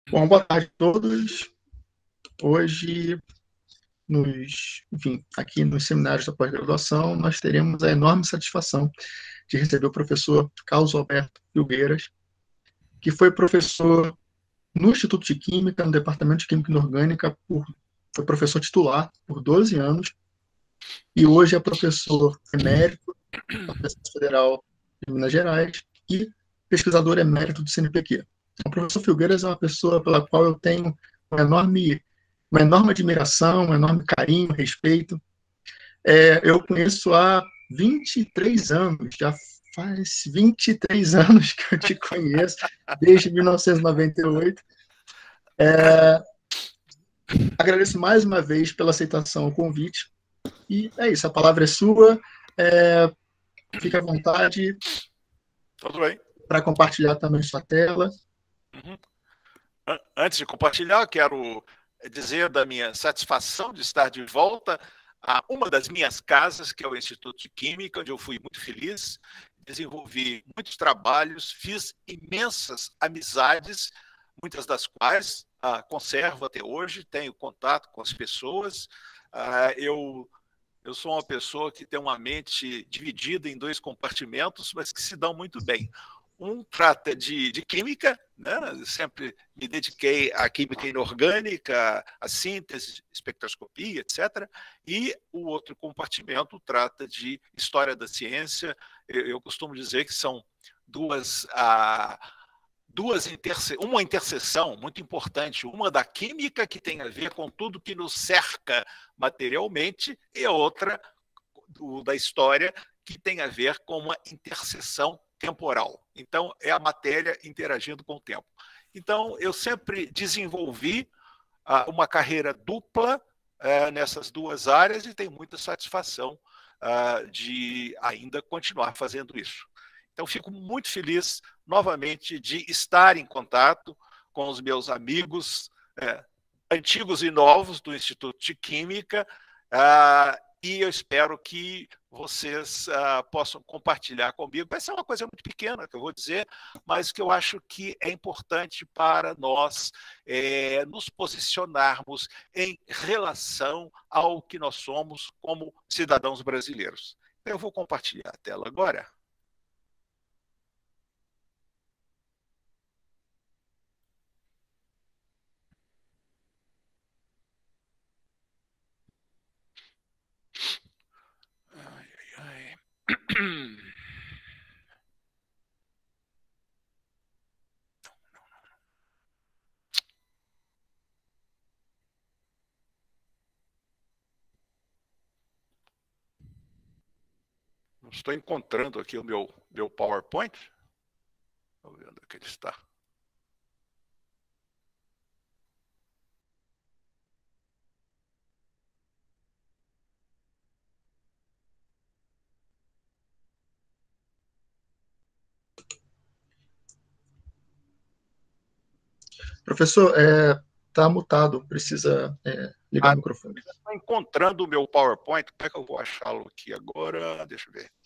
Bom, boa tarde a todos. Hoje, aqui nos seminários da pós-graduação, nós teremos a enorme satisfação de receber o professor Carlos Alberto Filgueiras, que foi professor no Instituto de Química, no Departamento de Química Inorgânica, foi professor titular por 12 anos, e hoje é professor emérito da Universidade Federal de Minas Gerais e pesquisador emérito do CNPq. O professor Filgueiras é uma pessoa pela qual eu tenho uma enorme admiração, um enorme carinho, respeito. Eu conheço há 23 anos, já faz 23 anos que eu te conheço, desde 1998. Agradeço mais uma vez pela aceitação ao convite. E é isso, a palavra é sua. Fique à vontade. Tudo bem. Para compartilhar também sua tela. Uhum. Antes de compartilhar, quero dizer da minha satisfação de estar de volta a uma das minhas casas, que é o Instituto de Química, onde eu fui muito feliz, desenvolvi muitos trabalhos, fiz imensas amizades, muitas das quais conservo até hoje, tenho contato com as pessoas. Eu sou uma pessoa que tem uma mente dividida em dois compartimentos, mas que se dão muito bem. Um trata de química, né? Eu sempre me dediquei à química inorgânica, à síntese, espectroscopia, etc. E o outro compartimento trata de história da ciência. Eu costumo dizer que são uma interseção muito importante, uma da química, que tem a ver com tudo que nos cerca materialmente, e a outra da história, que tem a ver com uma interseção temporal. Então, é a matéria interagindo com o tempo. Então, eu sempre desenvolvi uma carreira dupla nessas duas áreas e tenho muita satisfação de ainda continuar fazendo isso. Então, fico muito feliz, novamente, de estar em contato com os meus amigos antigos e novos do Instituto de Química, e eu espero que vocês possam compartilhar comigo. Vai ser uma coisa muito pequena que eu vou dizer, mas que eu acho que é importante para nós nos posicionarmos em relação ao que nós somos como cidadãos brasileiros. Eu vou compartilhar a tela agora. Não estou encontrando aqui o meu PowerPoint. Estou vendo onde ele está. Professor, está mutado, precisa ligar o microfone. Estou encontrando o meu PowerPoint, como é que eu vou achá-lo aqui agora? Deixa eu ver.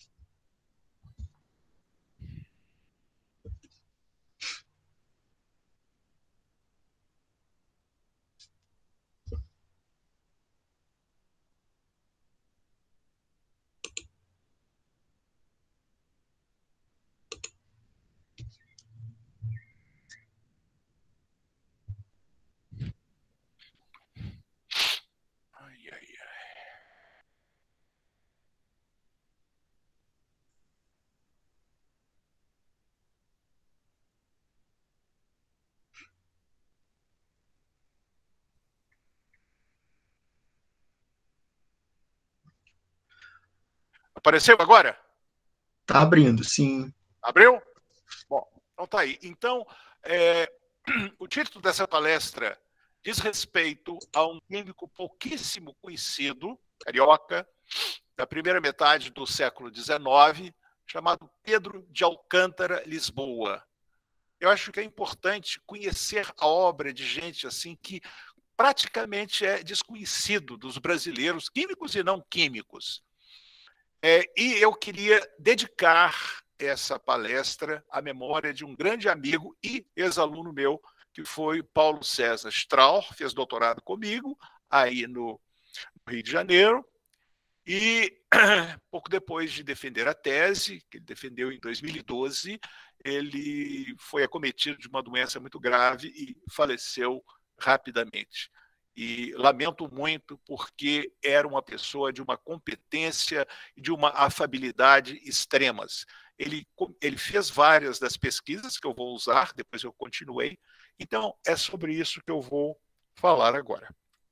Apareceu agora? Está abrindo, sim. Abriu? Bom, então tá aí. Então, o título dessa palestra diz respeito a um químico pouquíssimo conhecido, carioca, da primeira metade do século XIX, chamado Pedro de Alcântara Lisboa. Eu acho que é importante conhecer a obra de gente assim que praticamente é desconhecido dos brasileiros, químicos e não químicos. E eu queria dedicar essa palestra à memória de um grande amigo e ex-aluno meu, que foi Paulo César Strauch, fez doutorado comigo, aí no Rio de Janeiro, e pouco depois de defender a tese, que ele defendeu em 2012, ele foi acometido de uma doença muito grave e faleceu rapidamente. E lamento muito, porque era uma pessoa de uma competência e de uma afabilidade extremas. Ele fez várias das pesquisas que eu vou usar, depois eu continuei. Então, é sobre isso que eu vou falar agora.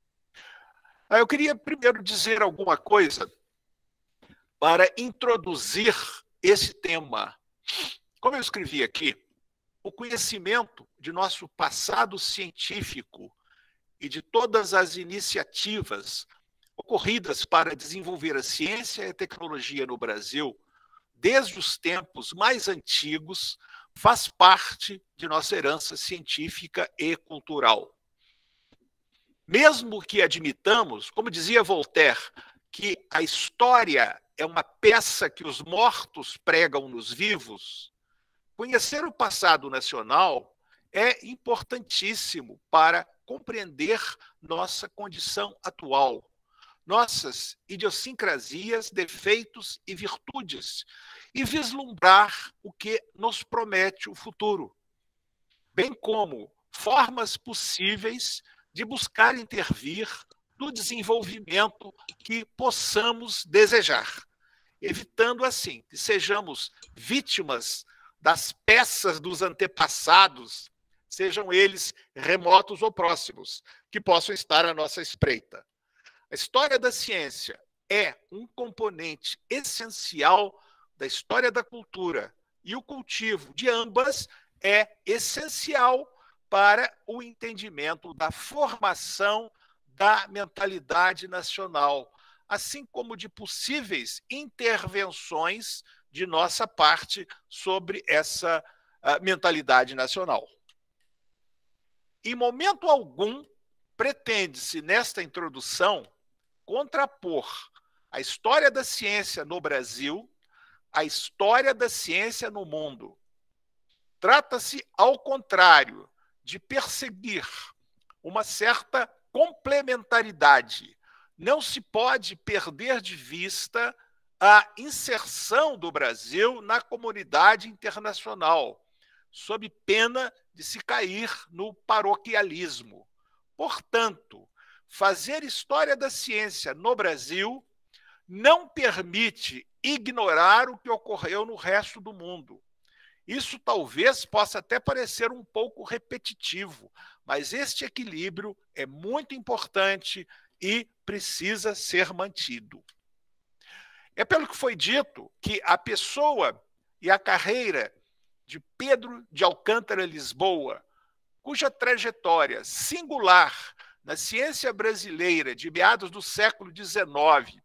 Eu queria primeiro dizer alguma coisa para introduzir esse tema. Como eu escrevi aqui, o conhecimento de nosso passado científico e de todas as iniciativas ocorridas para desenvolver a ciência e a tecnologia no Brasil, desde os tempos mais antigos, faz parte de nossa herança científica e cultural. Mesmo que admitamos, como dizia Voltaire, que a história é uma peça que os mortos pregam nos vivos, conhecer o passado nacional é importantíssimo para compreender nossa condição atual, nossas idiosincrasias, defeitos e virtudes, e vislumbrar o que nos promete o futuro, bem como formas possíveis de buscar intervir no desenvolvimento que possamos desejar, evitando assim que sejamos vítimas das peças dos antepassados, sejam eles remotos ou próximos, que possam estar à nossa espreita. A história da ciência é um componente essencial da história da cultura, e o cultivo de ambas é essencial para o entendimento da formação da mentalidade nacional, assim como de possíveis intervenções de nossa parte sobre essa mentalidade nacional. Em momento algum, pretende-se, nesta introdução, contrapor a história da ciência no Brasil à história da ciência no mundo. Trata-se, ao contrário, de perseguir uma certa complementaridade. Não se pode perder de vista a inserção do Brasil na comunidade internacional, sob pena de se cair no paroquialismo. Portanto, fazer história da ciência no Brasil não permite ignorar o que ocorreu no resto do mundo. Isso talvez possa até parecer um pouco repetitivo, mas este equilíbrio é muito importante e precisa ser mantido. É pelo que foi dito que a pessoa e a carreira de Pedro de Alcântara Lisboa, cuja trajetória singular na ciência brasileira de meados do século XIX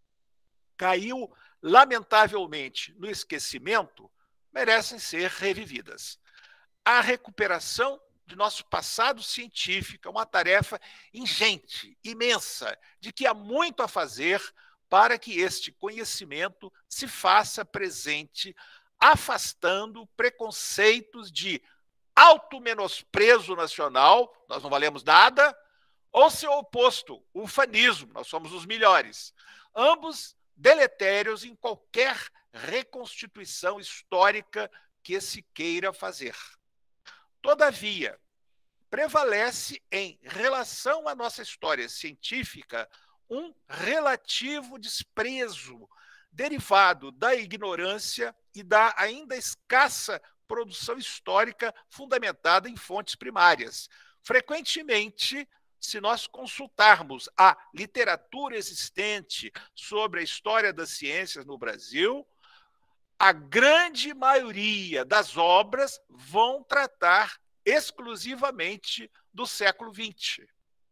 caiu lamentavelmente no esquecimento, merecem ser revividas. A recuperação de nosso passado científico é uma tarefa ingente, imensa, de que há muito a fazer para que este conhecimento se faça presente, afastando preconceitos de auto-menosprezo nacional, nós não valemos nada, ou seu oposto, o ufanismo, nós somos os melhores. Ambos deletérios em qualquer reconstituição histórica que se queira fazer. Todavia, prevalece em relação à nossa história científica um relativo desprezo derivado da ignorância e da ainda escassa produção histórica fundamentada em fontes primárias. Frequentemente, se nós consultarmos a literatura existente sobre a história das ciências no Brasil, a grande maioria das obras vão tratar exclusivamente do século XX.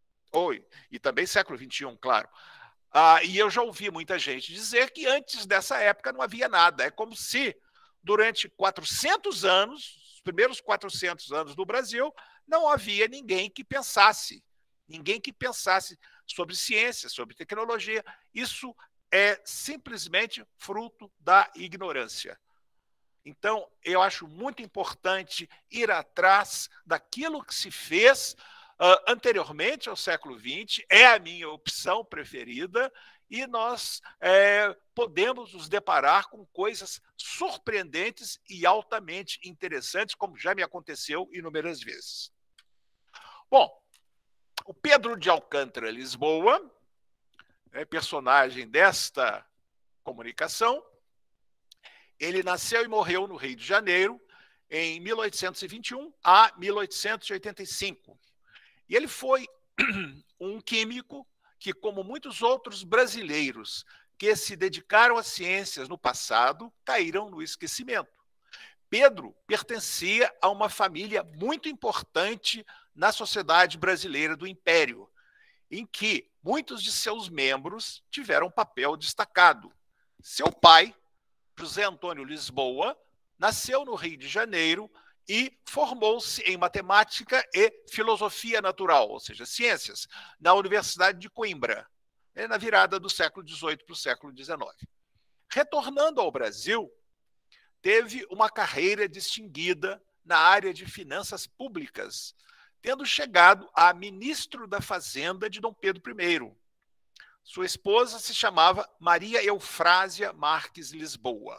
E também século XXI, claro. E eu já ouvi muita gente dizer que antes dessa época não havia nada. É como se, durante 400 anos, os primeiros 400 anos do Brasil, não havia ninguém que pensasse sobre ciência, sobre tecnologia. Isso é simplesmente fruto da ignorância. Então, eu acho muito importante ir atrás daquilo que se fez anteriormente ao século XX, é a minha opção preferida, e nós podemos nos deparar com coisas surpreendentes e altamente interessantes, como já me aconteceu inúmeras vezes. Bom, o Pedro de Alcântara Lisboa, personagem desta comunicação, ele nasceu e morreu no Rio de Janeiro em 1821 a 1885. E ele foi um químico que, como muitos outros brasileiros que se dedicaram às ciências no passado, caíram no esquecimento. Pedro pertencia a uma família muito importante na sociedade brasileira do Império, em que muitos de seus membros tiveram papel destacado. Seu pai, José Antônio Lisboa, nasceu no Rio de Janeiro e formou-se em matemática e filosofia natural, ou seja, ciências, na Universidade de Coimbra, na virada do século XVIII para o século XIX. Retornando ao Brasil, teve uma carreira distinguida na área de finanças públicas, tendo chegado a ministro da Fazenda de Dom Pedro I. Sua esposa se chamava Maria Eufrásia Marques Lisboa.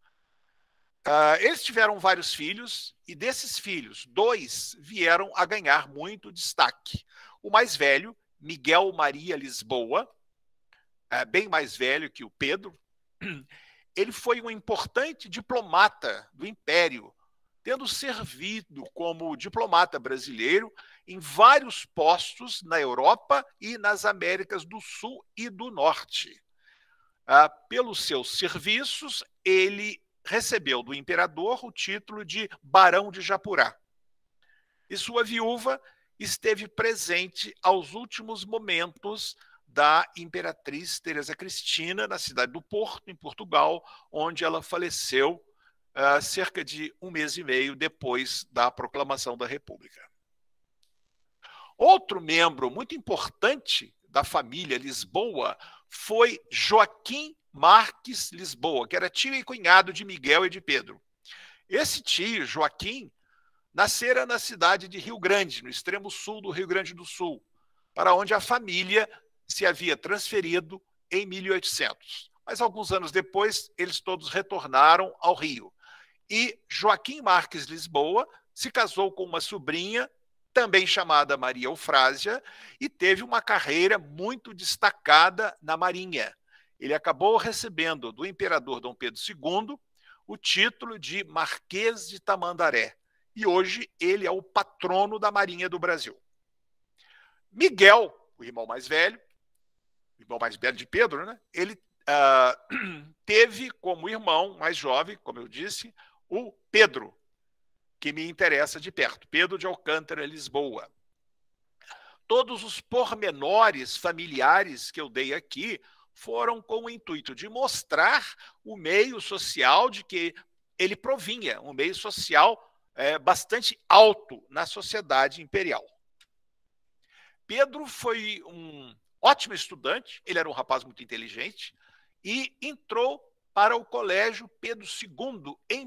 Eles tiveram vários filhos, e desses filhos, 2 vieram a ganhar muito destaque. O mais velho, Miguel Maria Lisboa, bem mais velho que o Pedro, ele foi um importante diplomata do Império, tendo servido como diplomata brasileiro em vários postos na Europa e nas Américas do Sul e do Norte. Pelos seus serviços, ele recebeu do imperador o título de Barão de Japurá. E sua viúva esteve presente aos últimos momentos da imperatriz Teresa Cristina, na cidade do Porto, em Portugal, onde ela faleceu cerca de 1 mês e meio depois da proclamação da República. Outro membro muito importante da família Lisboa foi Joaquim Marques Lisboa, que era tio e cunhado de Miguel e de Pedro. Esse tio, Joaquim, nascera na cidade de Rio Grande, no extremo sul do Rio Grande do Sul, para onde a família se havia transferido em 1800. Mas alguns anos depois, eles todos retornaram ao Rio. E Joaquim Marques Lisboa se casou com uma sobrinha, também chamada Maria Eufrásia, e teve uma carreira muito destacada na Marinha. Ele acabou recebendo do imperador Dom Pedro II o título de Marquês de Tamandaré. E hoje ele é o patrono da Marinha do Brasil. Miguel, o irmão mais velho de Pedro, né? Ele teve como irmão mais jovem, como eu disse, o Pedro, que me interessa de perto, Pedro de Alcântara Lisboa. Todos os pormenores familiares que eu dei aqui foram com o intuito de mostrar o meio social de que ele provinha, um meio social bastante alto na sociedade imperial. Pedro foi um ótimo estudante, ele era um rapaz muito inteligente, e entrou para o Colégio Pedro II em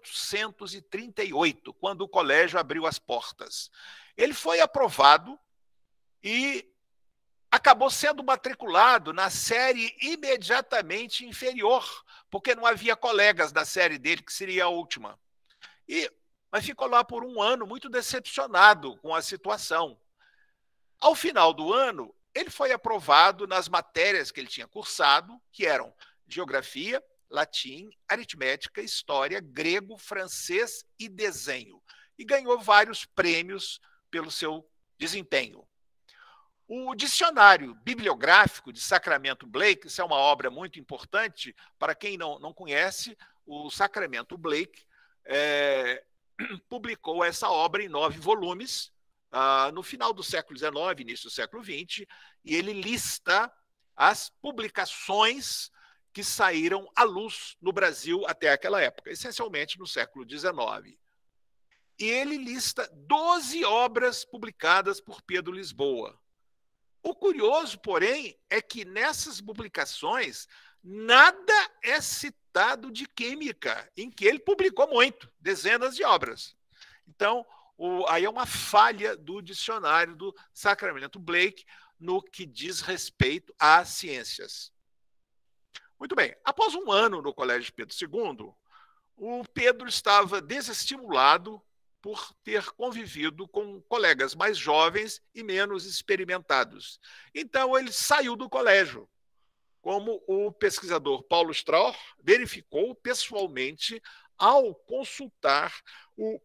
1838, quando o colégio abriu as portas. Ele foi aprovado e acabou sendo matriculado na série imediatamente inferior, porque não havia colegas da série dele, que seria a última. Mas ficou lá por 1 ano muito decepcionado com a situação. Ao final do ano, ele foi aprovado nas matérias que ele tinha cursado, que eram geografia, latim, aritmética, história, grego, francês e desenho. E ganhou vários prêmios pelo seu desempenho. O dicionário bibliográfico de Sacramento Blake, isso é uma obra muito importante, para quem não conhece, o Sacramento Blake publicou essa obra em 9 volumes, no final do século XIX, início do século XX, e ele lista as publicações que saíram à luz no Brasil até aquela época, essencialmente no século XIX. E ele lista 12 obras publicadas por Pedro Lisboa. O curioso, porém, é que nessas publicações nada é citado tratado de química, em que ele publicou muito, dezenas de obras. Então, aí é uma falha do dicionário do Sacramento Blake no que diz respeito às ciências. Muito bem, após um ano no Colégio Pedro II, o Pedro estava desestimulado por ter convivido com colegas mais jovens e menos experimentados. Então, ele saiu do colégio, como o pesquisador Paulo Strauch verificou pessoalmente ao consultar o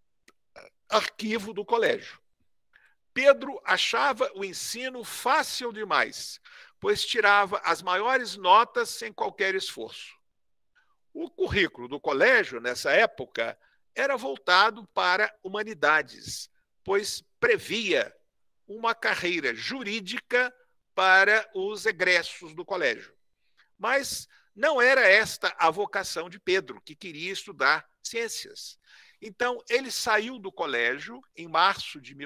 arquivo do colégio. Pedro achava o ensino fácil demais, pois tirava as maiores notas sem qualquer esforço. O currículo do colégio, nessa época, era voltado para humanidades, pois previa uma carreira jurídica para os egressos do colégio. Mas não era esta a vocação de Pedro, que queria estudar ciências. Então, ele saiu do colégio em março de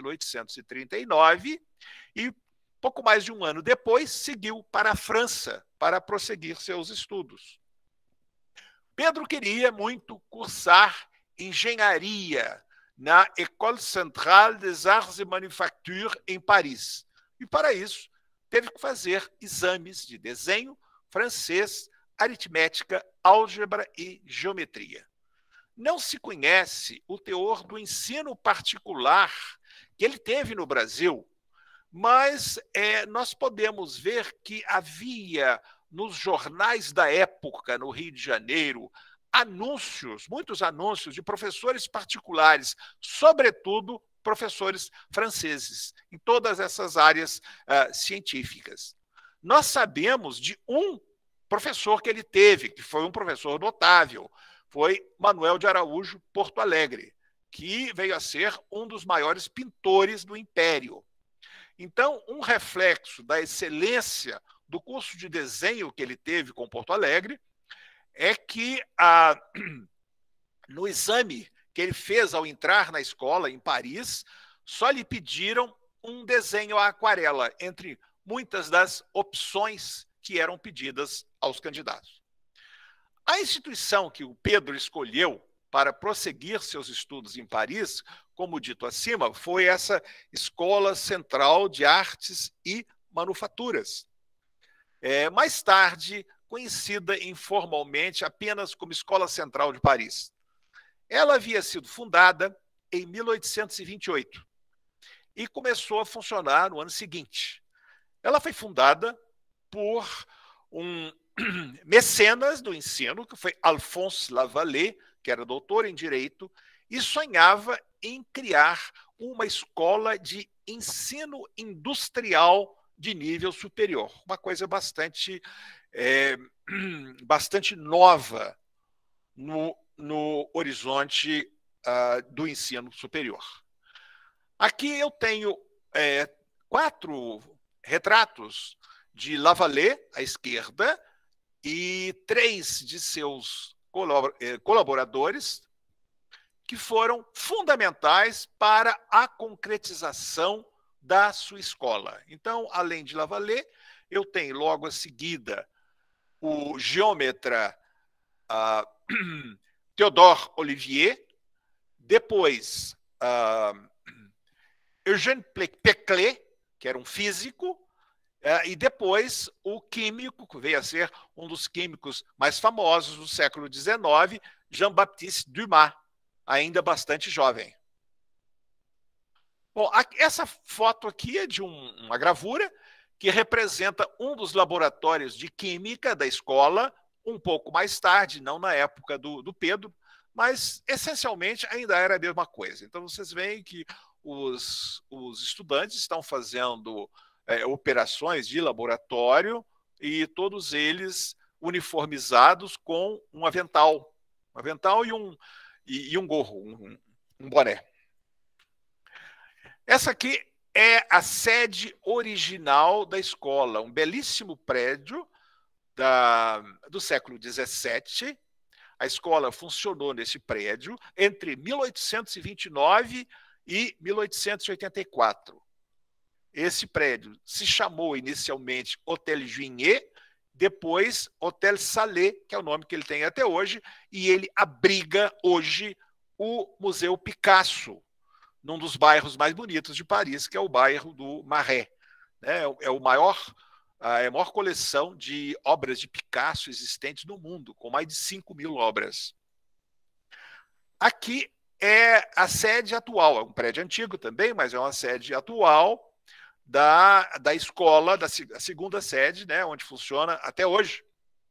1839 e, pouco mais de um ano depois, seguiu para a França para prosseguir seus estudos. Pedro queria muito cursar engenharia na École Centrale des Arts et Manufactures, em Paris. E, para isso, teve que fazer exames de desenho, francês, aritmética, álgebra e geometria. Não se conhece o teor do ensino particular que ele teve no Brasil, mas nós podemos ver que havia nos jornais da época, no Rio de Janeiro, anúncios, muitos anúncios de professores particulares, sobretudo professores franceses, em todas essas áreas científicas. Nós sabemos de um professor que ele teve, que foi um professor notável, foi Manuel de Araújo Porto Alegre, que veio a ser um dos maiores pintores do Império. Então, um reflexo da excelência do curso de desenho que ele teve com Porto Alegre é que no exame que ele fez ao entrar na escola em Paris, só lhe pediram um desenho à aquarela, entre muitas das opções que eram pedidas aos candidatos. A instituição que o Pedro escolheu para prosseguir seus estudos em Paris, como dito acima, foi essa Escola Central de Artes e Manufaturas. Mais tarde, conhecida informalmente apenas como Escola Central de Paris. Ela havia sido fundada em 1828 e começou a funcionar no ano seguinte. Ela foi fundada por um mecenas do ensino, que foi Alphonse Lavallee, que era doutor em Direito, e sonhava em criar uma escola de ensino industrial de nível superior. Uma coisa bastante nova no horizonte do ensino superior. Aqui eu tenho 4 retratos de Lavallee, à esquerda, e 3 de seus colaboradores, que foram fundamentais para a concretização da sua escola. Então, além de Lavallee, eu tenho logo a seguida o geômetra Théodore Olivier, depois Eugène Peclet, que era um físico, e depois o químico, que veio a ser um dos químicos mais famosos do século XIX, Jean-Baptiste Dumas, ainda bastante jovem. Bom, essa foto aqui é de uma gravura que representa um dos laboratórios de química da escola, um pouco mais tarde, não na época do Pedro, mas essencialmente ainda era a mesma coisa. Então vocês veem que os estudantes estão fazendo operações de laboratório e todos eles uniformizados com um avental e um gorro, um boné. Essa aqui é a sede original da escola, um belíssimo prédio do século XVII. A escola funcionou nesse prédio entre 1829 e 1884. Esse prédio se chamou inicialmente Hôtel Juigné, depois Hotel Salé, que é o nome que ele tem até hoje, e ele abriga hoje o Museu Picasso, num dos bairros mais bonitos de Paris, que é o bairro do Marais. É a maior coleção de obras de Picasso existentes no mundo, com mais de 5.000 obras. Aqui é a sede atual, é um prédio antigo também, mas é uma sede atual da escola, a segunda sede, né, onde funciona até hoje.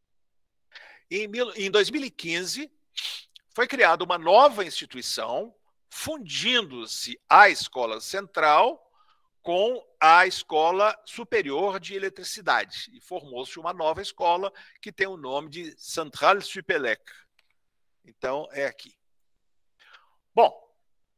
Em 2015, foi criada uma nova instituição, fundindo-se a Escola Central com a Escola Superior de Eletricidade. E formou-se uma nova escola que tem o nome de Centrale Supélec. Então, é aqui. Bom,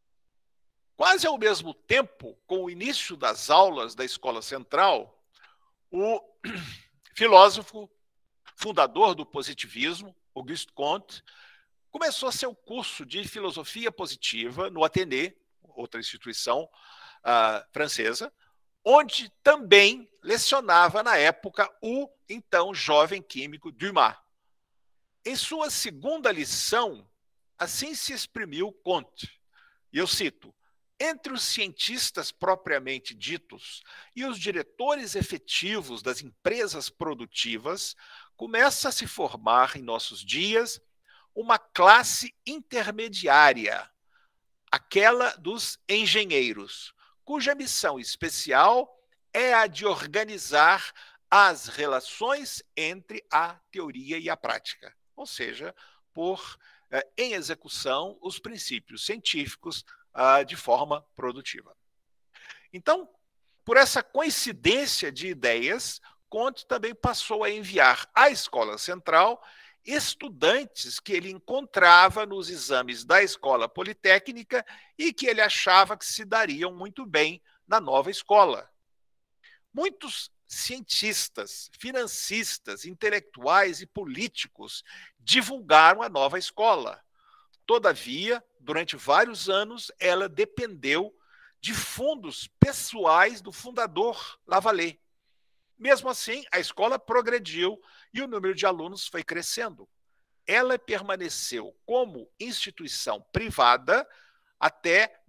quase ao mesmo tempo, com o início das aulas da Escola Central, o filósofo fundador do positivismo, Auguste Comte, começou seu curso de filosofia positiva no Athénée, outra instituição francesa, onde também lecionava na época o então jovem químico Dumas. Em sua segunda lição, assim se exprimiu Comte, e eu cito: entre os cientistas propriamente ditos e os diretores efetivos das empresas produtivas, começa a se formar em nossos dias uma classe intermediária, aquela dos engenheiros, cuja missão especial é a de organizar as relações entre a teoria e a prática, ou seja, pôr em execução os princípios científicos de forma produtiva. Então, por essa coincidência de ideias, Comte também passou a enviar à Escola Central estudantes que ele encontrava nos exames da Escola Politécnica e que ele achava que se dariam muito bem na nova escola. Muitos cientistas, financistas, intelectuais e políticos divulgaram a nova escola. Todavia, durante vários anos, ela dependeu de fundos pessoais do fundador Lavallée. Mesmo assim, a escola progrediu e o número de alunos foi crescendo. Ela permaneceu como instituição privada até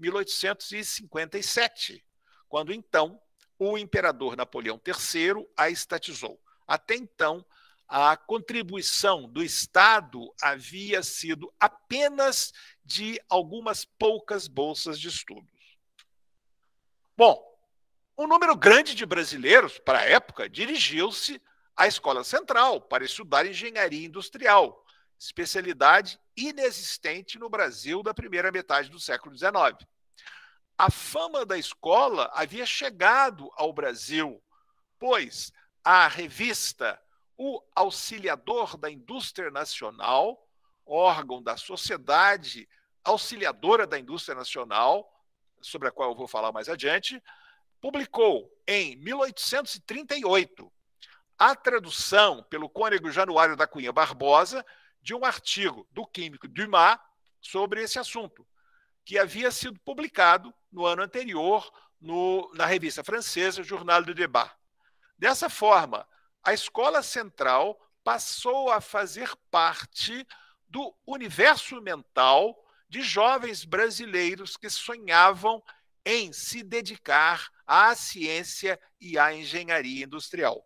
1857, quando então o imperador Napoleão III a estatizou. Até então, a contribuição do Estado havia sido apenas de algumas poucas bolsas de estudos. Bom, um número grande de brasileiros, para a época, dirigiu-se à Escola Central para estudar engenharia industrial, especialidade inexistente no Brasil da primeira metade do século XIX. A fama da escola havia chegado ao Brasil, pois a revista O Auxiliador da Indústria Nacional, órgão da Sociedade Auxiliadora da Indústria Nacional, sobre a qual eu vou falar mais adiante, publicou em 1838 a tradução pelo cônego Januário da Cunha Barbosa de um artigo do químico Dumas sobre esse assunto, que havia sido publicado no ano anterior na revista francesa Journal du Débat. Dessa forma, a Escola Central passou a fazer parte do universo mental de jovens brasileiros que sonhavam em se dedicar à ciência e à engenharia industrial.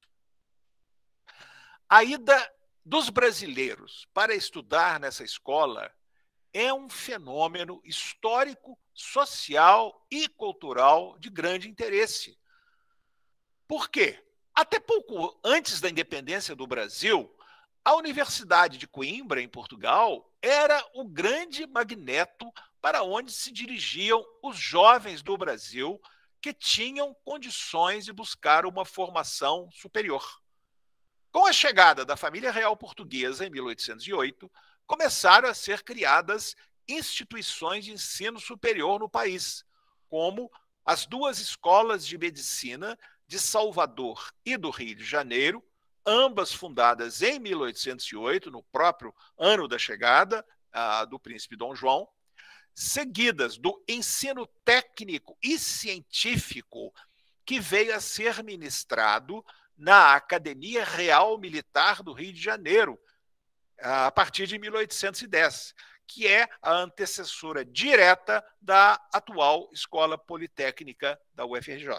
A ida dos brasileiros para estudar nessa escola é um fenômeno histórico, social e cultural de grande interesse. Por quê? Até pouco antes da independência do Brasil, a Universidade de Coimbra, em Portugal, era o grande magneto para onde se dirigiam os jovens do Brasil que tinham condições de buscar uma formação superior. Com a chegada da família real portuguesa em 1808, começaram a ser criadas instituições de ensino superior no país, como as duas escolas de medicina de Salvador e do Rio de Janeiro, ambas fundadas em 1808, no próprio ano da chegada do príncipe Dom João, seguidas do ensino técnico e científico que veio a ser ministrado na Academia Real Militar do Rio de Janeiro, a partir de 1810, que é a antecessora direta da atual Escola Politécnica da UFRJ.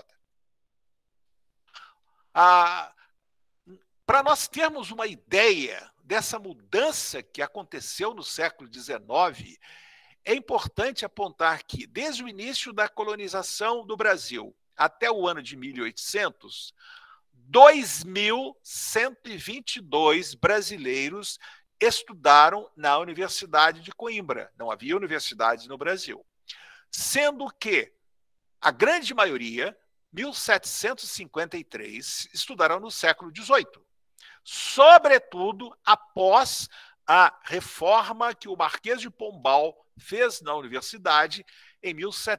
Para nós termos uma ideia dessa mudança que aconteceu no século XIX, é importante apontar que, desde o início da colonização do Brasil até o ano de 1800, 2.122 brasileiros estudaram na Universidade de Coimbra. Não havia universidades no Brasil. Sendo que a grande maioria, 1.753, estudaram no século XVIII. Sobretudo após a reforma que o Marquês de Pombal fez na universidade em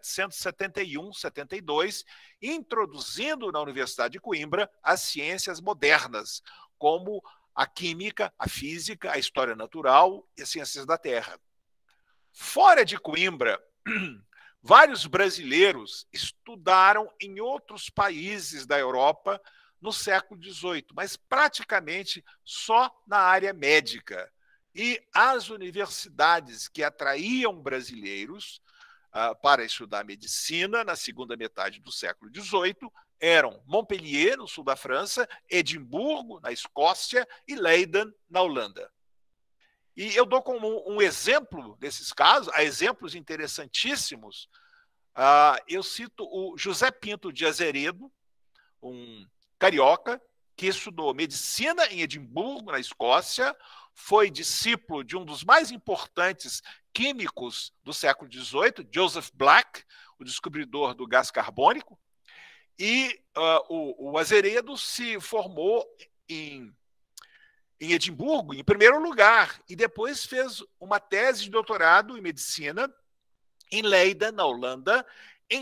1771-72, introduzindo na Universidade de Coimbra as ciências modernas, como a química, a física, a história natural e as ciências da terra. Fora de Coimbra, vários brasileiros estudaram em outros países da Europa no século XVIII, mas praticamente só na área médica. E as universidades que atraíam brasileiros para estudar medicina na segunda metade do século XVIII eram Montpellier, no sul da França, Edimburgo, na Escócia, e Leiden, na Holanda. E eu dou como um exemplo desses casos, há exemplos interessantíssimos. Eu cito o José Pinto de Azeredo, um carioca, que estudou medicina em Edimburgo, na Escócia, foi discípulo de um dos mais importantes químicos do século XVIII, Joseph Black, o descobridor do gás carbônico, e o Azeredo se formou em Edimburgo, em primeiro lugar, e depois fez uma tese de doutorado em medicina em Leiden, na Holanda, em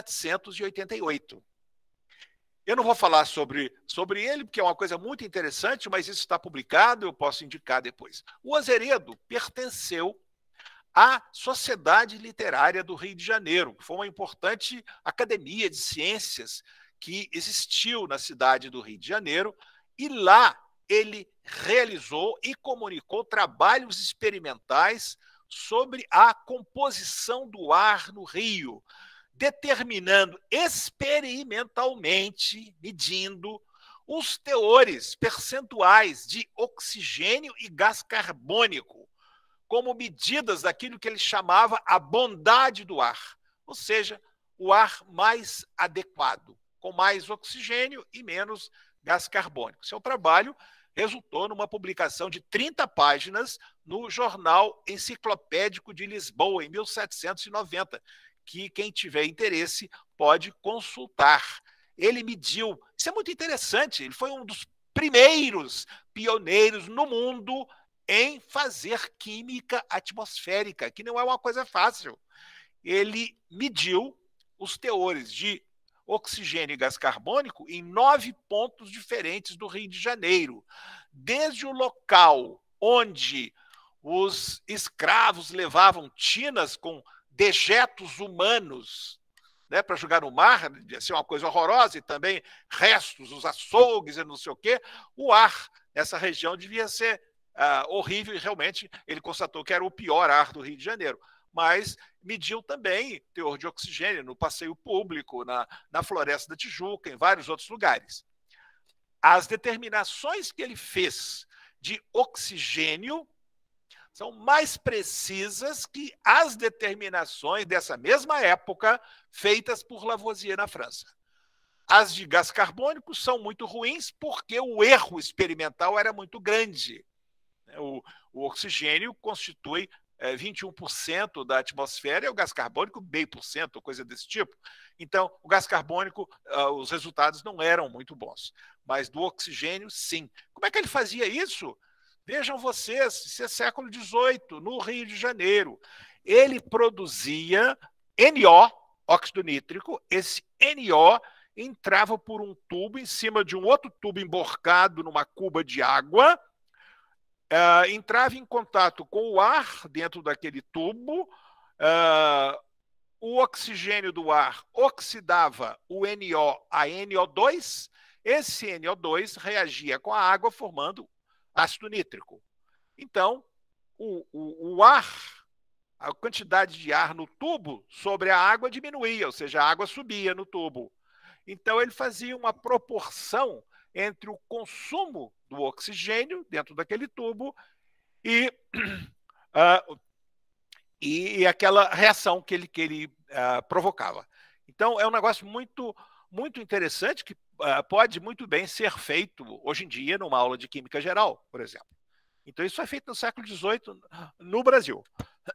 1788. Eu não vou falar sobre ele, porque é uma coisa muito interessante, mas isso está publicado, eu posso indicar depois. O Azeredo pertenceu à Sociedade Literária do Rio de Janeiro, que foi uma importante academia de ciências que existiu na cidade do Rio de Janeiro, e lá ele realizou e comunicou trabalhos experimentais sobre a composição do ar no Rio, determinando experimentalmente, medindo os teores percentuais de oxigênio e gás carbônico, como medidas daquilo que ele chamava a bondade do ar, ou seja, o ar mais adequado, com mais oxigênio e menos gás carbônico. Seu trabalho resultou numa publicação de 30 páginas no Jornal Enciclopédico de Lisboa, em 1790, que quem tiver interesse pode consultar. Ele mediu, isso é muito interessante, ele foi um dos primeiros pioneiros no mundo em fazer química atmosférica, que não é uma coisa fácil. Ele mediu os teores de oxigênio e gás carbônico em 9 pontos diferentes do Rio de Janeiro, desde o local onde os escravos levavam tinas com dejetos humanos, né, para jogar no mar, devia ser uma coisa horrorosa, e também restos, os açougues e não sei o quê. O ar nessa região devia ser horrível, e realmente ele constatou que era o pior ar do Rio de Janeiro. Mas mediu também teor de oxigênio no passeio público, na Floresta da Tijuca, em vários outros lugares. As determinações que ele fez de oxigênio são mais precisas que as determinações dessa mesma época feitas por Lavoisier na França. As de gás carbônico são muito ruins porque o erro experimental era muito grande. O oxigênio constitui 21% da atmosfera e o gás carbônico 0,5%, coisa desse tipo. Então, o gás carbônico, os resultados não eram muito bons, mas do oxigênio, sim. Como é que ele fazia isso? Vejam vocês, isso é século XVIII, no Rio de Janeiro. Ele produzia NO, óxido nítrico, esse NO entrava por um tubo em cima de um outro tubo emborcado numa cuba de água, entrava em contato com o ar dentro daquele tubo, o oxigênio do ar oxidava o NO a NO2, esse NO2 reagia com a água formando ácido nítrico. Então, o ar, a quantidade de ar no tubo sobre a água diminuía, ou seja, a água subia no tubo. Então, ele fazia uma proporção entre o consumo do oxigênio dentro daquele tubo e aquela reação que ele provocava. Então, é um negócio muito, muito interessante que pode muito bem ser feito hoje em dia numa aula de Química Geral, por exemplo. Então, isso foi feito no século XVIII no Brasil.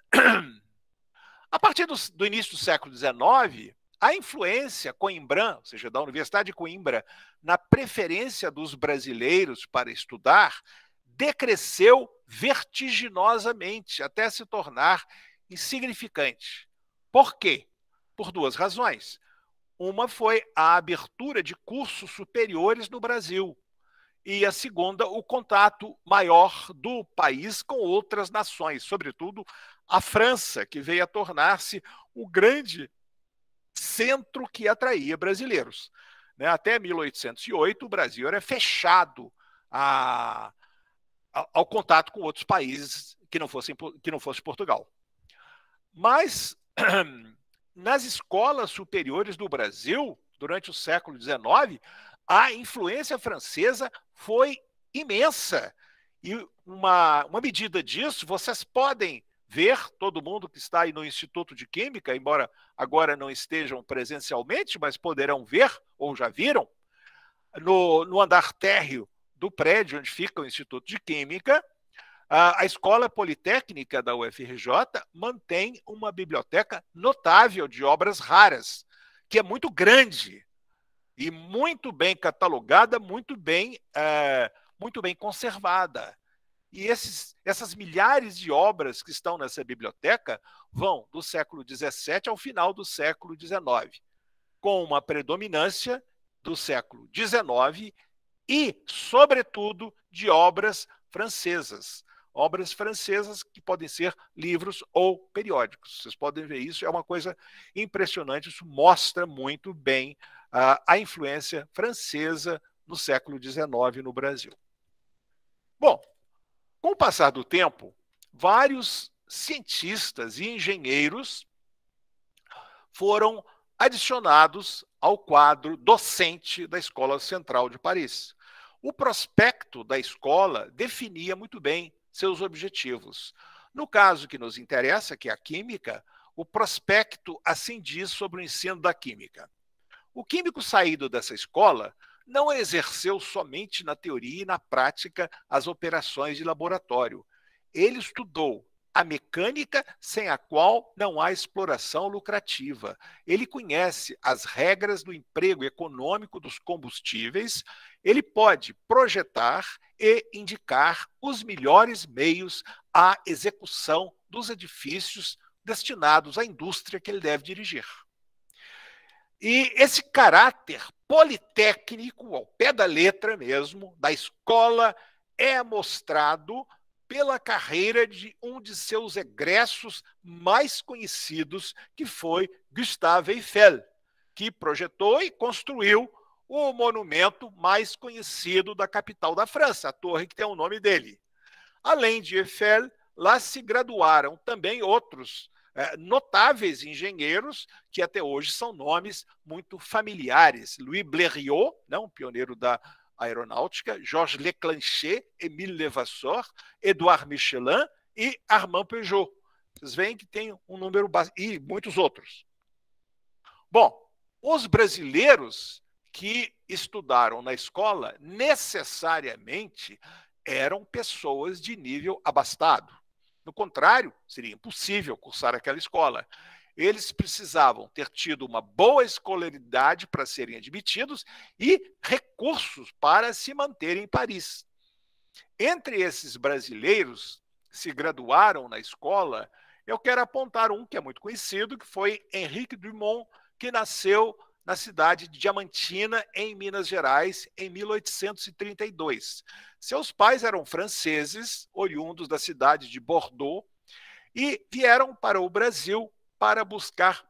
A partir do início do século XIX, a influência coimbrã, ou seja, da Universidade de Coimbra, na preferência dos brasileiros para estudar, decresceu vertiginosamente até se tornar insignificante. Por quê? Por duas razões. Uma foi a abertura de cursos superiores no Brasil e a segunda, o contato maior do país com outras nações, sobretudo a França, que veio a tornar-se o grande centro que atraía brasileiros. Até 1808, o Brasil era fechado ao contato com outros países que não fosse Portugal. Mas, nas escolas superiores do Brasil, durante o século XIX, a influência francesa foi imensa. E uma medida disso, vocês podem ver, todo mundo que está aí no Instituto de Química, embora agora não estejam presencialmente, mas poderão ver, ou já viram, no andar térreo do prédio onde fica o Instituto de Química, a Escola Politécnica da UFRJ mantém uma biblioteca notável de obras raras, que é muito grande e muito bem catalogada, muito bem conservada. E essas milhares de obras que estão nessa biblioteca vão do século XVII ao final do século XIX, com uma predominância do século XIX e, sobretudo, de obras francesas. Obras francesas que podem ser livros ou periódicos. Vocês podem ver isso, é uma coisa impressionante, isso mostra muito bem a influência francesa no século XIX no Brasil. Bom, com o passar do tempo, vários cientistas e engenheiros foram adicionados ao quadro docente da Escola Central de Paris. O prospecto da escola definia muito bem seus objetivos. No caso que nos interessa, que é a química, o prospecto assim diz sobre o ensino da química. O químico saído dessa escola não exerceu somente na teoria e na prática as operações de laboratório. Ele estudou a mecânica sem a qual não há exploração lucrativa. Ele conhece as regras do emprego econômico dos combustíveis, ele pode projetar e indicar os melhores meios à execução dos edifícios destinados à indústria que ele deve dirigir. E esse caráter politécnico, ao pé da letra mesmo, da escola, é mostrado pela carreira de um de seus egressos mais conhecidos, que foi Gustave Eiffel, que projetou e construiu o monumento mais conhecido da capital da França, a torre que tem o nome dele. Além de Eiffel, lá se graduaram também outros notáveis engenheiros, que até hoje são nomes muito familiares. Louis Blériot, um pioneiro da aeronáutica, Georges Leclanché, Émile Levasseur, Édouard Michelin e Armand Peugeot. Vocês veem que tem um número básico, e muitos outros. Bom, os brasileiros que estudaram na escola necessariamente eram pessoas de nível abastado. Do contrário, seria impossível cursar aquela escola. Eles precisavam ter tido uma boa escolaridade para serem admitidos e recursos para se manterem em Paris. Entre esses brasileiros que se graduaram na escola, eu quero apontar um que é muito conhecido, que foi Henrique Dumont, que nasceu na cidade de Diamantina, em Minas Gerais, em 1832. Seus pais eram franceses, oriundos da cidade de Bordeaux, e vieram para o Brasil para buscar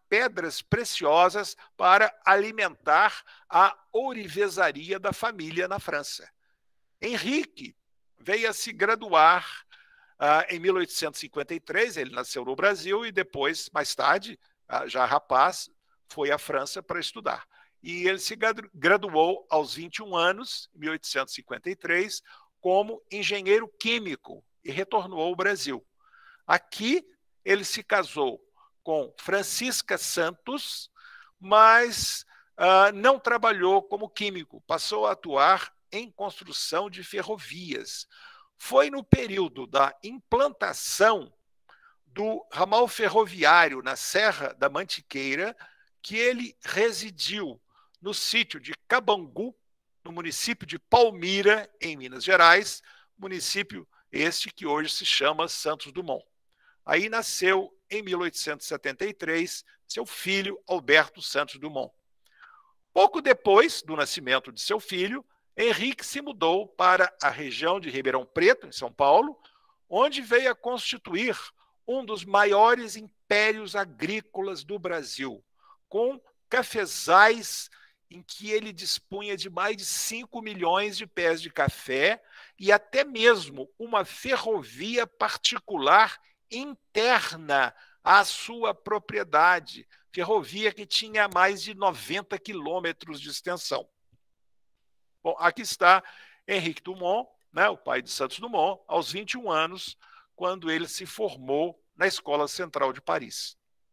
pedras preciosas para alimentar a ourivesaria da família na França. Henrique veio a se graduar em 1853, ele nasceu no Brasil e depois, mais tarde, já rapaz, foi à França para estudar. E ele se graduou aos 21 anos, em 1853, como engenheiro químico e retornou ao Brasil. Aqui ele se casou com Francisca Santos, mas não trabalhou como químico, passou a atuar em construção de ferrovias. Foi no período da implantação do ramal ferroviário na Serra da Mantiqueira que ele residiu no sítio de Cabangu, no município de Palmira, em Minas Gerais, município este que hoje se chama Santos Dumont. Aí nasceu, em 1873, seu filho Alberto Santos Dumont. Pouco depois do nascimento de seu filho, Henrique se mudou para a região de Ribeirão Preto, em São Paulo, onde veio a constituir um dos maiores impérios agrícolas do Brasil, com cafezais em que ele dispunha de mais de 5 milhões de pés de café e até mesmo uma ferrovia particular interna à sua propriedade, ferrovia que tinha mais de 90 quilômetros de extensão. Bom, aqui está Henrique Dumont, né, o pai de Santos Dumont, aos 21 anos, quando ele se formou na Escola Central de Paris.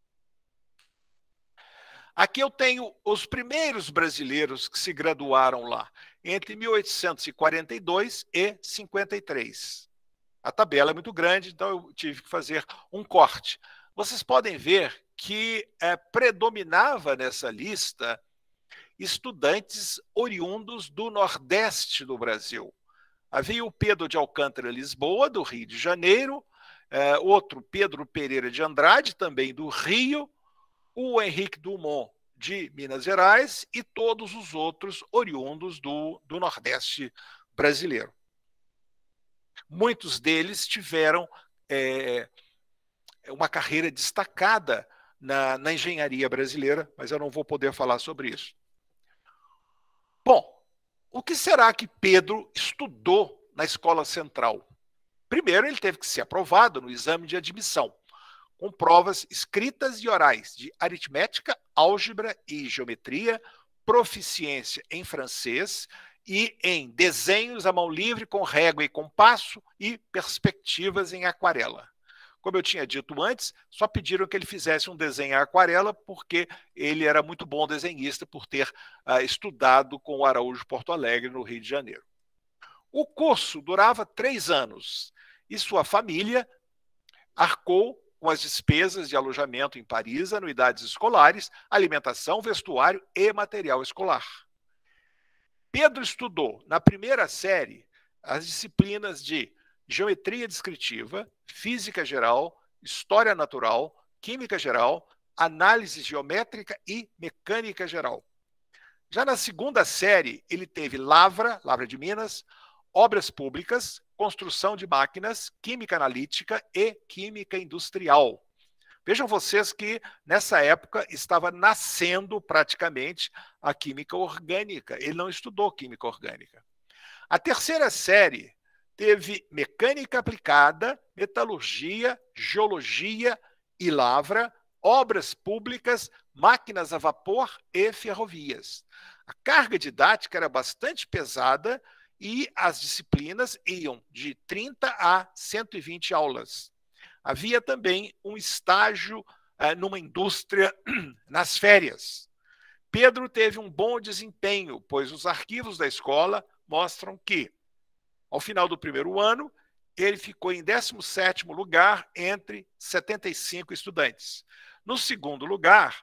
Aqui eu tenho os primeiros brasileiros que se graduaram lá, entre 1842 e 53. A tabela é muito grande, então eu tive que fazer um corte. Vocês podem ver que predominava nessa lista estudantes oriundos do Nordeste do Brasil. Havia o Pedro de Alcântara Lisboa, do Rio de Janeiro, outro Pedro Pereira de Andrade, também do Rio, o Henrique Dumont, de Minas Gerais, e todos os outros oriundos do Nordeste brasileiro. Muitos deles tiveram uma carreira destacada na engenharia brasileira, mas eu não vou poder falar sobre isso. Bom, o que será que Pedro estudou na Escola Central? Primeiro, ele teve que ser aprovado no exame de admissão, com provas escritas e orais de aritmética, álgebra e geometria, proficiência em francês e em desenhos à mão livre com régua e compasso e perspectivas em aquarela. Como eu tinha dito antes, só pediram que ele fizesse um desenho em aquarela porque ele era muito bom desenhista por ter estudado com o Araújo Porto Alegre, no Rio de Janeiro. O curso durava 3 anos e sua família arcou com as despesas de alojamento em Paris, anuidades escolares, alimentação, vestuário e material escolar. Pedro estudou, na primeira série, as disciplinas de geometria descritiva, física geral, história natural, química geral, análise geométrica e mecânica geral. Já na segunda série, ele teve Lavra de Minas, obras públicas, construção de máquinas, química analítica e química industrial. Vejam vocês que nessa época estava nascendo praticamente a química orgânica. Ele não estudou química orgânica. A terceira série teve mecânica aplicada, metalurgia, geologia e lavra, obras públicas, máquinas a vapor e ferrovias. A carga didática era bastante pesada e as disciplinas iam de 30 a 120 aulas. Havia também um estágio numa indústria nas férias. Pedro teve um bom desempenho, pois os arquivos da escola mostram que, ao final do primeiro ano, ele ficou em 17º lugar entre 75 estudantes. No segundo lugar,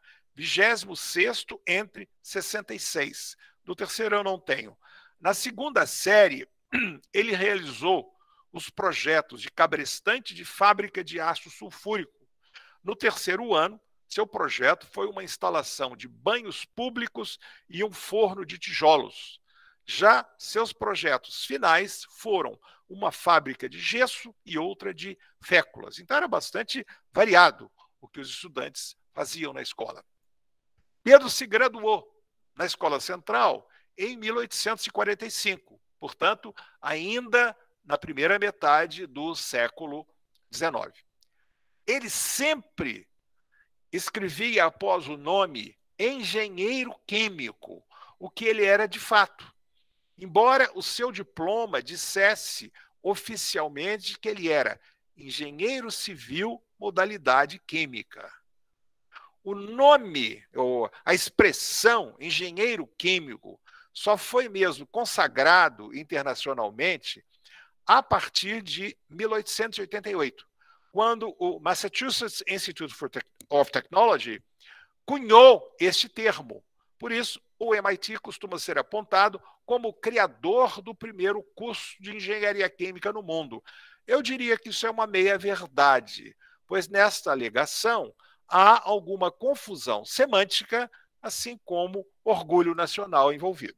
26º entre 66. Do terceiro eu não tenho. Na segunda série, ele realizou os projetos de cabrestante de fábrica de aço sulfúrico. No terceiro ano, seu projeto foi uma instalação de banhos públicos e um forno de tijolos. Já seus projetos finais foram uma fábrica de gesso e outra de féculas. Então era bastante variado o que os estudantes faziam na escola. Pedro se graduou na Escola Central em 1845, portanto, ainda na primeira metade do século XIX. Ele sempre escrevia após o nome engenheiro químico, o que ele era de fato, embora o seu diploma dissesse oficialmente que ele era engenheiro civil, modalidade química. O nome, ou a expressão engenheiro químico, só foi mesmo consagrado internacionalmente a partir de 1888, quando o Massachusetts Institute of Technology cunhou este termo. Por isso, o MIT costuma ser apontado como o criador do primeiro curso de engenharia química no mundo. Eu diria que isso é uma meia-verdade, pois nesta alegação há alguma confusão semântica, assim como orgulho nacional envolvido.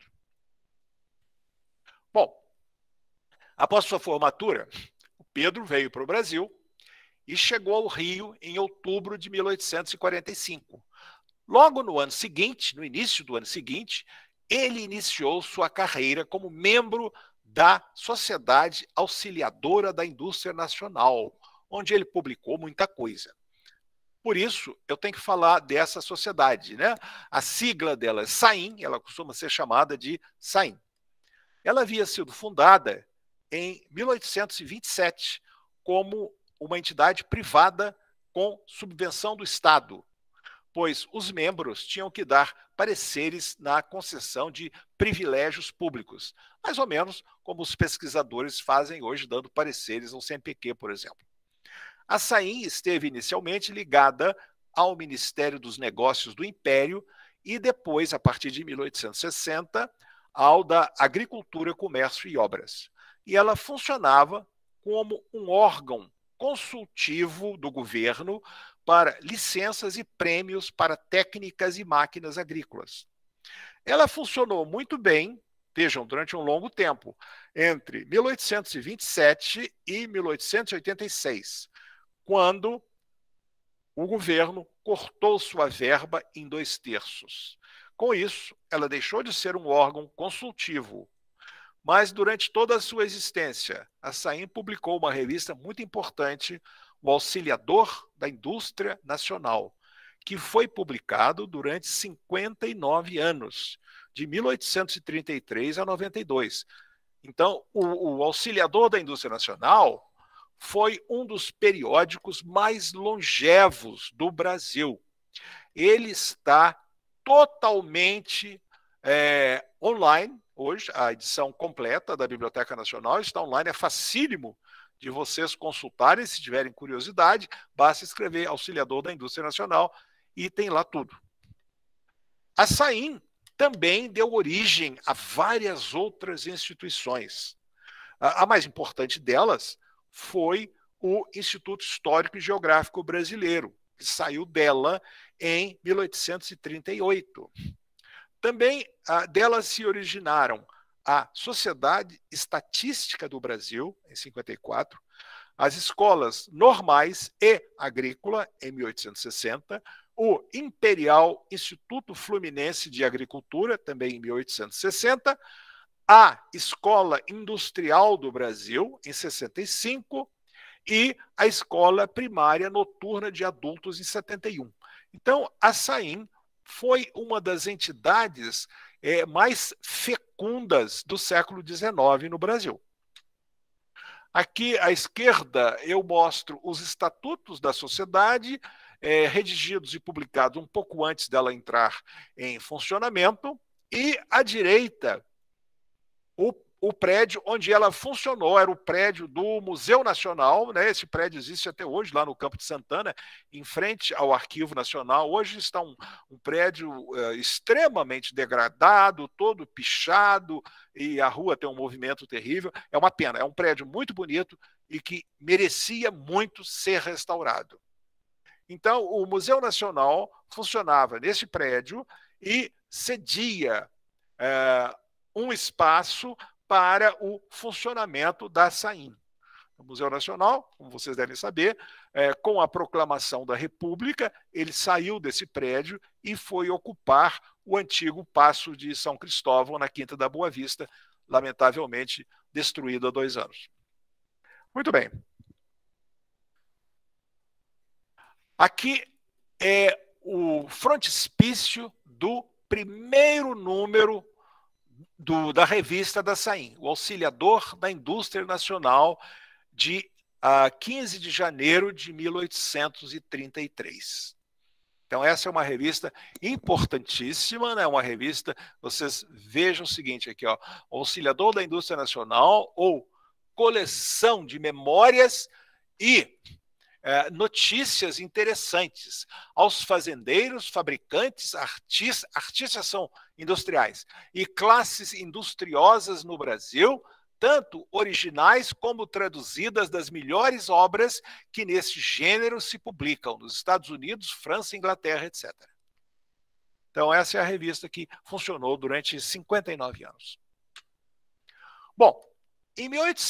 Bom, após sua formatura, o Pedro veio para o Brasil e chegou ao Rio em outubro de 1845. Logo no ano seguinte, no início do ano seguinte, ele iniciou sua carreira como membro da Sociedade Auxiliadora da Indústria Nacional, onde ele publicou muita coisa. Por isso, eu tenho que falar dessa sociedade, né? A sigla dela é SAIM, ela costuma ser chamada de SAIM. Ela havia sido fundada em 1827 como uma entidade privada com subvenção do Estado, pois os membros tinham que dar pareceres na concessão de privilégios públicos, mais ou menos como os pesquisadores fazem hoje, dando pareceres ao CNPq, por exemplo. A SAIM esteve inicialmente ligada ao Ministério dos Negócios do Império e depois, a partir de 1860, ao da Agricultura, Comércio e Obras. E ela funcionava como um órgão consultivo do governo para licenças e prêmios para técnicas e máquinas agrícolas. Ela funcionou muito bem, vejam, durante um longo tempo, entre 1827 e 1886, quando o governo cortou sua verba em 2/3. Com isso, ela deixou de ser um órgão consultivo. Mas, durante toda a sua existência, a SAIM publicou uma revista muito importante, o Auxiliador da Indústria Nacional, que foi publicado durante 59 anos, de 1833 a 92. Então, o Auxiliador da Indústria Nacional foi um dos periódicos mais longevos do Brasil. Ele está totalmente online. Hoje, a edição completa da Biblioteca Nacional está online, é facílimo de vocês consultarem, se tiverem curiosidade, basta escrever Auxiliador da Indústria Nacional e tem lá tudo. A SAIM também deu origem a várias outras instituições. A mais importante delas foi o Instituto Histórico e Geográfico Brasileiro, que saiu dela em 1838. Também dela se originaram a Sociedade Estatística do Brasil, em 54, as escolas normais e agrícola, em 1860, o Imperial Instituto Fluminense de Agricultura, também em 1860, a Escola Industrial do Brasil, em 65, e a Escola Primária Noturna de Adultos, em 71. Então, a SAIM foi uma das entidades mais fecundas do século XIX no Brasil. Aqui à esquerda eu mostro os estatutos da sociedade, redigidos e publicados um pouco antes dela entrar em funcionamento, e à direita o prédio onde ela funcionou, era o prédio do Museu Nacional, né? Esse prédio existe até hoje, lá no Campo de Santana, em frente ao Arquivo Nacional. Hoje está um prédio extremamente degradado, todo pichado, e a rua tem um movimento terrível. É uma pena, é um prédio muito bonito e que merecia muito ser restaurado. Então, o Museu Nacional funcionava nesse prédio e cedia um espaço para o funcionamento da SAIM. O Museu Nacional, como vocês devem saber, com a proclamação da República, ele saiu desse prédio e foi ocupar o antigo Paço de São Cristóvão, na Quinta da Boa Vista, lamentavelmente destruído há 2 anos. Muito bem. Aqui é o frontispício do primeiro número da revista da SAIN, o Auxiliador da Indústria Nacional, de 15 de janeiro de 1833. Então, essa é uma revista importantíssima, né? Uma revista, vocês vejam o seguinte aqui, ó, Auxiliador da Indústria Nacional, ou coleção de memórias e notícias interessantes aos fazendeiros, fabricantes, artistas são industriais, e classes industriosas no Brasil, tanto originais como traduzidas das melhores obras que nesse gênero se publicam nos Estados Unidos, França, Inglaterra, etc. Então, essa é a revista que funcionou durante 59 anos. Bom, em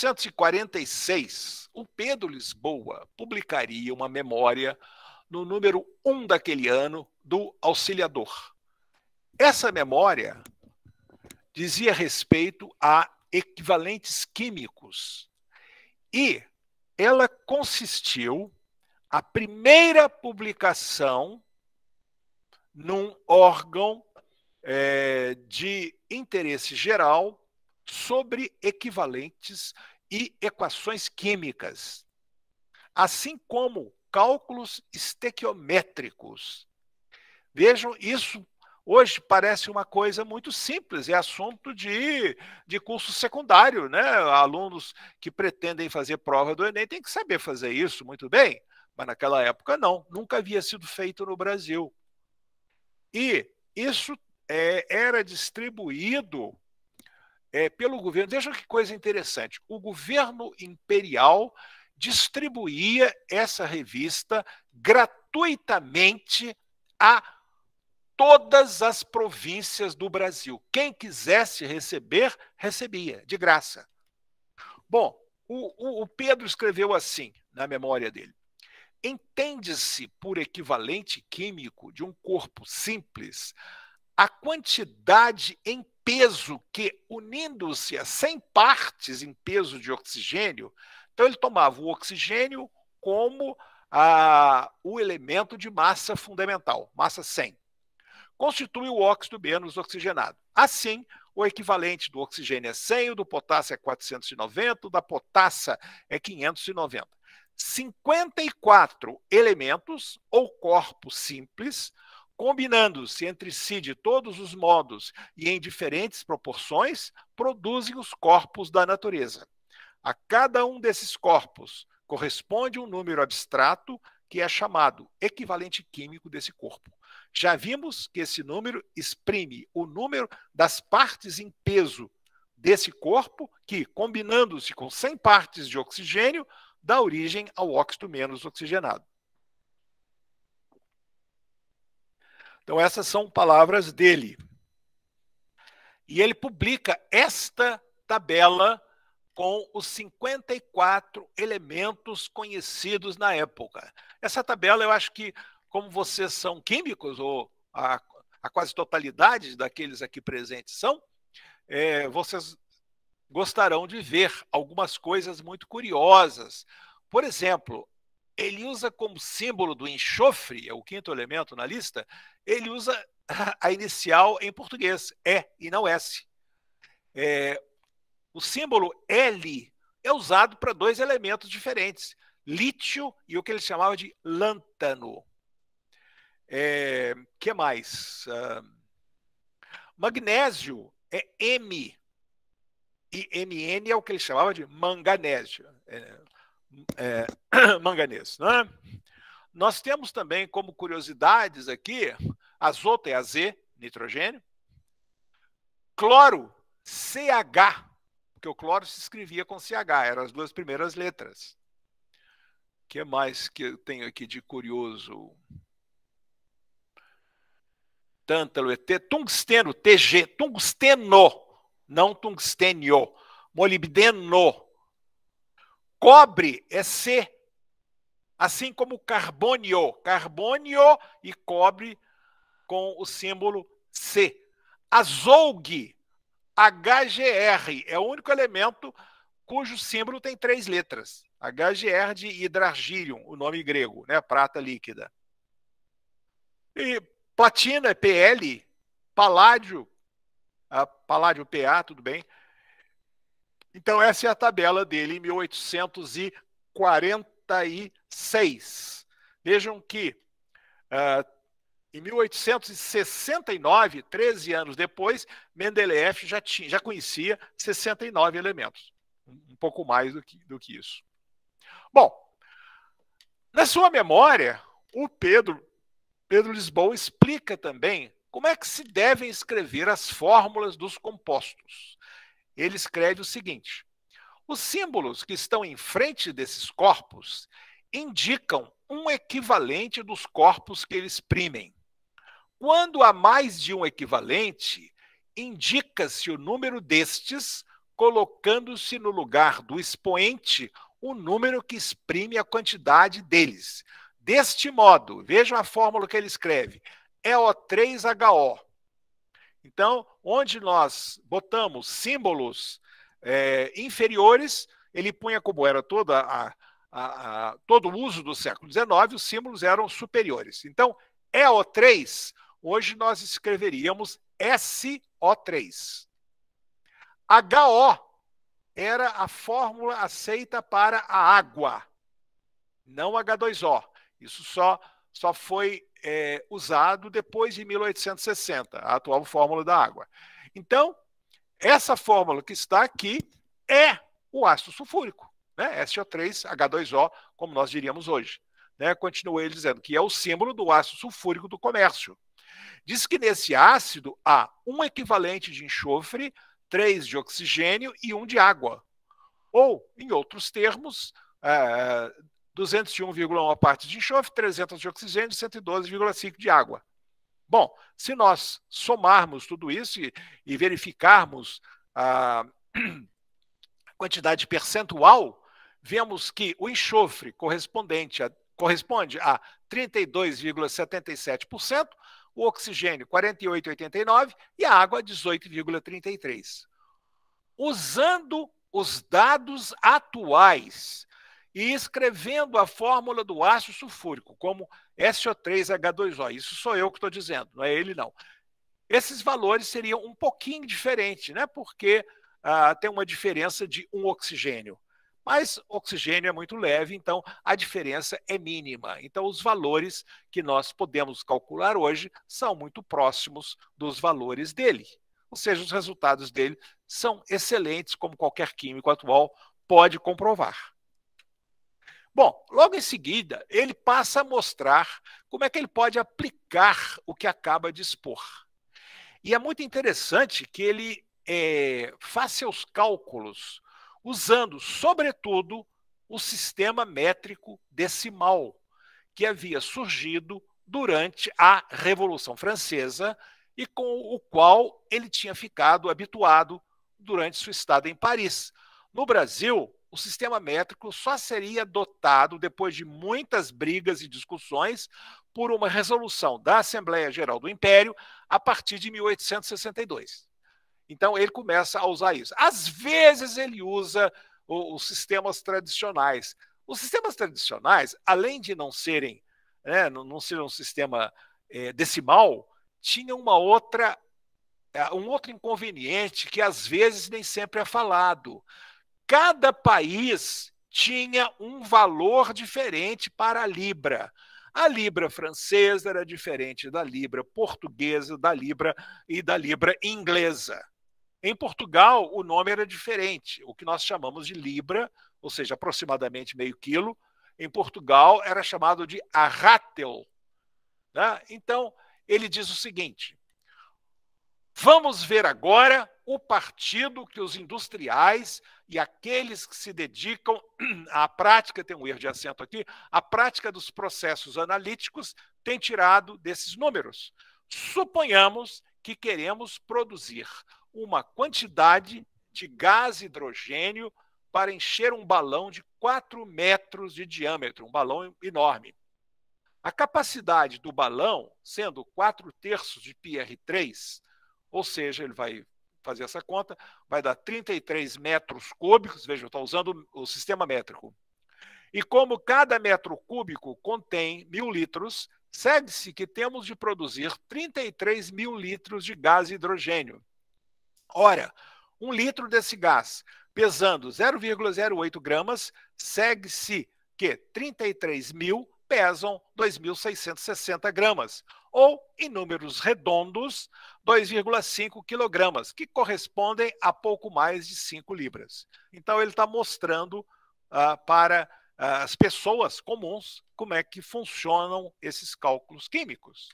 1846, o Pedro Lisboa publicaria uma memória no número 1 daquele ano do Auxiliador. Essa memória dizia respeito a equivalentes químicos e ela consistiu a primeira publicação num órgão de interesse geral sobre equivalentes e equações químicas, assim como cálculos estequiométricos. Vejam, isso hoje parece uma coisa muito simples, é assunto de curso secundário, né? Alunos que pretendem fazer prova do Enem têm que saber fazer isso muito bem, mas naquela época não, nunca havia sido feito no Brasil. E isso era distribuído pelo governo. Veja que coisa interessante. O governo imperial distribuía essa revista gratuitamente a todas as províncias do Brasil. Quem quisesse receber, recebia, de graça. Bom, o Pedro escreveu assim, na memória dele. Entende-se por equivalente químico de um corpo simples a quantidade em peso que, unindo-se a 100 partes em peso de oxigênio, então ele tomava o oxigênio como o elemento de massa fundamental, massa 100, constitui o óxido menos oxigenado. Assim, o equivalente do oxigênio é 100, o do potássio é 490, o da potassa é 590. 54 elementos ou corpos simples, combinando-se entre si de todos os modos e em diferentes proporções, produzem os corpos da natureza. A cada um desses corpos corresponde um número abstrato que é chamado equivalente químico desse corpo. Já vimos que esse número exprime o número das partes em peso desse corpo, que, combinando-se com 100 partes de oxigênio, dá origem ao óxido menos oxigenado. Então, essas são palavras dele. E ele publica esta tabela com os 54 elementos conhecidos na época. Essa tabela, eu acho que, como vocês são químicos, ou a quase totalidade daqueles aqui presentes são, vocês gostarão de ver algumas coisas muito curiosas. Por exemplo, ele usa como símbolo do enxofre, é o 5º elemento na lista, ele usa a inicial em português, E e não S. O símbolo L é usado para 2 elementos diferentes, lítio e o que ele chamava de lântano. Que mais? Magnésio é M, e Mn é o que ele chamava de manganésio. Manganês, né? Nós temos também como curiosidades aqui, azoto é AZ, nitrogênio, cloro, CH, porque o cloro se escrevia com CH, eram as 2 primeiras letras. O que mais que eu tenho aqui de curioso? Tântalo, ET, tungsteno, TG, tungsteno, não tungstênio, molibdeno, Cobre é C, assim como carbônio. Carbônio e cobre com o símbolo C. Azougue, HGR, é o único elemento cujo símbolo tem 3 letras. HGR de hidrargílium, o nome grego, né? Prata líquida. E platina é PL, paládio, paládio PA, tudo bem. Então essa é a tabela dele em 1846. Vejam que em 1869, 13 anos depois, Mendeleev já conhecia 69 elementos. Um pouco mais do que isso. Bom, na sua memória, o Pedro Lisboa explica também como é que se devem escrever as fórmulas dos compostos. Ele escreve o seguinte: os símbolos que estão em frente desses corpos indicam um equivalente dos corpos que eles exprimem. Quando há mais de um equivalente, indica-se o número destes, colocando-se no lugar do expoente o número que exprime a quantidade deles. Deste modo, vejam a fórmula que ele escreve, EO3HO. Então, onde nós botamos símbolos inferiores, ele punha, como era todo o uso do século XIX, os símbolos eram superiores. Então, EO3, hoje nós escreveríamos SO3. HO era a fórmula aceita para a água, não H2O. Isso só foi usado depois de 1860, a atual fórmula da água. Então, essa fórmula que está aqui é o ácido sulfúrico, né? SO3H2O, como nós diríamos hoje. Né? Continua ele dizendo que é o símbolo do ácido sulfúrico do comércio. Diz que nesse ácido há um equivalente de enxofre, 3 de oxigênio e 1 de água. Ou, em outros termos, 201,1 partes de enxofre, 300 de oxigênio e 112,5 de água. Bom, se nós somarmos tudo isso e verificarmos a quantidade percentual, vemos que o enxofre corresponde a 32,77%, o oxigênio 48,89% e a água 18,33%. Usando os dados atuais e escrevendo a fórmula do ácido sulfúrico como SO3H2O, isso sou eu que estou dizendo, não é ele não. Esses valores seriam um pouquinho diferentes, né? Porque tem uma diferença de um oxigênio. Mas oxigênio é muito leve, então a diferença é mínima. Então os valores que nós podemos calcular hoje são muito próximos dos valores dele. Ou seja, os resultados dele são excelentes, como qualquer químico atual pode comprovar. Bom, logo em seguida, ele passa a mostrar como é que ele pode aplicar o que acaba de expor. E é muito interessante que ele faça seus cálculos usando, sobretudo, o sistema métrico decimal, que havia surgido durante a Revolução Francesa e com o qual ele tinha ficado habituado durante sua estada em Paris. No Brasil, o sistema métrico só seria adotado depois de muitas brigas e discussões por uma resolução da Assembleia Geral do Império a partir de 1862. Então, ele começa a usar isso. Às vezes, ele usa os sistemas tradicionais. Os sistemas tradicionais, além de não serem, não ser um sistema decimal, tinham um outro inconveniente que, às vezes, nem sempre é falado. Cada país tinha um valor diferente para a libra. A libra francesa era diferente da libra portuguesa, da libra e da libra inglesa. Em Portugal, o nome era diferente. O que nós chamamos de libra, ou seja, aproximadamente meio quilo, em Portugal era chamado de arrátel. Né? Então, ele diz o seguinte: vamos ver agora o partido que os industriais e aqueles que se dedicam à prática, tem um erro de acento aqui, à prática dos processos analíticos têm tirado desses números. Suponhamos que queremos produzir uma quantidade de gás hidrogênio para encher um balão de 4 metros de diâmetro, um balão enorme. A capacidade do balão, sendo 4/3 de πr3, ou seja, ele vai fazer essa conta, vai dar 33 metros cúbicos, veja, eu estou usando o sistema métrico. E como cada metro cúbico contém 1.000 litros, segue-se que temos de produzir 33.000 litros de gás hidrogênio. Ora, 1 litro desse gás pesando 0,08 gramas, segue-se que 33.000 pesam 2.660 gramas, ou, em números redondos, 2,5 quilogramas, que correspondem a pouco mais de 5 libras. Então, ele está mostrando para as pessoas comuns como é que funcionam esses cálculos químicos.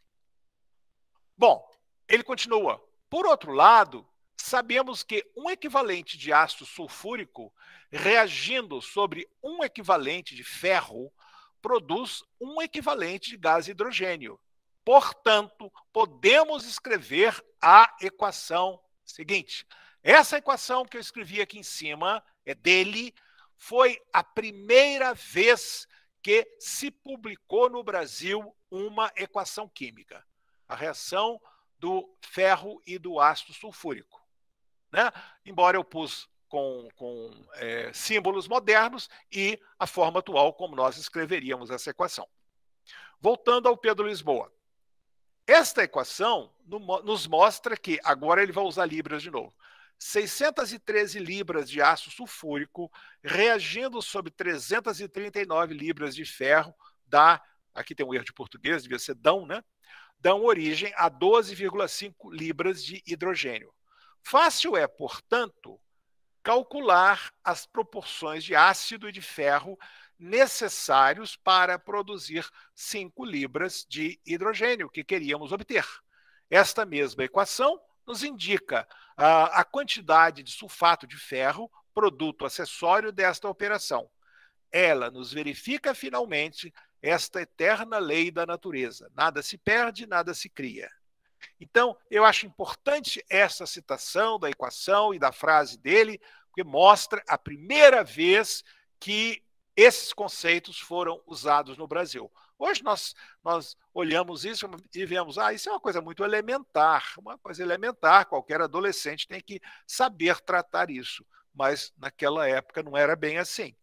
Bom, ele continua. Por outro lado, sabemos que um equivalente de ácido sulfúrico reagindo sobre um equivalente de ferro produz um equivalente de gás hidrogênio. Portanto, podemos escrever a equação seguinte. Essa equação que eu escrevi aqui em cima é dele, foi a primeira vez que se publicou no Brasil uma equação química. A reação do ferro e do ácido sulfúrico. Né? Embora eu pus com símbolos modernos e a forma atual como nós escreveríamos essa equação. Voltando ao Pedro Lisboa. Esta equação nos mostra que, agora ele vai usar libras de novo, 613 libras de ácido sulfúrico reagindo sobre 339 libras de ferro dá, aqui tem um erro de português, devia ser dão, né? Dão origem a 12,5 libras de hidrogênio. Fácil é, portanto, calcular as proporções de ácido e de ferro necessários para produzir 5 libras de hidrogênio que queríamos obter. Esta mesma equação nos indica a quantidade de sulfato de ferro, produto acessório desta operação. Ela nos verifica finalmente esta eterna lei da natureza. Nada se perde, nada se cria. Então, eu acho importante essa citação da equação e da frase dele, porque mostra a primeira vez que esses conceitos foram usados no Brasil. Hoje nós olhamos isso e vemos, isso é uma coisa muito elementar, qualquer adolescente tem que saber tratar isso. Mas naquela época não era bem assim.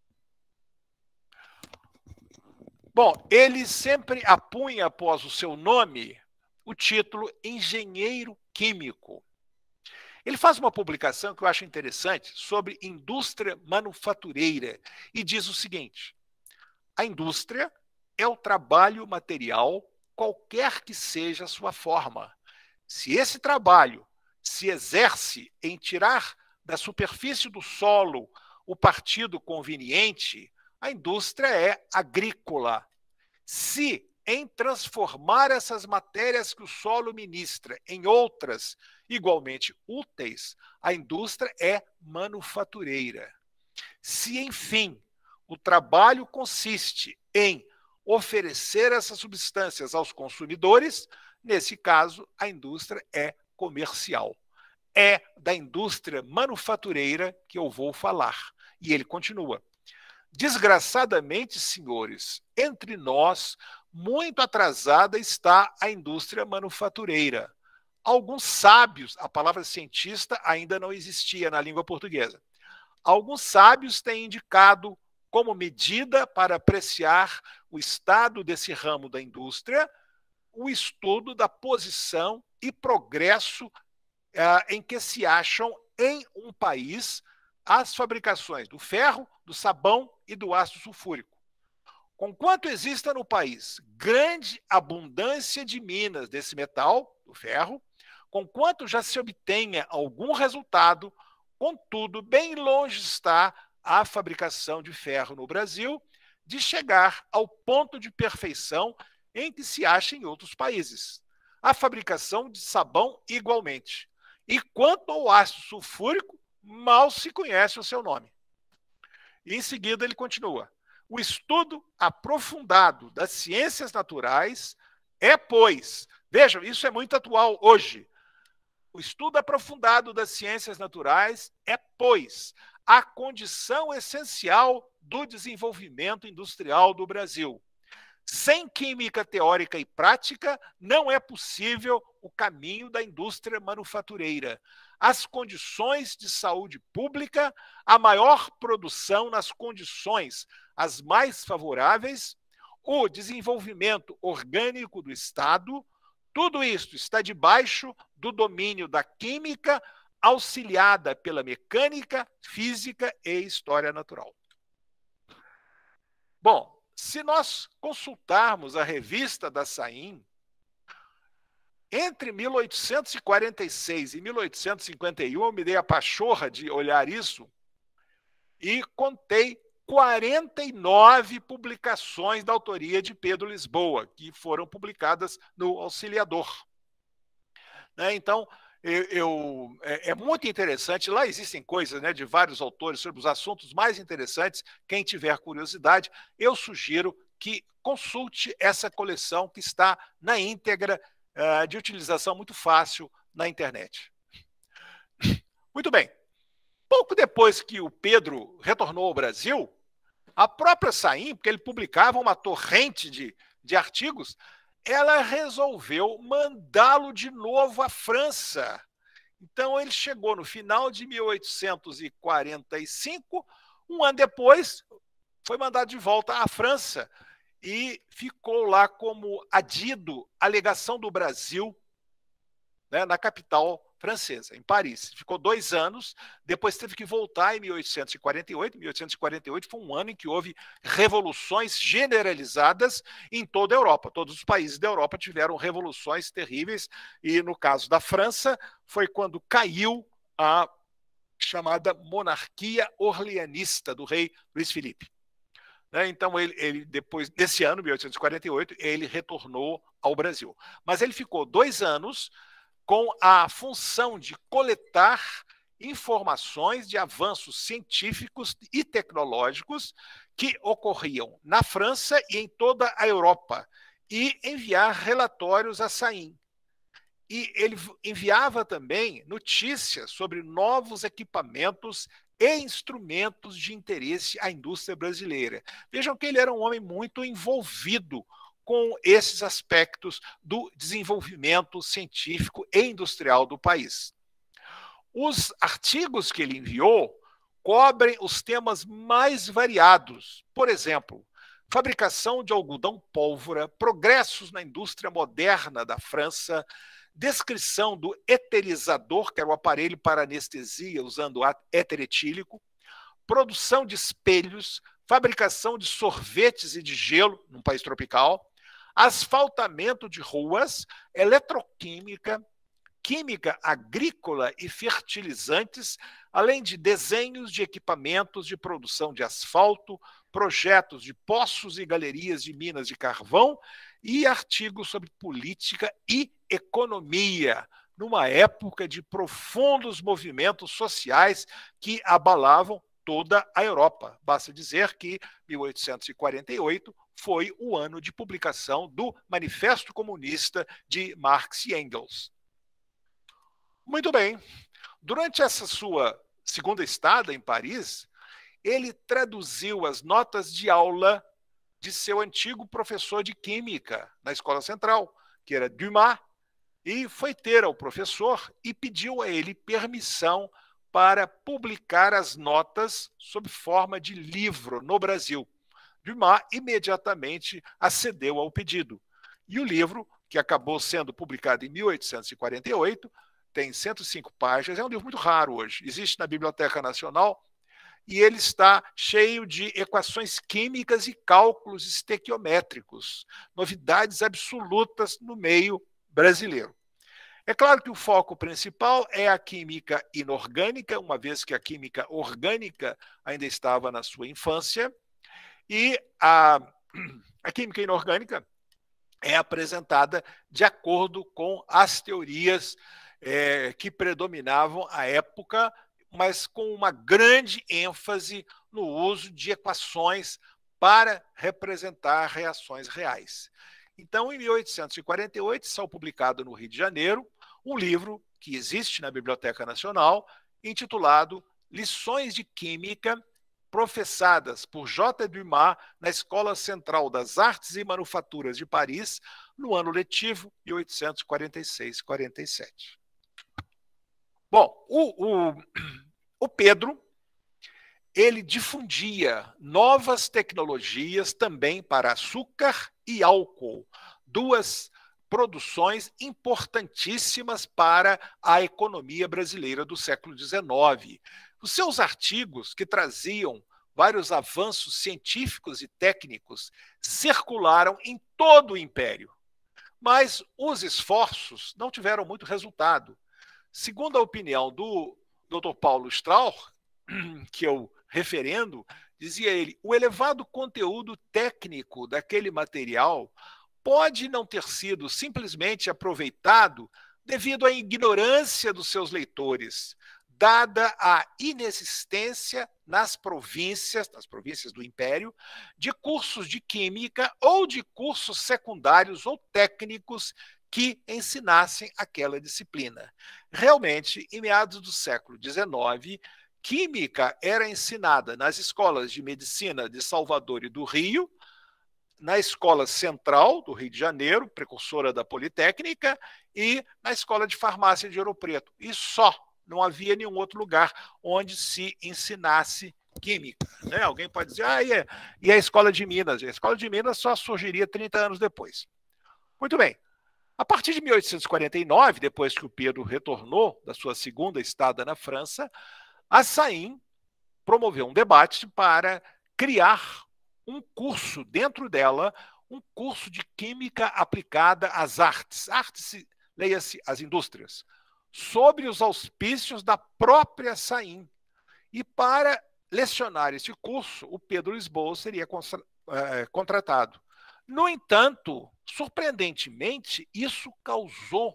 Bom, ele sempre apunha após o seu nome o título engenheiro químico. Ele faz uma publicação que eu acho interessante sobre indústria manufatureira e diz o seguinte: a indústria é o trabalho material, qualquer que seja a sua forma. Se esse trabalho se exerce em tirar da superfície do solo o partido conveniente, a indústria é agrícola. Se em transformar essas matérias que o solo ministra em outras igualmente úteis, a indústria é manufatureira. Se, enfim, o trabalho consiste em oferecer essas substâncias aos consumidores, nesse caso, a indústria é comercial. É da indústria manufatureira que eu vou falar. E ele continua. Desgraçadamente, senhores, entre nós, muito atrasada está a indústria manufatureira. Alguns sábios, a palavra cientista ainda não existia na língua portuguesa. Alguns sábios têm indicado como medida para apreciar o estado desse ramo da indústria, o estudo da posição e progresso em que se acham em um país as fabricações do ferro, do sabão e do ácido sulfúrico. Conquanto exista no país grande abundância de minas desse metal, do ferro, conquanto já se obtenha algum resultado, contudo, bem longe está a fabricação de ferro no Brasil de chegar ao ponto de perfeição em que se acha em outros países. A fabricação de sabão igualmente. E quanto ao ácido sulfúrico, mal se conhece o seu nome. E em seguida ele continua. O estudo aprofundado das ciências naturais é, pois, vejam, isso é muito atual hoje. O estudo aprofundado das ciências naturais é, pois, a condição essencial do desenvolvimento industrial do Brasil. Sem química teórica e prática, não é possível o caminho da indústria manufatureira. As condições de saúde pública, a maior produção nas condições as mais favoráveis, o desenvolvimento orgânico do Estado, tudo isso está debaixo do domínio da química, auxiliada pela mecânica, física e história natural. Bom, se nós consultarmos a revista da SAIM, entre 1846 e 1851, eu me dei a pachorra de olhar isso e contei 49 publicações da autoria de Pedro Lisboa, que foram publicadas no Auxiliador. Então, é muito interessante. Lá existem coisas, né, de vários autores sobre os assuntos mais interessantes. Quem tiver curiosidade, eu sugiro que consulte essa coleção que está na íntegra, de utilização muito fácil na internet. Muito bem. Pouco depois que o Pedro retornou ao Brasil, a própria SAIM, porque ele publicava uma torrente de artigos, ela resolveu mandá-lo de novo à França. Então, ele chegou no final de 1845, um ano depois, foi mandado de volta à França e ficou lá como adido à legação do Brasil, né, na capital francesa, em Paris. Ficou 2 anos, depois teve que voltar em 1848. 1848 foi um ano em que houve revoluções generalizadas em toda a Europa. Todos os países da Europa tiveram revoluções terríveis, e no caso da França, foi quando caiu a chamada monarquia orleanista do rei Luís Filipe. Então, ele depois desse ano, 1848, ele retornou ao Brasil. Mas ele ficou 2 anos com a função de coletar informações de avanços científicos e tecnológicos que ocorriam na França e em toda a Europa, e enviar relatórios à SAIM. E ele enviava também notícias sobre novos equipamentos e instrumentos de interesse à indústria brasileira. Vejam que ele era um homem muito envolvido com esses aspectos do desenvolvimento científico e industrial do país. Os artigos que ele enviou cobrem os temas mais variados. Por exemplo, fabricação de algodão pólvora, progressos na indústria moderna da França, descrição do eterizador, que era o aparelho para anestesia usando éter etílico, produção de espelhos, fabricação de sorvetes e de gelo num país tropical, asfaltamento de ruas, eletroquímica, química agrícola e fertilizantes, além de desenhos de equipamentos de produção de asfalto, projetos de poços e galerias de minas de carvão e artigos sobre política e economia, numa época de profundos movimentos sociais que abalavam toda a Europa. Basta dizer que 1848 foi o ano de publicação do Manifesto Comunista de Marx e Engels. Muito bem. Durante essa sua segunda estada em Paris, ele traduziu as notas de aula de seu antigo professor de química na Escola Central, que era Dumas, e foi ter ao professor e pediu a ele permissão para publicar as notas sob forma de livro no Brasil. Dumas imediatamente acedeu ao pedido. E o livro, que acabou sendo publicado em 1848, tem 105 páginas, é um livro muito raro hoje, existe na Biblioteca Nacional, e ele está cheio de equações químicas e cálculos estequiométricos, novidades absolutas no meio brasileiro. É claro que o foco principal é a química inorgânica, uma vez que a química orgânica ainda estava na sua infância, e a química inorgânica é apresentada de acordo com as teorias que predominavam à época, mas com uma grande ênfase no uso de equações para representar reações reais. Então, em 1848, saiu publicado no Rio de Janeiro um livro que existe na Biblioteca Nacional, intitulado lições de química professadas por J. Dumas na Escola Central das Artes e Manufaturas de Paris, no ano letivo 1846-47. Bom, o Pedro, ele difundia novas tecnologias também para açúcar e álcool, duas produções importantíssimas para a economia brasileira do século XIX. Os seus artigos, que traziam vários avanços científicos e técnicos, circularam em todo o Império. Mas os esforços não tiveram muito resultado. Segundo a opinião do Dr. Paulo Strauch, que eu referendo, dizia ele, o elevado conteúdo técnico daquele material pode não ter sido simplesmente aproveitado devido à ignorância dos seus leitores, dada a inexistência nas províncias do Império, de cursos de química ou de cursos secundários ou técnicos que ensinassem aquela disciplina. Realmente, em meados do século XIX, química era ensinada nas escolas de medicina de Salvador e do Rio, na Escola Central do Rio de Janeiro, precursora da Politécnica, e na Escola de Farmácia de Ouro Preto. E só, não havia nenhum outro lugar onde se ensinasse química. Né? Alguém pode dizer, e a Escola de Minas? A Escola de Minas só surgiria 30 anos depois. Muito bem. A partir de 1849, depois que o Pedro retornou da sua segunda estada na França, a SAIM promoveu um debate para criar um curso dentro dela, um curso de química aplicada às artes. Artes, leia-se, as indústrias, sob os auspícios da própria SAIM. E para lecionar esse curso, o Pedro Lisboa seria contratado. No entanto, surpreendentemente, isso causou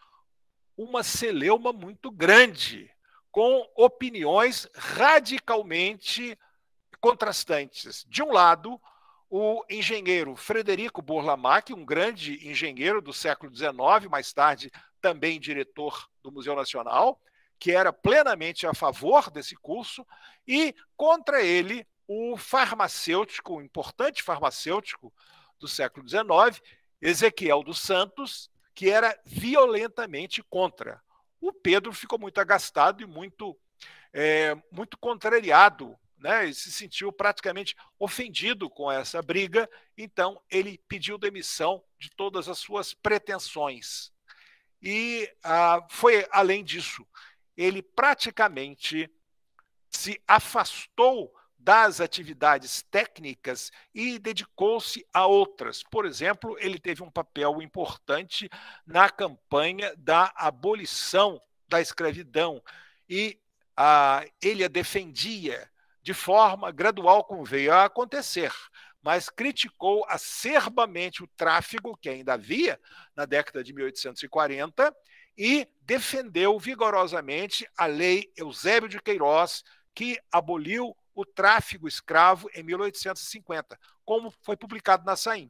uma celeuma muito grande, com opiniões radicalmente contrastantes. De um lado, o engenheiro Frederico Burlamaque, um grande engenheiro do século XIX, mais tarde também diretor do Museu Nacional, que era plenamente a favor desse curso, e contra ele o farmacêutico, o importante farmacêutico do século XIX, Ezequiel dos Santos, que era violentamente contra. O Pedro ficou muito agastado e muito contrariado, né? E se sentiu praticamente ofendido com essa briga, então ele pediu demissão de todas as suas pretensões. E foi além disso, ele praticamente se afastou das atividades técnicas e dedicou-se a outras. Por exemplo, ele teve um papel importante na campanha da abolição da escravidão e ele a defendia de forma gradual, como veio a acontecer, mas criticou acerbamente o tráfico que ainda havia na década de 1840 e defendeu vigorosamente a Lei Eusébio de Queiroz, que aboliu o tráfico escravo em 1850, como foi publicado na SAIM.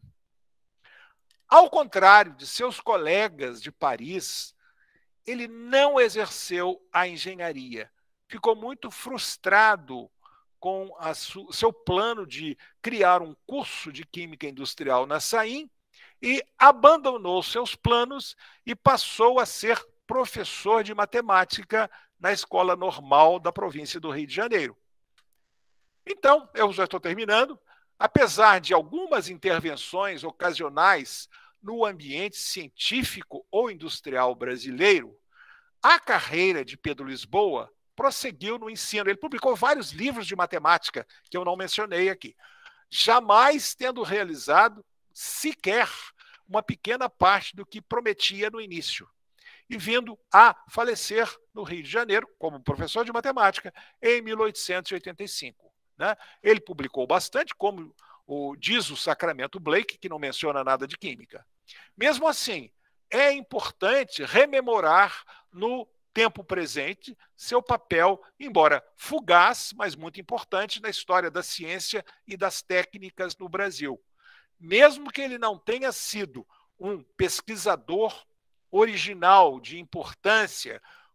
Ao contrário de seus colegas de Paris, ele não exerceu a engenharia. Ficou muito frustrado com seu plano de criar um curso de química industrial na SAIM e abandonou seus planos e passou a ser professor de matemática na Escola Normal da província do Rio de Janeiro. Então, eu já estou terminando. Apesar de algumas intervenções ocasionais no ambiente científico ou industrial brasileiro, a carreira de Pedro Lisboa prosseguiu no ensino. Ele publicou vários livros de matemática, que eu não mencionei aqui, jamais tendo realizado sequer uma pequena parte do que prometia no início, e vindo a falecer no Rio de Janeiro, como professor de matemática, em 1885. Né? Ele publicou bastante, como diz o Sacramento Blake, que não menciona nada de química. Mesmo assim, é importante rememorar no tempo presente seu papel, embora fugaz, mas muito importante na história da ciência e das técnicas no Brasil. Mesmo que ele não tenha sido um pesquisador original de importância,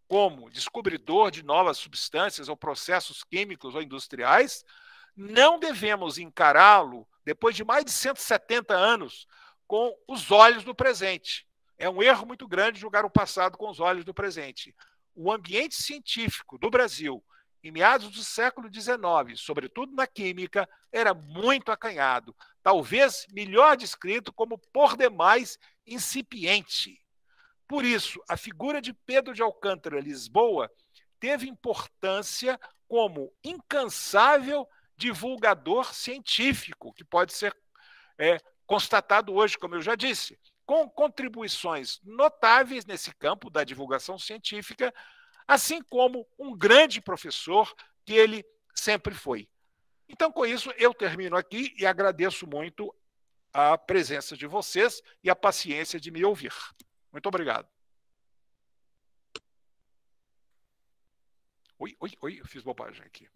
como descobridor de novas substâncias ou processos químicos ou industriais, não devemos encará-lo, depois de mais de 170 anos, com os olhos do presente. É um erro muito grande julgar o passado com os olhos do presente. O ambiente científico do Brasil, em meados do século XIX, sobretudo na química, era muito acanhado, talvez melhor descrito como por demais incipiente. Por isso, a figura de Pedro de Alcântara Lisboa teve importância como incansável divulgador científico, que pode ser constatado hoje, como eu já disse, com contribuições notáveis nesse campo da divulgação científica, assim como um grande professor que ele sempre foi. Então, com isso, eu termino aqui e agradeço muito a presença de vocês e a paciência de me ouvir. Muito obrigado. Oi, eu fiz bobagem aqui.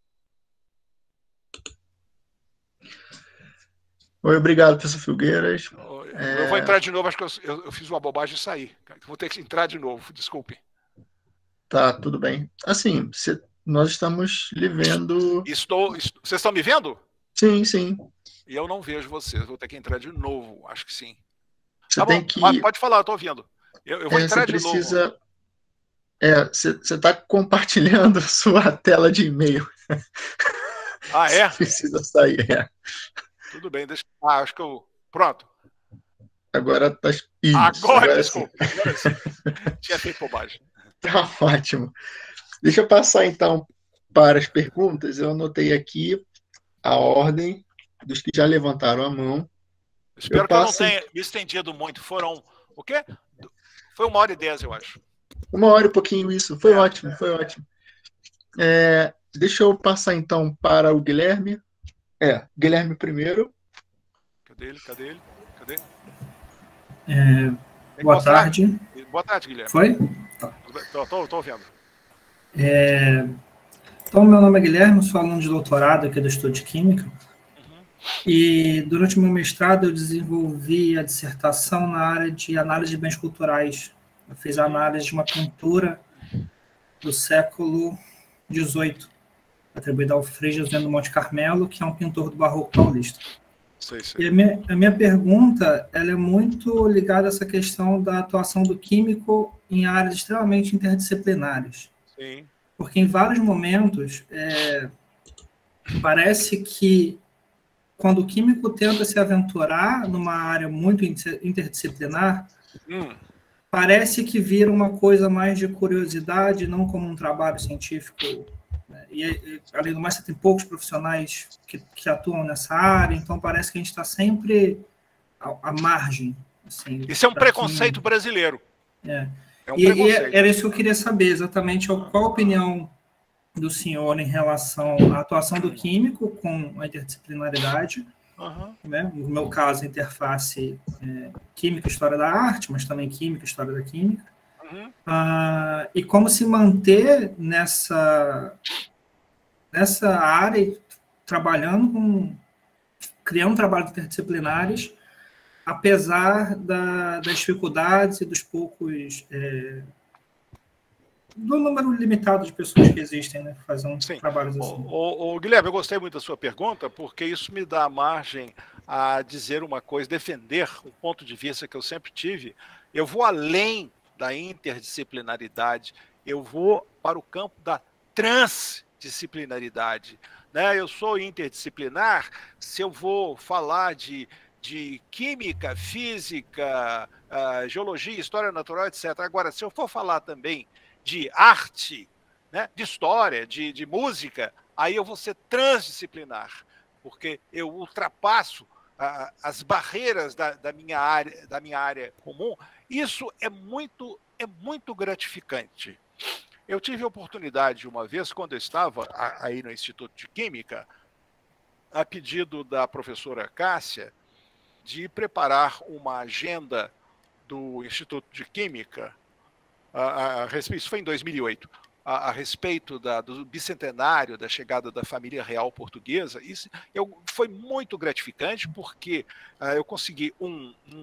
Oi, obrigado, professor Filgueiras. Eu vou entrar de novo, acho que eu fiz uma bobagem e saí. Vou ter que entrar de novo, desculpe. Tá, tudo bem. Assim, nós estamos lhe vendo... Vocês estão me vendo? Sim, sim. E eu não vejo vocês, vou ter que entrar de novo, acho que sim. Você tem que... Pode falar, eu estou ouvindo. Eu vou entrar de novo. Você está compartilhando sua tela de e-mail. Ah, é? Você precisa sair, Tudo bem, deixa... acho que eu... Pronto. Agora tá... Isso, agora desculpa. Sim. Agora sim. Tinha feito bobagem. Tá ótimo. Deixa eu passar, então, para as perguntas. Eu anotei aqui a ordem dos que já levantaram a mão. Espero que eu não tenha me estendido muito. Foram... O quê? Foi 1h10, eu acho. 1h e pouquinho, isso. Foi ótimo, foi ótimo. Deixa eu passar, então, para o Guilherme. Guilherme primeiro. Cadê ele? Boa tarde. Boa tarde, Guilherme. Foi? Estou vendo. Então, meu nome é Guilherme, sou aluno de doutorado aqui do Estudo de Química. E durante o meu mestrado eu desenvolvi a dissertação na área de análise de bens culturais. Eu fiz a análise de uma pintura do século XVIII, atribuída ao Frei José do Monte Carmelo, que é um pintor do Barroco paulista. Sei. E a minha pergunta ela é muito ligada a essa questão da atuação do químico em áreas extremamente interdisciplinares. Sim. Porque em vários momentos parece que quando o químico tenta se aventurar numa área muito interdisciplinar, parece que vira uma coisa mais de curiosidade, não como um trabalho científico. E, além do mais, você tem poucos profissionais que atuam nessa área, então parece que a gente está sempre à margem. Assim, isso é um preconceito brasileiro. É um preconceito. Era isso que eu queria saber, exatamente qual a opinião do senhor em relação à atuação do químico com a interdisciplinaridade, né? No meu caso, a interface química e história da arte, mas também química e história da química, e como se manter nessa área, trabalhando criando trabalhos interdisciplinares, apesar das dificuldades e dos poucos... do número limitado de pessoas que existem, né, fazendo trabalhos assim. Guilherme, eu gostei muito da sua pergunta, porque isso me dá margem a dizer uma coisa, defender um ponto de vista que eu sempre tive. Eu vou além da interdisciplinaridade, eu vou para o campo da transdisciplinaridade. Né? Eu sou interdisciplinar se eu vou falar de química, física, geologia, história natural, etc. Agora, se eu for falar também de arte, né, de história, de música, aí eu vou ser transdisciplinar, porque eu ultrapasso as barreiras da minha área comum. Isso é muito gratificante. Eu tive a oportunidade uma vez, quando eu estava aí no Instituto de Química, a pedido da professora Cássia, de preparar uma agenda do Instituto de Química, isso foi em 2008, a respeito do bicentenário da chegada da família real portuguesa. Isso foi muito gratificante, porque eu consegui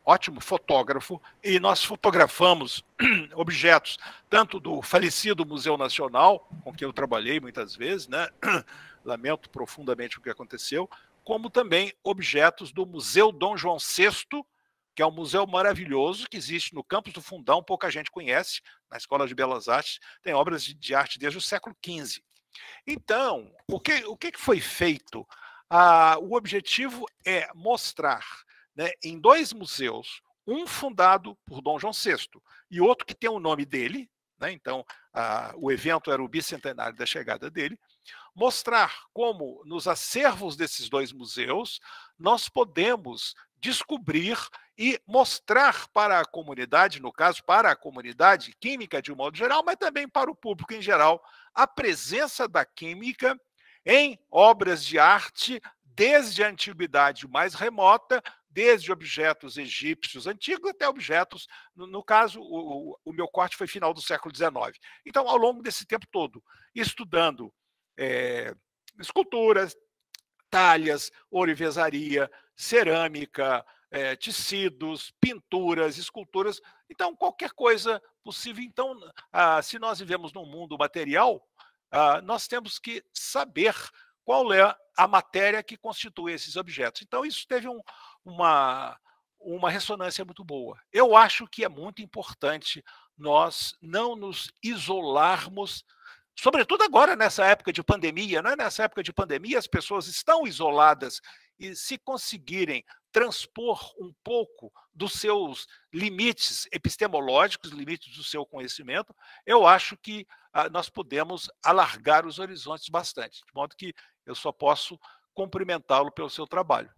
ótimo fotógrafo, e nós fotografamos objetos tanto do falecido Museu Nacional, com quem eu trabalhei muitas vezes, né? Lamento profundamente o que aconteceu, como também objetos do Museu Dom João VI, que é um museu maravilhoso que existe no Campus do Fundão, pouca gente conhece, na Escola de Belas Artes, tem obras de arte desde o século XV. Então, o que foi feito? O objetivo é mostrar, né, em 2 museus, um fundado por Dom João VI e outro que tem o nome dele, né, então o evento era o bicentenário da chegada dele, mostrar como nos acervos desses 2 museus nós podemos descobrir e mostrar para a comunidade, no caso, para a comunidade química de um modo geral, mas também para o público em geral, a presença da química em obras de arte desde a antiguidade mais remota, desde objetos egípcios antigos até objetos, no caso, o meu corte foi final do século XIX. Então, ao longo desse tempo todo, estudando esculturas, talhas, ourivesaria, cerâmica, tecidos, pinturas, esculturas, então qualquer coisa possível. Então, se nós vivemos num mundo material, nós temos que saber qual é a matéria que constitui esses objetos. Então, isso teve uma ressonância muito boa. Eu acho que é muito importante nós não nos isolarmos, sobretudo agora, nessa época de pandemia, né? Nessa época de pandemia, as pessoas estão isoladas e, se conseguirem transpor um pouco dos seus limites epistemológicos, limites do seu conhecimento, eu acho que nós podemos alargar os horizontes bastante, de modo que eu só posso cumprimentá-lo pelo seu trabalho.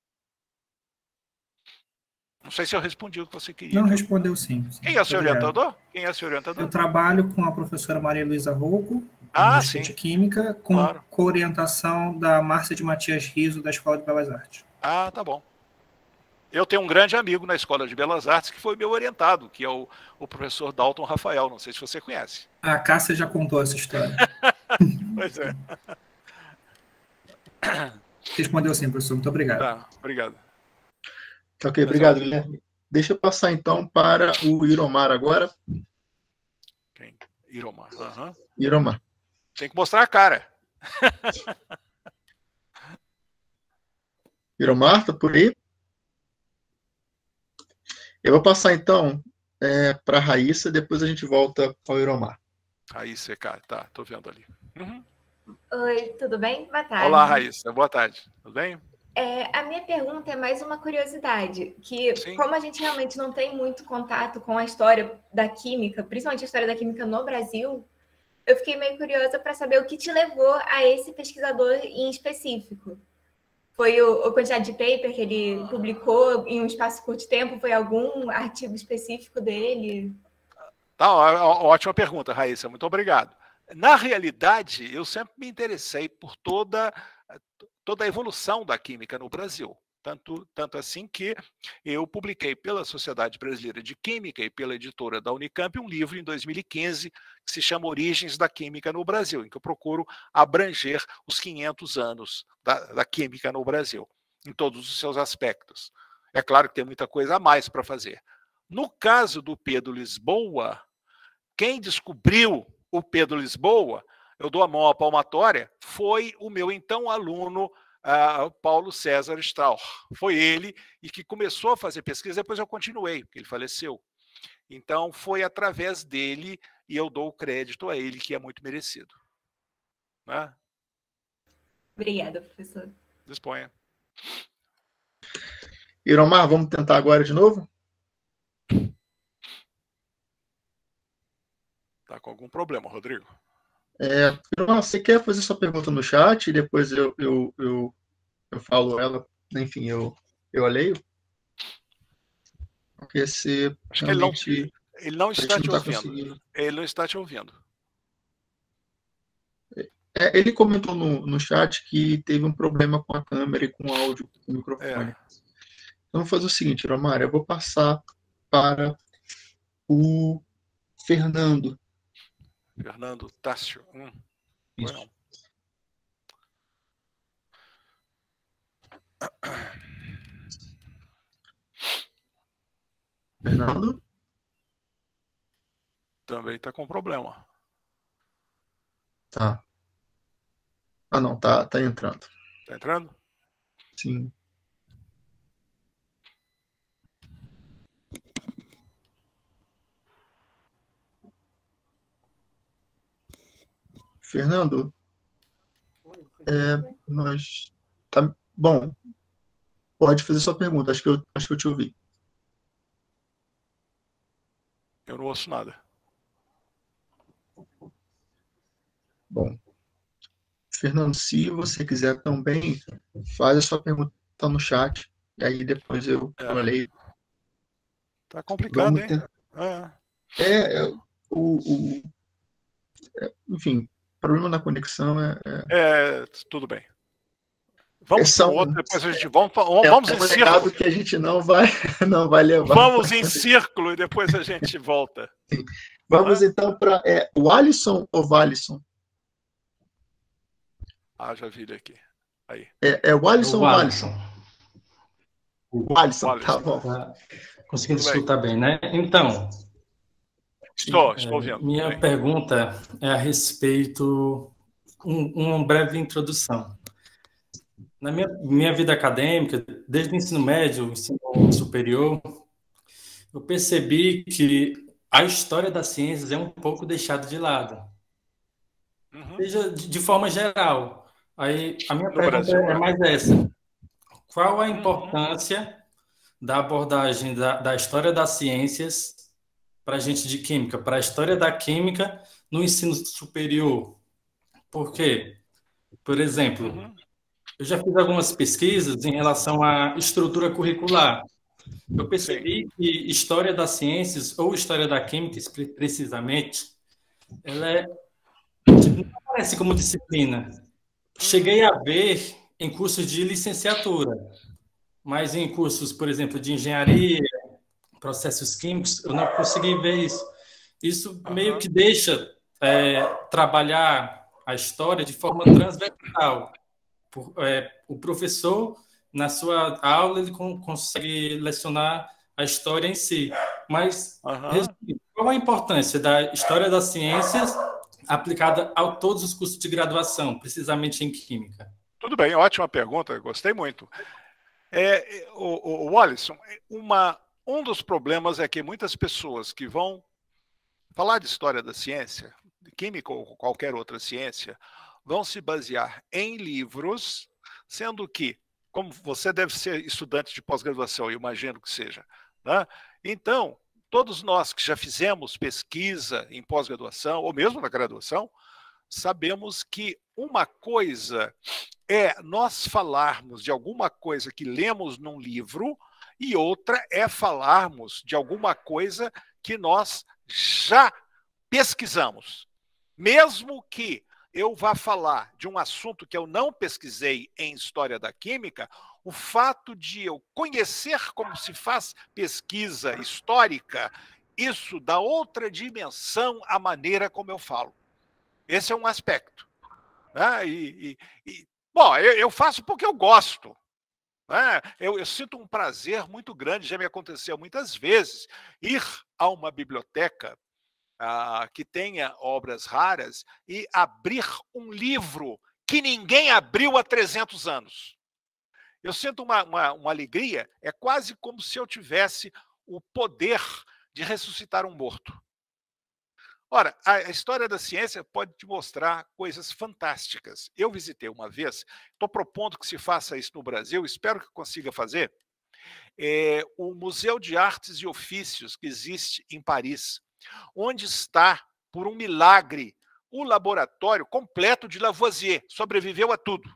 Não sei se eu respondi o que você queria. Não, respondeu sim. Quem é seu orientador? Quem é seu orientador? Eu trabalho com a professora Maria Luísa Rocco, do Instituto de Química, com orientação da Márcia de Matias Riso, da Escola de Belas Artes. Tá bom. Eu tenho um grande amigo na Escola de Belas Artes que foi meu orientado, que é o professor Dalton Rafael. Não sei se você conhece. A Cássia já contou essa história. Pois é. Respondeu sim, professor. Muito obrigado. Tá, obrigado. Tá, ok, obrigado, Guilherme. Deixa eu passar, então, para o Iromar agora. Quem? Iromar. Uhum. Iromar. Tem que mostrar a cara. Iromar, tá por aí? Eu vou passar, então, para a Raíssa, depois a gente volta ao Iromar. Raíssa, cara, tá, tô vendo ali. Uhum. Oi, tudo bem? Boa tarde. Olá, Raíssa, boa tarde. Tudo bem? A minha pergunta é mais uma curiosidade, que Sim. Como a gente realmente não tem muito contato com a história da química, principalmente a história da química no Brasil, eu fiquei meio curiosa para saber o que te levou a esse pesquisador em específico. Foi a quantidade de paper que ele publicou em um espaço curto de tempo? Foi algum artigo específico dele? Tá, ótima pergunta, Raíssa, muito obrigado. Na realidade, eu sempre me interessei por toda a evolução da química no Brasil. Tanto assim que eu publiquei pela Sociedade Brasileira de Química e pela editora da Unicamp um livro em 2015 que se chama Origens da Química no Brasil, em que eu procuro abranger os 500 anos da química no Brasil, em todos os seus aspectos. É claro que tem muita coisa a mais para fazer. No caso do Pedro Lisboa, quem descobriu o Pedro Lisboa, eu dou a mão à palmatória, foi o meu então aluno, Paulo César Strauch. Foi ele e que começou a fazer pesquisa, depois eu continuei, porque ele faleceu. Então, foi através dele, e eu dou o crédito a ele, que é muito merecido. Né? Obrigada, professor. Disponha. Iromar, vamos tentar agora de novo? Está com algum problema, Rodrigo? Iromar, você quer fazer sua pergunta no chat e depois eu falo ela, enfim, eu leio? Porque se Acho realmente que ele não está te ouvindo. Conseguindo. Ele não está te ouvindo. Ele comentou no chat que teve um problema com a câmera e com o áudio do microfone. Então, vou fazer o seguinte, Iromar, eu vou passar para o Fernando. Fernando Tássio. Isso. Fernando? Também está com problema. Tá. Ah, não, tá entrando. Tá entrando? Sim. Fernando, nós... Tá, bom, pode fazer sua pergunta, acho que eu te ouvi. Eu não ouço nada. Bom, Fernando, se você quiser também, faz a sua pergunta no chat, e aí depois eu leio. Tá complicado, hein? Enfim, problema na conexão tudo bem. Vamos para o outro, depois a gente vamos em círculo. Que a gente não vai levar. Vamos em círculo e depois a gente volta. Sim. Vamos então para o Alisson ou Valisson? Já vi ele aqui. Aí. É o Alisson ou o Valisson? O Alisson, tá bom. Tá conseguindo escutar bem, né? Então, estou ouvindo. Minha pergunta é a respeito, uma breve introdução. Na minha vida acadêmica, desde o ensino médio, o ensino superior, eu percebi que a história das ciências é um pouco deixada de lado. Seja de forma geral. Aí, a minha pergunta é mais essa. Qual a importância da abordagem da história das ciências para a gente de química, para a história da química no ensino superior? Por quê? Por exemplo, eu já fiz algumas pesquisas em relação à estrutura curricular. Eu percebi que história das ciências, ou história da química, precisamente, ela não aparece como disciplina. Cheguei a ver em cursos de licenciatura, mas em cursos, por exemplo, de engenharia, processos químicos, eu não consegui ver isso. Isso meio que deixa trabalhar a história de forma transversal. O professor, na sua aula, ele consegue lecionar a história em si. Mas qual a importância da história das ciências aplicada a todos os cursos de graduação, precisamente em química? Tudo bem, ótima pergunta, gostei muito. O Alisson, um dos problemas é que muitas pessoas que vão falar de história da ciência, de química ou qualquer outra ciência, vão se basear em livros, sendo que, como você deve ser estudante de pós-graduação, eu imagino que seja, né? Então, todos nós que já fizemos pesquisa em pós-graduação, ou mesmo na graduação, sabemos que uma coisa é nós falarmos de alguma coisa que lemos num livro e outra é falarmos de alguma coisa que nós já pesquisamos. Mesmo que eu vá falar de um assunto que eu não pesquisei em história da química, o fato de eu conhecer como se faz pesquisa histórica, isso dá outra dimensão à maneira como eu falo. Esse é um aspecto. Né? Bom, eu faço porque eu gosto. Né? Eu sinto um prazer muito grande, já me aconteceu muitas vezes, ir a uma biblioteca que tenha obras raras e abrir um livro que ninguém abriu há 300 anos. Eu sinto uma alegria, é quase como se eu tivesse o poder de ressuscitar um morto. Ora, a história da ciência pode te mostrar coisas fantásticas. Eu visitei uma vez, estou propondo que se faça isso no Brasil, espero que consiga fazer, o Museu de Artes e Ofícios que existe em Paris, onde está, por um milagre, o laboratório completo de Lavoisier, sobreviveu a tudo.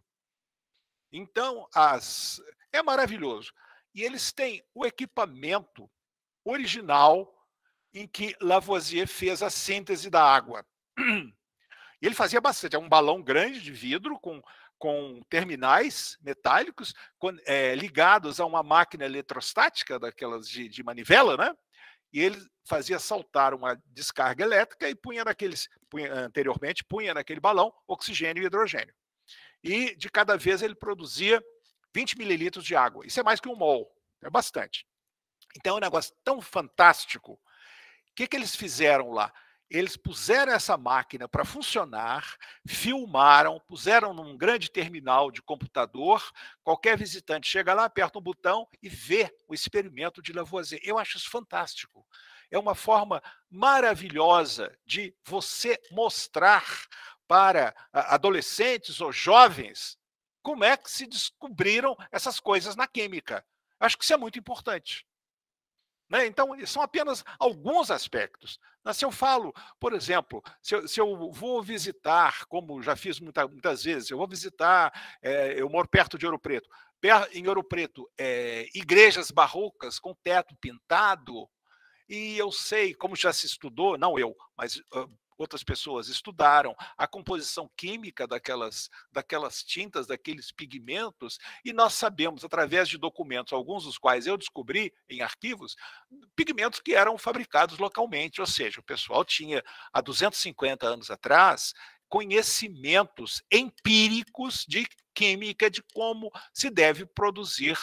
Então, é maravilhoso. E eles têm o equipamento original em que Lavoisier fez a síntese da água. E ele fazia bastante. É um balão grande de vidro com terminais metálicos ligados a uma máquina eletrostática, daquelas de manivela, né? E ele fazia saltar uma descarga elétrica e anteriormente punha naquele balão oxigênio e hidrogênio. E de cada vez ele produzia 20 mililitros de água. Isso é mais que 1 mol, é bastante. Então, é um negócio tão fantástico. O que eles fizeram lá? Eles puseram essa máquina para funcionar, filmaram, puseram num grande terminal de computador, qualquer visitante chega lá, aperta um botão e vê o experimento de Lavoisier. Eu acho isso fantástico. É uma forma maravilhosa de você mostrar para adolescentes ou jovens como é que se descobriram essas coisas na química. Acho que isso é muito importante. Né? Então, são apenas alguns aspectos. Se eu falo, por exemplo, se eu vou visitar, como já fiz muitas vezes, eu vou visitar, eu moro perto de Ouro Preto, em Ouro Preto, igrejas barrocas com teto pintado, e eu sei, como já se estudou, não eu, mas outras pessoas estudaram a composição química daquelas tintas, daqueles pigmentos, e nós sabemos, através de documentos, alguns dos quais eu descobri em arquivos, pigmentos que eram fabricados localmente, ou seja, o pessoal tinha, há 250 anos atrás, conhecimentos empíricos de química, de como se deve produzir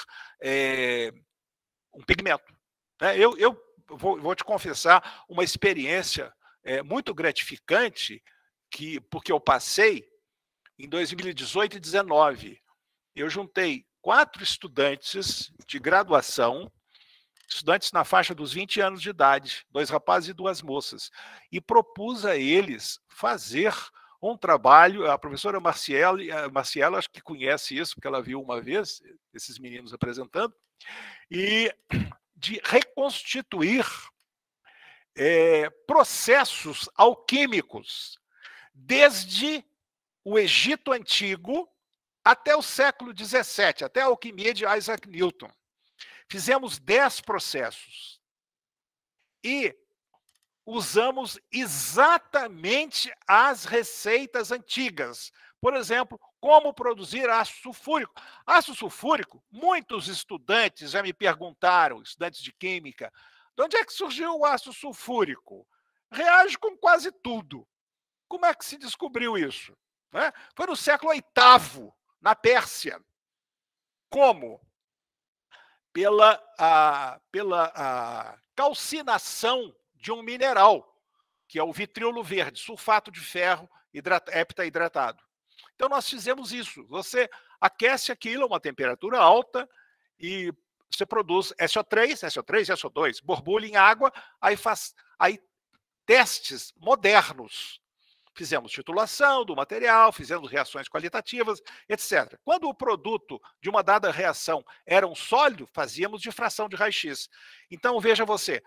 um pigmento. Eu vou te confessar uma experiência muito gratificante, porque eu passei em 2018 e 2019. Eu juntei 4 estudantes de graduação, estudantes na faixa dos 20 anos de idade, 2 rapazes e 2 moças, e propus a eles fazer um trabalho. A professora Marciela, acho que conhece isso, porque ela viu uma vez esses meninos apresentando, e de reconstituir processos alquímicos desde o Egito Antigo até o século XVII, até a alquimia de Isaac Newton. Fizemos 10 processos e usamos exatamente as receitas antigas. Por exemplo, como produzir ácido sulfúrico. Ácido sulfúrico, muitos estudantes já me perguntaram, estudantes de química, de onde é que surgiu o ácido sulfúrico? Reage com quase tudo. Como é que se descobriu isso? Foi no século VIII, na Pérsia. Como? Pela calcinação de um mineral, que é o vitriolo verde, sulfato de ferro heptahidratado. Então, nós fizemos isso. Você aquece aquilo a uma temperatura alta e você produz SO3, SO2, borbulha em água, aí faz testes modernos. Fizemos titulação do material, fizemos reações qualitativas, etc. Quando o produto de uma dada reação era um sólido, fazíamos difração de raio-x. Então, veja você,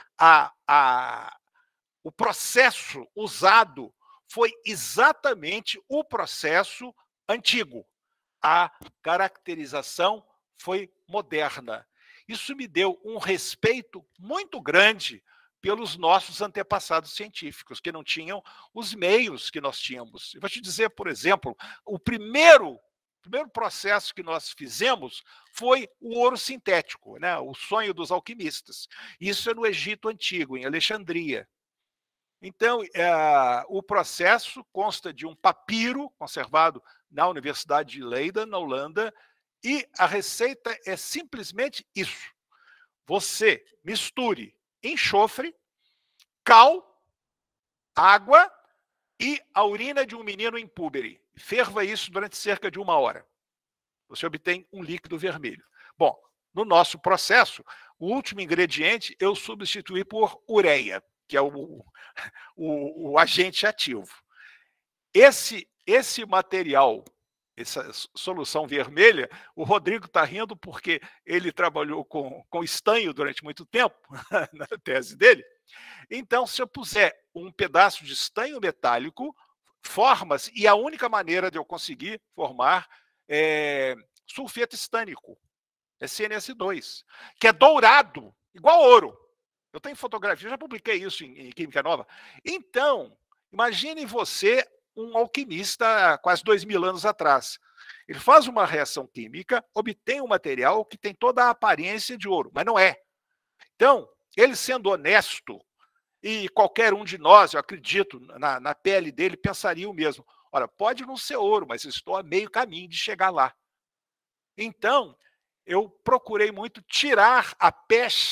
o processo usado foi exatamente o processo antigo. A caracterização foi moderna. Isso me deu um respeito muito grande pelos nossos antepassados científicos, que não tinham os meios que nós tínhamos. Eu vou te dizer, por exemplo, o primeiro processo que nós fizemos foi o ouro sintético, né? O sonho dos alquimistas. Isso é no Egito Antigo, em Alexandria. Então, o processo consta de um papiro conservado na Universidade de Leiden, na Holanda, e a receita é simplesmente isso. Você misture enxofre, cal, água e a urina de um menino impúbere. Ferva isso durante cerca de 1 hora. Você obtém um líquido vermelho. Bom, no nosso processo, o último ingrediente eu substituí por ureia, que é o agente ativo. Esse material, essa solução vermelha, o Rodrigo está rindo porque ele trabalhou com estanho durante muito tempo, na tese dele. Então, se eu puser um pedaço de estanho metálico, forma-se, e a única maneira de eu conseguir formar sulfeto estânico, é CNS2, que é dourado, igual ouro. Eu tenho fotografia, eu já publiquei isso em Química Nova. Então, imagine você um alquimista há quase 2000 anos atrás. Ele faz uma reação química, obtém um material que tem toda a aparência de ouro, mas não é. Então, ele sendo honesto, e qualquer um de nós, eu acredito, na pele dele, pensaria o mesmo. Ora, pode não ser ouro, mas eu estou a meio caminho de chegar lá. Então, eu procurei muito tirar a pecha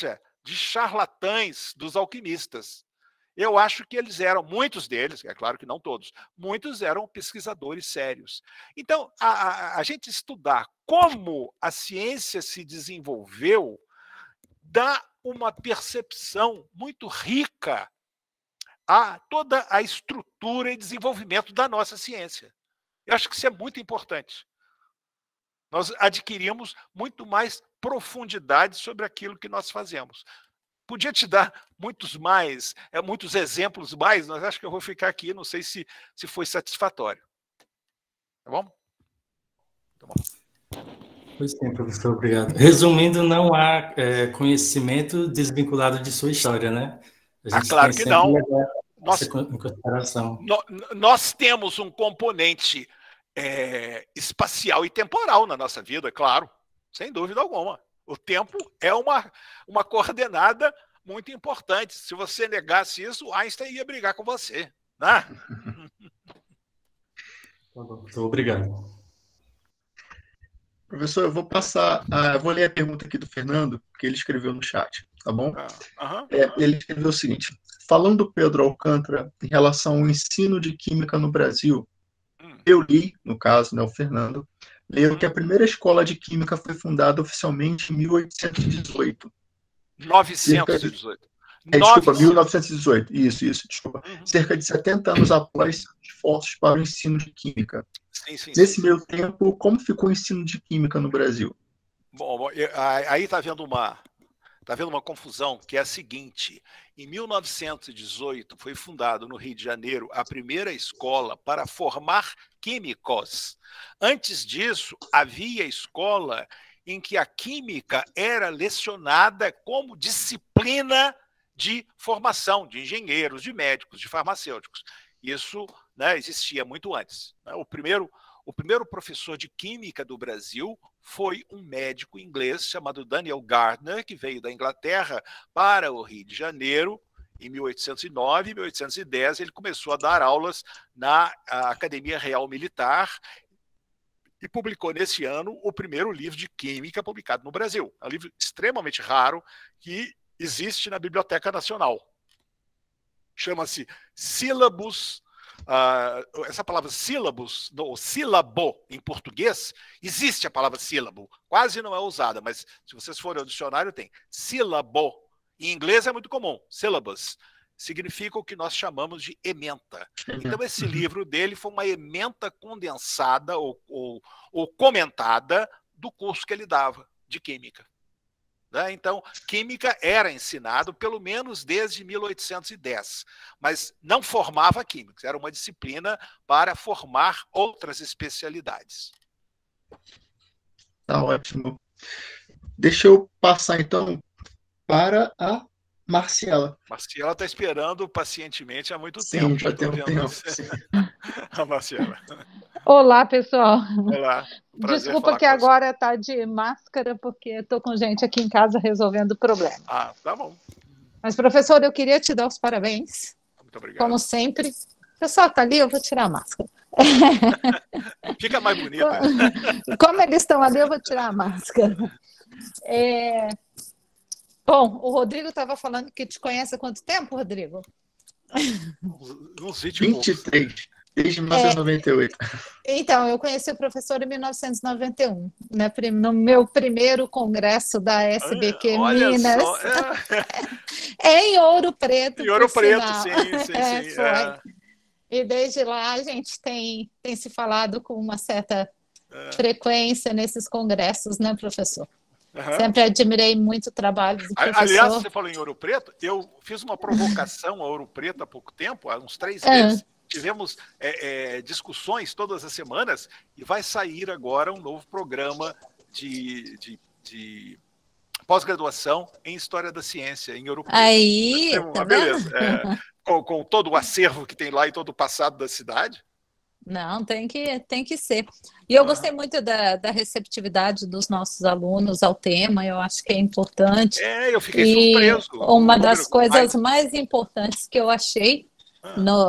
de charlatães dos alquimistas. Eu acho que eles eram, muitos deles, é claro que não todos, muitos eram pesquisadores sérios. Então, a gente estudar como a ciência se desenvolveu dá uma percepção muito rica a toda a estrutura e desenvolvimento da nossa ciência. Eu acho que isso é muito importante. Nós adquirimos muito mais profundidade sobre aquilo que nós fazemos. Podia te dar muitos exemplos mais, mas acho que eu vou ficar aqui, não sei se foi satisfatório. Tá bom? Tá bom. Pois sim, professor, obrigado. Resumindo, não há conhecimento desvinculado de sua história, né? Claro que não. Em consideração. Nós temos um componente espacial e temporal na nossa vida, claro, sem dúvida alguma. O tempo é uma coordenada muito importante. Se você negasse isso, Einstein ia brigar com você, né? Obrigado. Professor, eu vou ler a pergunta aqui do Fernando, que ele escreveu no chat, tá bom? Ele escreveu o seguinte: falando do Pedro Alcântara em relação ao ensino de química no Brasil, eu li, no caso, né, o Fernando, leu que a primeira escola de química foi fundada oficialmente em 1818. 918. Desculpa, 1918. Isso, desculpa. Cerca de 70 anos após esforços para o ensino de química. Sim. Nesse meio tempo, como ficou o ensino de química no Brasil? Bom, aí está havendo uma confusão, que é a seguinte: em 1918 foi fundado no Rio de Janeiro a primeira escola para formar químicos. Antes disso, havia escola em que a química era lecionada como disciplina de formação de engenheiros, de médicos, de farmacêuticos. Isso, né, existia muito antes. O primeiro professor de química do Brasil foi um médico inglês chamado Daniel Gardner, que veio da Inglaterra para o Rio de Janeiro em 1809 e 1810. Ele começou a dar aulas na Academia Real Militar e publicou nesse ano o primeiro livro de química publicado no Brasil. É um livro extremamente raro que existe na Biblioteca Nacional. Chama-se Sílabus. Essa palavra sílabus, ou sílabo em português, existe a palavra sílabo, quase não é usada, mas se vocês forem ao dicionário tem sílabo. Em inglês é muito comum, syllabus, significa o que nós chamamos de ementa. Então esse livro dele foi uma ementa condensada ou comentada do curso que ele dava de química. Então, química era ensinado pelo menos desde 1810, mas não formava químicos, era uma disciplina para formar outras especialidades. Tá ótimo. Deixa eu passar, então, para a Marciela. Marciela está esperando pacientemente há muito Sim, tempo. já tem um tempo. A Marciela. Olá, pessoal. Olá. Desculpa que agora está de máscara, porque estou com gente aqui em casa resolvendo o problema. Tá bom. Mas, professor, eu queria te dar os parabéns. Muito obrigado. Como sempre. O pessoal está ali, eu vou tirar a máscara. Fica mais bonita. Como eles estão ali, eu vou tirar a máscara. Bom, o Rodrigo estava falando que te conhece há quanto tempo, Rodrigo? Uns 23. Desde 1998. Então, eu conheci o professor em 1991, né, no meu primeiro congresso da SBQ Minas. Só, em Ouro Preto. Em Ouro Preto, sim. E desde lá a gente tem se falado com uma certa frequência nesses congressos, né, professor? Sempre admirei muito o trabalho do professor. Aliás, você falou em Ouro Preto, eu fiz uma provocação a Ouro Preto há pouco tempo, há uns 3 meses. Tivemos discussões todas as semanas e vai sair agora um novo programa de pós-graduação em História da Ciência em Ouro Preto. Aí, tá beleza. Com todo o acervo que tem lá e todo o passado da cidade. Não, tem que ser. E eu gostei muito da receptividade dos nossos alunos ao tema, eu acho que é importante. Eu fiquei surpreso. Uma das coisas mais importantes que eu achei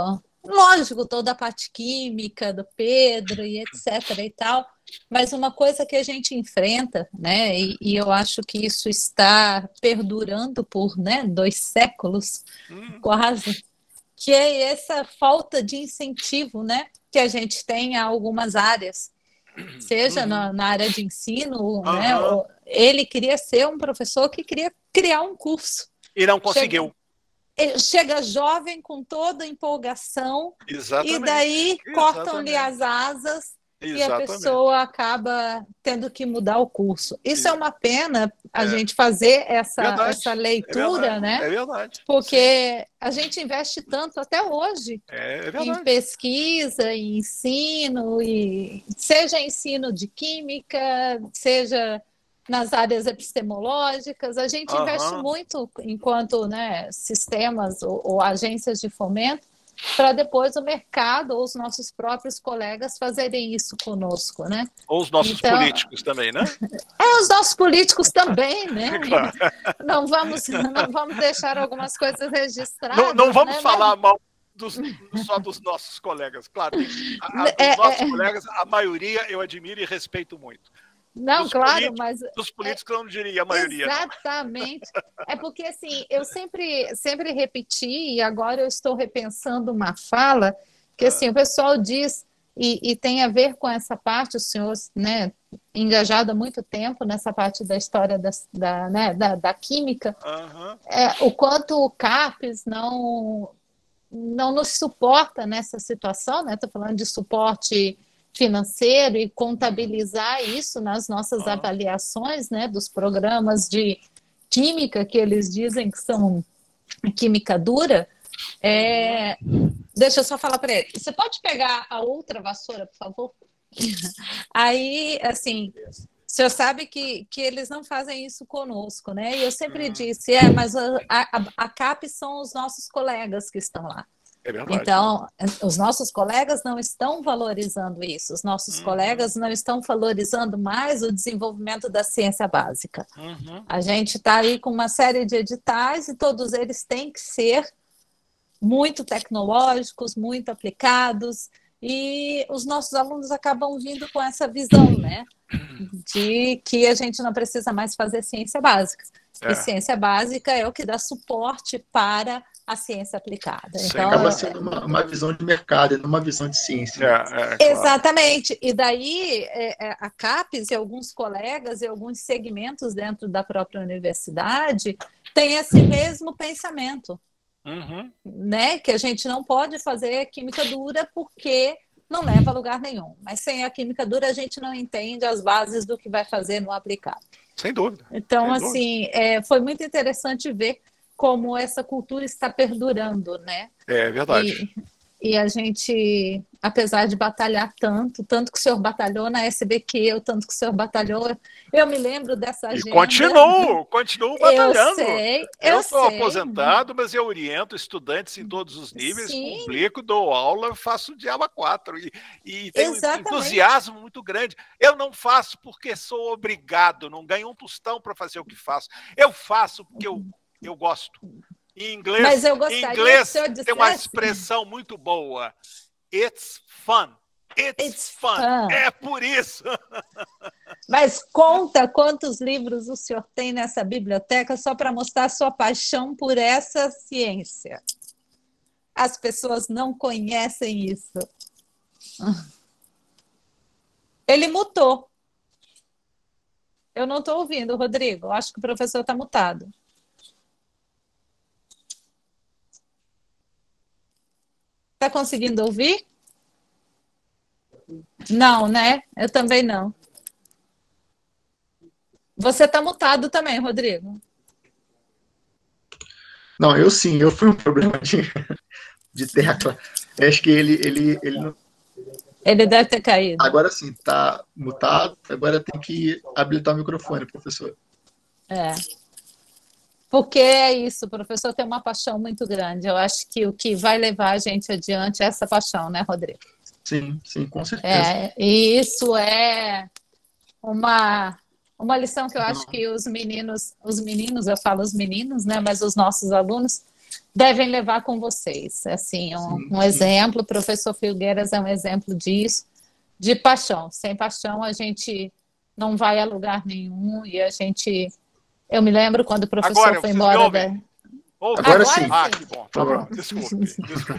lógico, toda a parte química do Pedro e etc. e tal, mas uma coisa que a gente enfrenta, né, e eu acho que isso está perdurando por, né, 2 séculos quase, que é essa falta de incentivo, né, que a gente tem a algumas áreas, seja na área de ensino, né, ele queria ser um professor que queria criar um curso. E não conseguiu. Chega jovem com toda a empolgação, Exatamente. E daí cortam-lhe as asas. Exatamente. E a pessoa acaba tendo que mudar o curso. Isso é uma pena, a gente fazer essa leitura, né? É verdade. Porque a gente investe tanto até hoje em pesquisa, em ensino, e seja ensino de química, seja nas áreas epistemológicas, a gente investe muito enquanto, né, sistemas ou agências de fomento, para depois o mercado ou os nossos próprios colegas fazerem isso conosco, né? Ou os nossos políticos também, né? Os nossos políticos também, né? Claro. Não vamos deixar algumas coisas registradas. Não vamos falar mal só dos nossos colegas, claro. Dos nossos colegas, a maioria eu admiro e respeito muito. Não, claro, mas... Dos políticos eu não diria a maioria. Exatamente. É porque, assim, eu sempre repeti, e agora eu estou repensando uma fala, que, assim, o pessoal diz, e tem a ver com essa parte, o senhor, né, engajado há muito tempo nessa parte da história da química, o quanto o CAPES não nos suporta nessa situação, né? Estou falando de suporte financeiro e contabilizar isso nas nossas avaliações, né, dos programas de química que eles dizem que são química dura. Deixa eu só falar para ele. Você pode pegar a outra vassoura, por favor? Aí, assim, o senhor sabe que eles não fazem isso conosco, né? E eu sempre disse, mas a CAP são os nossos colegas que estão lá. É verdade. Então, os nossos colegas não estão valorizando isso, os nossos colegas não estão valorizando mais o desenvolvimento da ciência básica. A gente está aí com uma série de editais e todos eles têm que ser muito tecnológicos, muito aplicados, e os nossos alunos acabam vindo com essa visão, né, de que a gente não precisa mais fazer ciência básica. E ciência básica é o que dá suporte para a ciência aplicada. Então, acaba sendo uma visão de mercado e não uma visão de ciência. Claro. Exatamente. E daí a CAPES e alguns colegas e alguns segmentos dentro da própria universidade têm esse mesmo pensamento. Né? Que a gente não pode fazer química dura porque não leva a lugar nenhum. Mas sem a química dura a gente não entende as bases do que vai fazer no aplicado. Sem dúvida. Então, assim, foi muito interessante ver como essa cultura está perdurando, né? É verdade. E a gente, apesar de batalhar tanto que o senhor batalhou na SBQ, tanto que o senhor batalhou, eu me lembro dessa agenda. E continuo batalhando. Eu sou aposentado, mas eu oriento estudantes em todos os níveis, publico, dou aula, faço o Diaba 4 e tenho um entusiasmo muito grande. Eu não faço porque sou obrigado, não ganho um tostão para fazer o que faço. Eu faço porque eu gosto. Em inglês, mas eu gostaria que o senhor dissesse... tem uma expressão muito boa. It's fun. It's fun. É por isso. Mas conta quantos livros o senhor tem nessa biblioteca só para mostrar a sua paixão por essa ciência. As pessoas não conhecem isso. Ele mutou. Eu não estou ouvindo, Rodrigo. Acho que o professor está mutado. Está conseguindo ouvir? Não, né? Eu também não. Você está mutado também, Rodrigo. Não, eu sim. Eu fui um problema de tecla. Acho que ele não... Ele deve ter caído. Agora sim, está mutado. Agora tem que habilitar o microfone, professor. Porque é isso, o professor tem uma paixão muito grande. Eu acho que o que vai levar a gente adiante é essa paixão, né, Rodrigo? Sim, com certeza. E isso é uma lição que eu acho que os meninos, eu falo os meninos, né, mas os nossos alunos devem levar com vocês. Assim, um exemplo, o professor Filgueiras é um exemplo disso, de paixão. Sem paixão a gente não vai a lugar nenhum e a gente... Eu me lembro quando o professor Agora, foi embora Agora sim. Ah, que bom. Tá bom. Desculpe.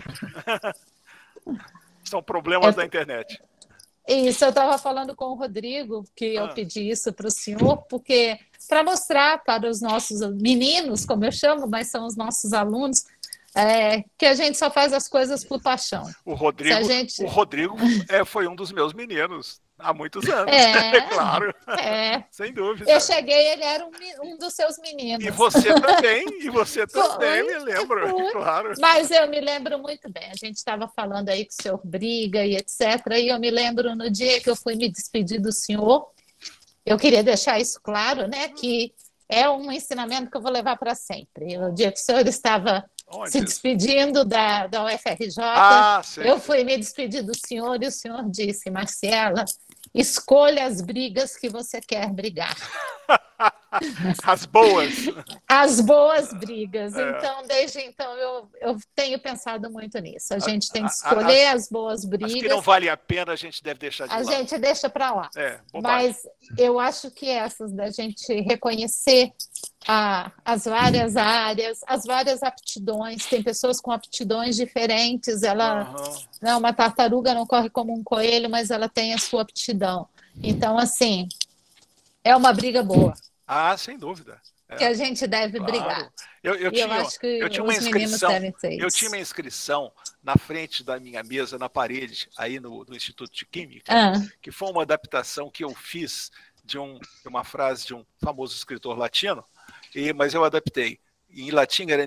São problemas da internet. Isso, eu estava falando com o Rodrigo, que eu pedi isso para o senhor, porque para mostrar para os nossos meninos, como eu chamo, mas são os nossos alunos, que a gente só faz as coisas por paixão. O Rodrigo foi um dos meus meninos há muitos anos, claro. Sem dúvida. Eu cheguei, ele era um dos seus meninos. E você também, me lembro, claro. Mas eu me lembro muito bem, a gente estava falando aí que o senhor briga e etc, e eu me lembro no dia que eu fui me despedir do senhor, eu queria deixar isso claro, né, que é um ensinamento que eu vou levar para sempre. No dia que o senhor estava se despedindo da UFRJ, eu fui me despedir do senhor e o senhor disse: Marcela, escolha as brigas que você quer brigar. As boas. As boas brigas. Então, desde então, eu tenho pensado muito nisso. A gente tem que escolher as boas brigas. As que não valem a pena, a gente deve deixar de lado. A gente deixa para lá. Mas eu acho que essas da gente reconhecer as várias áreas, as várias aptidões. Tem pessoas com aptidões diferentes. Uma tartaruga não corre como um coelho, mas ela tem a sua aptidão. Então, assim, é uma briga boa. Sem dúvida. Que a gente deve brigar. Eu tinha uma inscrição na frente da minha mesa, na parede, aí no Instituto de Química, que foi uma adaptação que eu fiz de uma frase de um famoso escritor latino, mas eu adaptei. Em latim era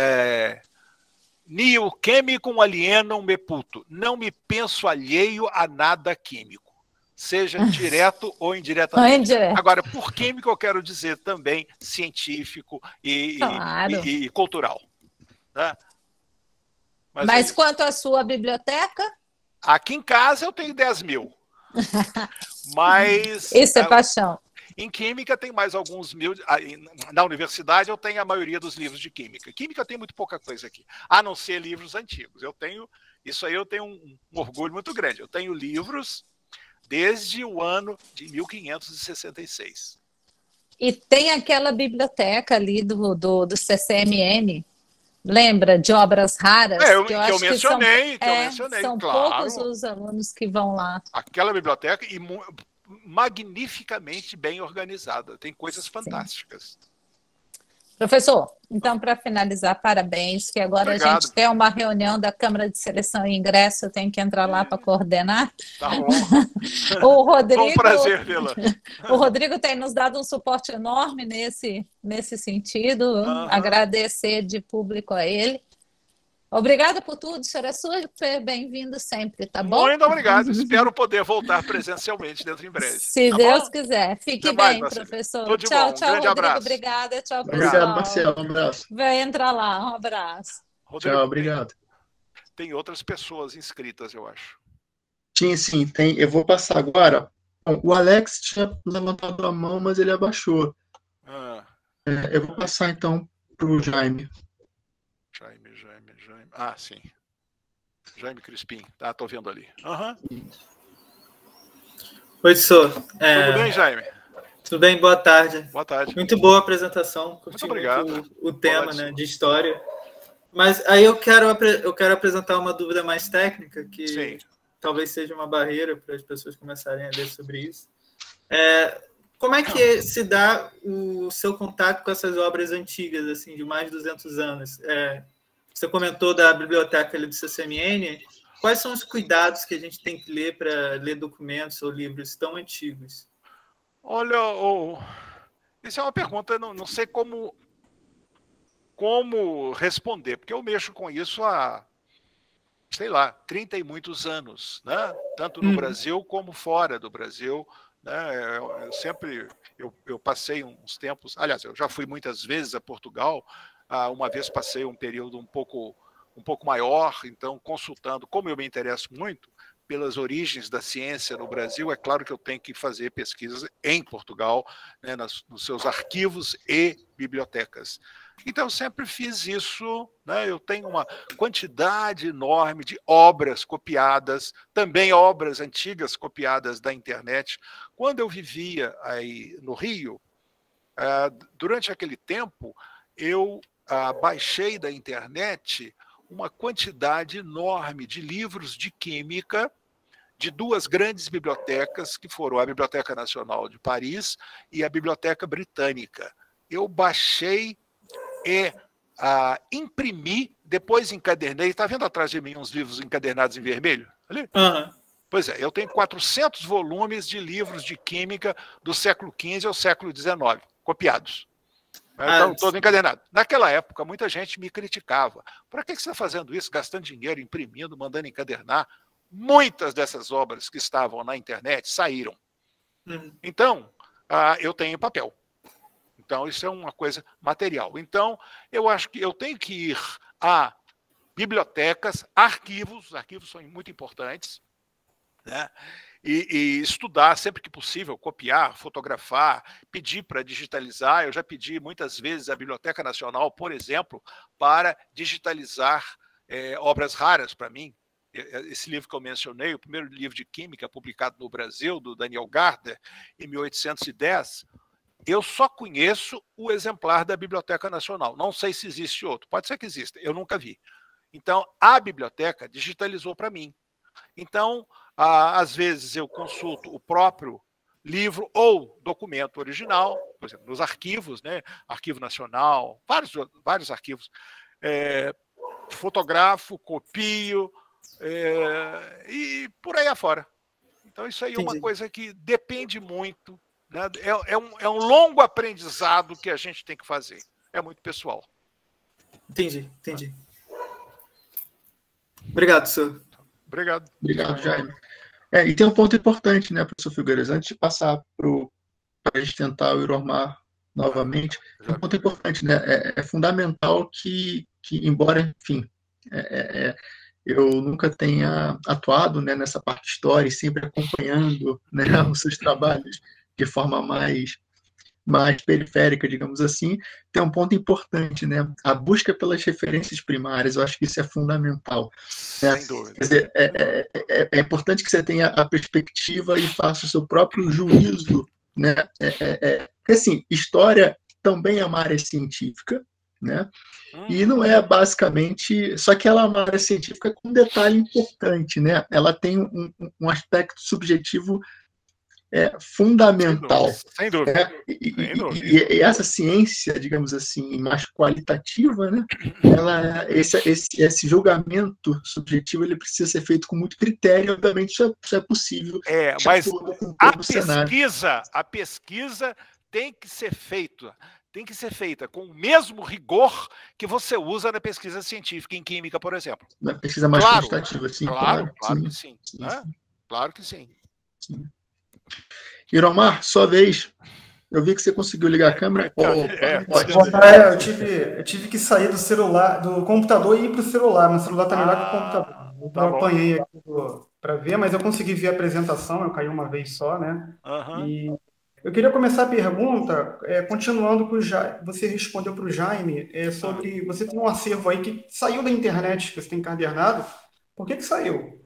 nihil chemicum alienum me puto. Não me penso alheio a nada químico. Seja direto ou indiretamente. Agora, por químico eu quero dizer também científico e cultural. Tá? Mas quanto à sua biblioteca? Aqui em casa eu tenho 10 mil. Mas... Isso é paixão. Em química tem mais alguns mil. Na universidade eu tenho a maioria dos livros de química. Química tem muito pouca coisa aqui, a não ser livros antigos. Isso aí eu tenho um orgulho muito grande. Eu tenho livros desde o ano de 1566. E tem aquela biblioteca ali do CCMN, lembra? De obras raras? Que eu mencionei. São claro. Poucos os alunos que vão lá. Aquela biblioteca magnificamente bem organizada. Tem coisas fantásticas. Professor, então, para finalizar, parabéns, que agora a gente tem uma reunião da Câmara de Seleção e Ingresso, eu tenho que entrar lá para coordenar. Tá bom. O Rodrigo, foi um prazer vê-la. O Rodrigo tem nos dado um suporte enorme nesse sentido, agradecer de público a ele. Obrigada por tudo, o senhor é super bem-vindo sempre, tá bom? Muito obrigado, espero poder voltar presencialmente dentro em breve. Se Deus quiser. Fique bem, professor. Tchau, tchau, Rodrigo. Abraço. Obrigada, tchau, pessoal. Obrigado, Marcelo, um abraço. Vai entrar lá, um abraço. Rodrigo, tchau, obrigado. Tem outras pessoas inscritas, eu acho. Sim, tem. Eu vou passar agora. Bom, o Alex tinha levantado a mão, mas ele abaixou. Eu vou passar, então, para o Jaime. Jaime. Sim. Jaime Crispim. Tô vendo ali. Oi, senhor. Tudo bem, Jaime? Tudo bem, boa tarde. Boa tarde. Muito boa a apresentação. Muito obrigado. O tema, né, de história. Mas aí eu quero apresentar uma dúvida mais técnica, que talvez seja uma barreira para as pessoas começarem a ler sobre isso. Como é que se dá o seu contato com essas obras antigas, assim, de mais de 200 anos? Você comentou da biblioteca ali do CCMN. Quais são os cuidados que a gente tem que ler para ler documentos ou livros tão antigos? Olha, isso é uma pergunta, não sei como responder, porque eu mexo com isso há, 30 e muitos anos, né? Tanto no Brasil como fora do Brasil. Né? Eu passei uns tempos, aliás, eu já fui muitas vezes a Portugal. Uma vez passei um período um pouco maior, então consultando, como eu me interesso muito pelas origens da ciência no Brasil, é claro que eu tenho que fazer pesquisas em Portugal, né, nos seus arquivos e bibliotecas. Então, eu sempre fiz isso, né? Eu tenho uma quantidade enorme de obras copiadas, também obras antigas copiadas da internet. Quando eu vivia aí no Rio, durante aquele tempo, eu baixei da internet uma quantidade enorme de livros de química de duas grandes bibliotecas, que foram a Biblioteca Nacional de Paris e a Biblioteca Britânica. Eu baixei e imprimi, depois encadernei. Está vendo atrás de mim uns livros encadernados em vermelho? Ali? Uhum. Pois é, eu tenho 400 volumes de livros de química do século XV ao século XIX, copiados. Então, todo encadernado. Naquela época, muita gente me criticava. Para que você está fazendo isso, gastando dinheiro, imprimindo, mandando encadernar? Muitas dessas obras que estavam na internet saíram. Então, eu tenho papel. Então, isso é uma coisa material. Então, eu acho que eu tenho que ir a bibliotecas, arquivos. Os arquivos são muito importantes, né? E estudar sempre que possível, copiar, fotografar, pedir para digitalizar. Eu já pedi muitas vezes à Biblioteca Nacional, por exemplo, para digitalizar obras raras para mim. Esse livro que eu mencionei, o primeiro livro de química publicado no Brasil, do Daniel Gardner, em 1810, eu só conheço o exemplar da Biblioteca Nacional. Não sei se existe outro. Pode ser que exista, eu nunca vi. Então, a biblioteca digitalizou para mim. Então, às vezes eu consulto o próprio livro ou documento original, por exemplo, nos arquivos, né? Arquivo Nacional, vários arquivos. Fotografo, copio e por aí afora. Então, isso aí é uma coisa que depende muito, né? É um longo aprendizado que a gente tem que fazer. É muito pessoal. Entendi. Obrigado, senhor. Obrigado, Jaime. E tem um ponto importante, né, professor Figueiras, antes de passar para a gente tentar o Iromar novamente, tem um ponto importante, né, é fundamental que embora, enfim, eu nunca tenha atuado, né, nessa parte de história e sempre acompanhando, né, os seus trabalhos de forma mais periférica, digamos assim, tem um ponto importante, né? A busca pelas referências primárias, eu acho que isso é fundamental. Sem dúvida. Quer dizer, é importante que você tenha a perspectiva e faça o seu próprio juízo, né? Porque, assim, história também é uma área científica, né? E não é basicamente... Só que ela é uma área científica com um detalhe importante, né? Ela tem um aspecto subjetivo fundamental. Sem dúvida. E essa ciência, digamos assim, mais qualitativa, né? Esse julgamento subjetivo ele precisa ser feito com muito critério, obviamente isso é possível. Mas a pesquisa tem que ser feita com o mesmo rigor que você usa na pesquisa científica em química, por exemplo. Na pesquisa mais quantitativa, sim. Claro que sim. Claro que sim. Iromar, sua vez. Eu vi que você conseguiu ligar a câmera. Eu tive que sair do computador e ir para o celular. Meu celular está melhor que o computador. Eu apanhei aqui para ver, mas eu consegui ver a apresentação. Eu caí uma vez só, né? E eu queria começar a pergunta, continuando com o Jaime. Você respondeu para o Jaime sobre... Você tem um acervo aí que saiu da internet, que você tem encadernado. Por que saiu?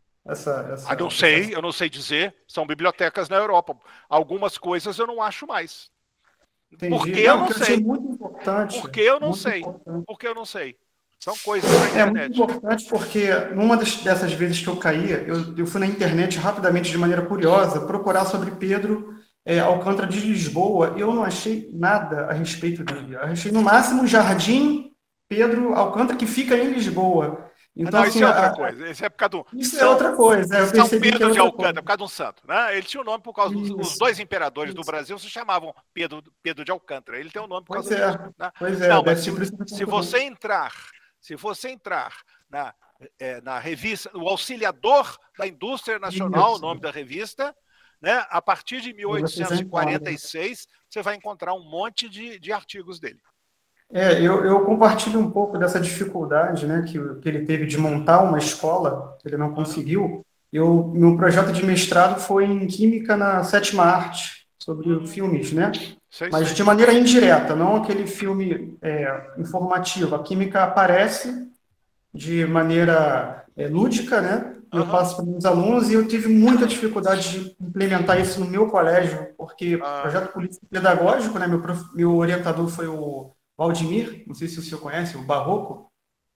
Eu não sei dizer. São bibliotecas na Europa. Algumas coisas eu não acho mais. Entendi. Porque eu não sei. Muito importante. Porque eu não sei. São coisas na internet. É muito importante porque numa dessas vezes que eu caí, eu fui na internet rapidamente, de maneira curiosa, procurar sobre Pedro Alcântara de Lisboa e eu não achei nada a respeito dele. Eu achei no máximo Jardim Pedro Alcântara, que fica em Lisboa. Então, não, isso é outra coisa. Isso é por causa do... Isso é outra coisa. Eu São Pedro de Alcântara, por causa de um santo. Né? Ele tinha o nome por causa dos dois imperadores do Brasil, se chamavam Pedro de Alcântara. Ele tem o nome por causa disso. Né? Pois é. Não, mas se você entrar na revista, o Auxiliador da Indústria Nacional, o nome da revista, né? A partir de 1846, você vai encontrar um monte de artigos dele. Eu compartilho um pouco dessa dificuldade, né, que ele teve de montar uma escola, ele não conseguiu, Meu projeto de mestrado foi em Química na 7ª Arte, sobre filmes, né? Mas de maneira indireta, não aquele filme informativo. A química aparece de maneira lúdica, né? Eu passo para meus alunos e eu tive muita dificuldade de implementar isso no meu colégio, porque projeto político pedagógico, né? Meu orientador foi o Valdemir, não sei se o senhor conhece, o Barroco.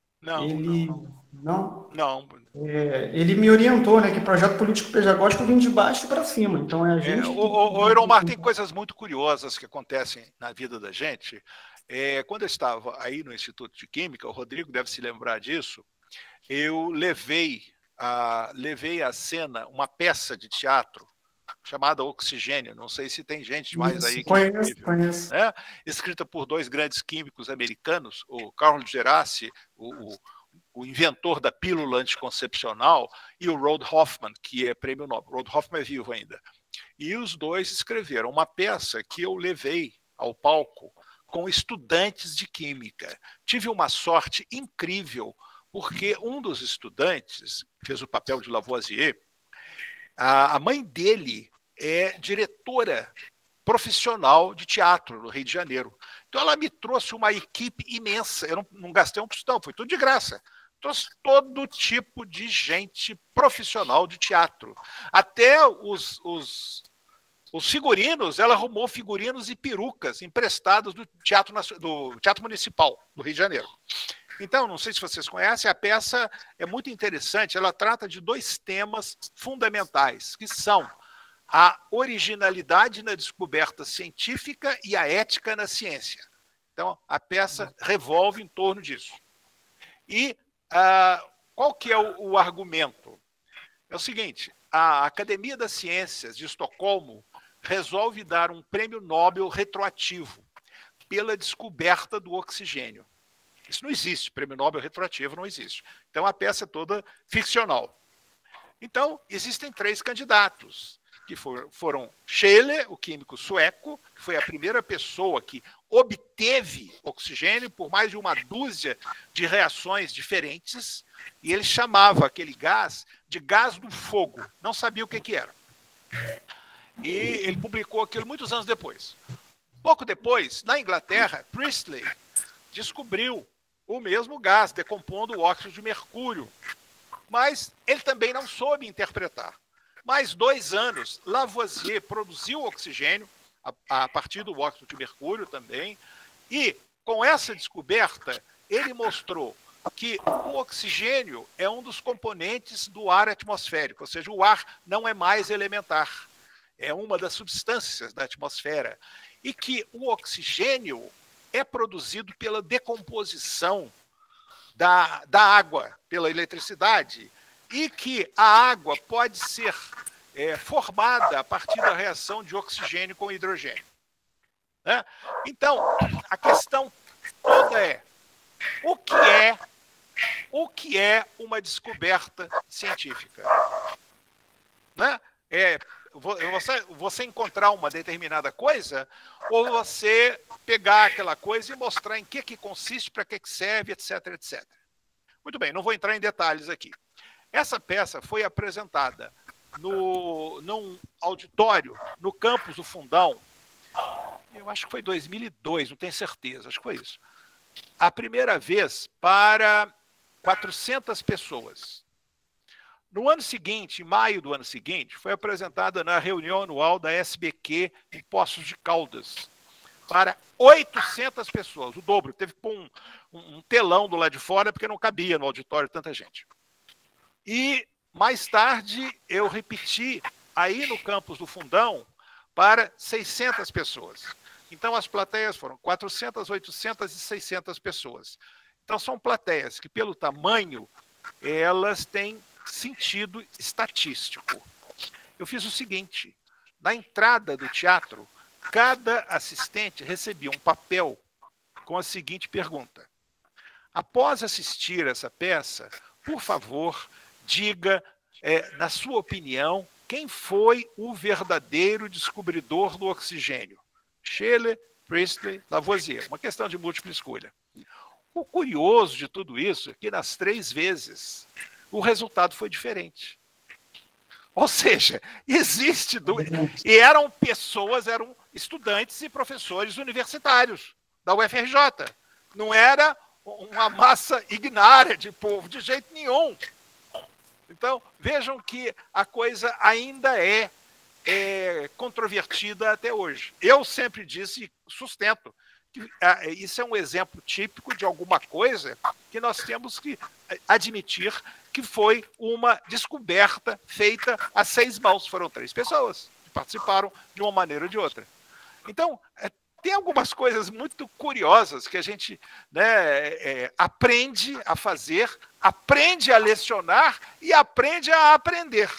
Não. Ele me orientou, né, que projeto político-pedagógico vem de baixo para cima. Então a gente. O Euromar, tem coisas muito curiosas que acontecem na vida da gente. Quando eu estava aí no Instituto de Química, o Rodrigo deve se lembrar disso, eu levei à cena uma peça de teatro chamada Oxigênio. Não sei se tem gente mais aí que conheço. Né? Escrita por 2 grandes químicos americanos, o Carl Gerassi, o inventor da pílula anticoncepcional, e o Rod Hoffman, que é prêmio Nobel. Rod Hoffman é vivo ainda. E os 2 escreveram uma peça que eu levei ao palco com estudantes de química. Tive uma sorte incrível, porque um dos estudantes fez o papel de Lavoisier. A mãe dele é diretora profissional de teatro no Rio de Janeiro. Então ela me trouxe uma equipe imensa. Eu não gastei um tostão, foi tudo de graça. Trouxe todo tipo de gente profissional de teatro. Até os figurinos, ela arrumou figurinos e perucas emprestados do Teatro Municipal do Rio de Janeiro. Então, não sei se vocês conhecem, a peça é muito interessante. Ela trata de 2 temas fundamentais, que são a originalidade na descoberta científica e a ética na ciência. Então, a peça revolve em torno disso. E qual que é o argumento? É o seguinte, a Academia das Ciências de Estocolmo resolve dar um prêmio Nobel retroativo pela descoberta do oxigênio. Isso não existe, prêmio Nobel retroativo não existe. Então, a peça é toda ficcional. Então, existem 3 candidatos, que foram Scheele, o químico sueco, que foi a primeira pessoa que obteve oxigênio por mais de uma dúzia de reações diferentes, e ele chamava aquele gás de gás do fogo, não sabia o que era. E ele publicou aquilo muitos anos depois. Pouco depois, na Inglaterra, Priestley descobriu o mesmo gás, decompondo o óxido de mercúrio, mas ele também não soube interpretar. Mais 2 anos, Lavoisier produziu oxigênio, a partir do óxido de mercúrio também, e com essa descoberta, ele mostrou que o oxigênio é um dos componentes do ar atmosférico, ou seja, o ar não é mais elementar, é uma das substâncias da atmosfera, e que o oxigênio é produzido pela decomposição da água, pela eletricidade, e que a água pode ser formada a partir da reação de oxigênio com hidrogênio. Né? Então, a questão toda é o que é uma descoberta científica? Né? Você encontrar uma determinada coisa ou você pegar aquela coisa e mostrar em que consiste, para que serve, etc, etc. Muito bem, não vou entrar em detalhes aqui. Essa peça foi apresentada num auditório no campus do Fundão, eu acho que foi 2002, não tenho certeza, acho que foi isso. A primeira vez para 400 pessoas. No ano seguinte, em maio do ano seguinte, foi apresentada na reunião anual da SBQ em Poços de Caldas, para 800 pessoas, o dobro. Teve que pôr um telão do lado de fora, porque não cabia no auditório tanta gente. E, mais tarde, eu repeti aí no campus do Fundão para 600 pessoas. Então, as plateias foram 400, 800 e 600 pessoas. Então, são plateias que, pelo tamanho, elas têm sentido estatístico. Eu fiz o seguinte, na entrada do teatro, cada assistente recebia um papel com a seguinte pergunta: após assistir essa peça, por favor, diga, na sua opinião, quem foi o verdadeiro descobridor do oxigênio? Scheele, Priestley, Lavoisier. Uma questão de múltipla escolha. O curioso de tudo isso é que nas 3 vezes o resultado foi diferente. Ou seja, existe e eram estudantes e professores universitários da UFRJ. Não era uma massa ignária de povo, de jeito nenhum. Então, vejam que a coisa ainda é controvertida até hoje. Eu sempre disse e sustento que isso é um exemplo típico de alguma coisa que nós temos que admitir que foi uma descoberta feita a 6 mãos. Foram 3 pessoas que participaram de uma maneira ou de outra. Então, tem algumas coisas muito curiosas que a gente, né, aprende a fazer, aprende a lecionar e aprende a aprender,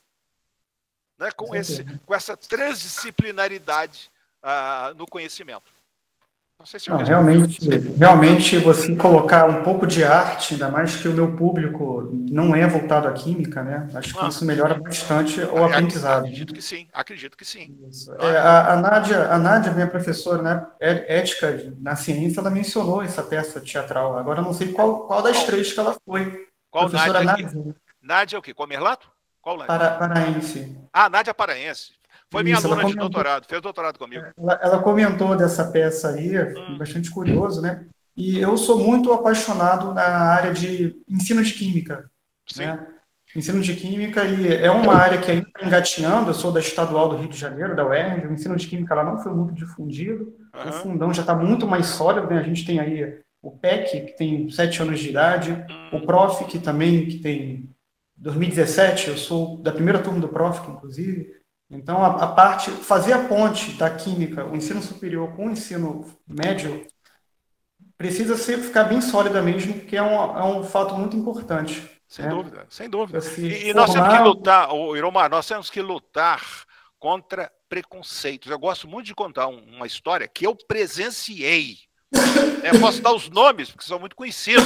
né, com essa transdisciplinaridade no conhecimento. Não sei se realmente você colocar um pouco de arte, ainda mais que o meu público não é voltado à química, né? Acho que isso melhora bastante o aprendizado. Acredito que sim, acredito que sim. A Nádia, minha professora, né, ética na ciência, ela mencionou essa peça teatral. Agora eu não sei qual das 3 que ela foi. Qual Nádia? Nádia é o quê? Comerlato? Qual Nádia? Paraense. Nádia Paraense. Foi minha aluna de doutorado, fez doutorado comigo. Ela comentou dessa peça aí, bastante curioso, né? E eu sou muito apaixonado na área de ensino de química. Sim. Né? Ensino de química, e é uma área que ainda está engatinhando. Eu sou da Estadual do Rio de Janeiro, da UERJ. O ensino de química lá não foi muito difundido. O fundão já está muito mais sólido, né? A gente tem aí o PEC, que tem 7 anos de idade, o PROF, que tem 2017, eu sou da primeira turma do PROF, inclusive. Então, fazer a ponte da química, o ensino superior com o ensino médio, precisa ficar bem sólida mesmo, porque é um fato muito importante. Sem dúvida, sem dúvida. E nós temos que lutar, Iromar, nós temos que lutar contra preconceitos. Eu gosto muito de contar uma história que eu presenciei. Eu posso dar os nomes, porque são muito conhecidos.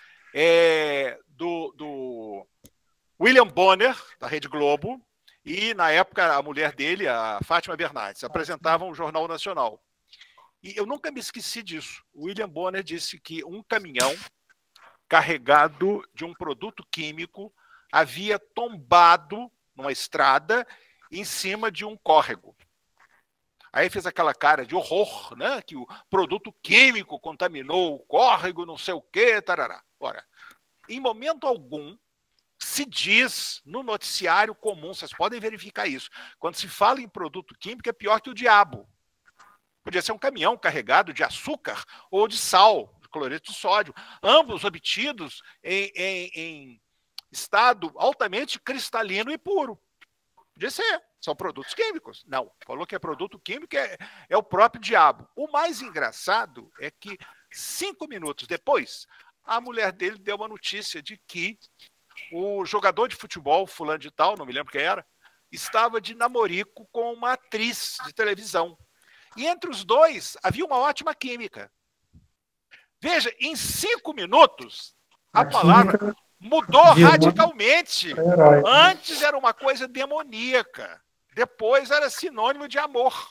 Do William Bonner, da Rede Globo, e, na época, a mulher dele, a Fátima Bernardes, apresentavam o Jornal Nacional. E eu nunca me esqueci disso. O William Bonner disse que um caminhão carregado de um produto químico havia tombado numa estrada em cima de um córrego. Aí fez aquela cara de horror, né? Que o produto químico contaminou o córrego, não sei o quê, tarará. Ora, em momento algum, se diz no noticiário comum, vocês podem verificar isso, quando se fala em produto químico é pior que o diabo. Podia ser um caminhão carregado de açúcar ou de sal, de cloreto de sódio, ambos obtidos em estado altamente cristalino e puro. Podia ser, são produtos químicos. Não, falou que é produto químico, é o próprio diabo. O mais engraçado é que 5 minutos depois, a mulher dele deu uma notícia de que o jogador de futebol, fulano de tal, não me lembro quem era, estava de namorico com uma atriz de televisão. E entre os dois havia uma ótima química. Veja, em 5 minutos, a palavra mudou radicalmente. Antes era uma coisa demoníaca. Depois era sinônimo de amor.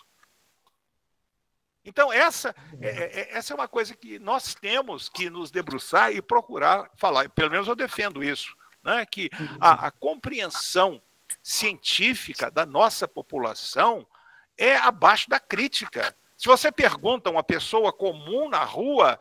Então, essa é uma coisa que nós temos que nos debruçar e procurar falar. Pelo menos eu defendo isso. Né, que a compreensão científica da nossa população é abaixo da crítica. Se você pergunta a uma pessoa comum na rua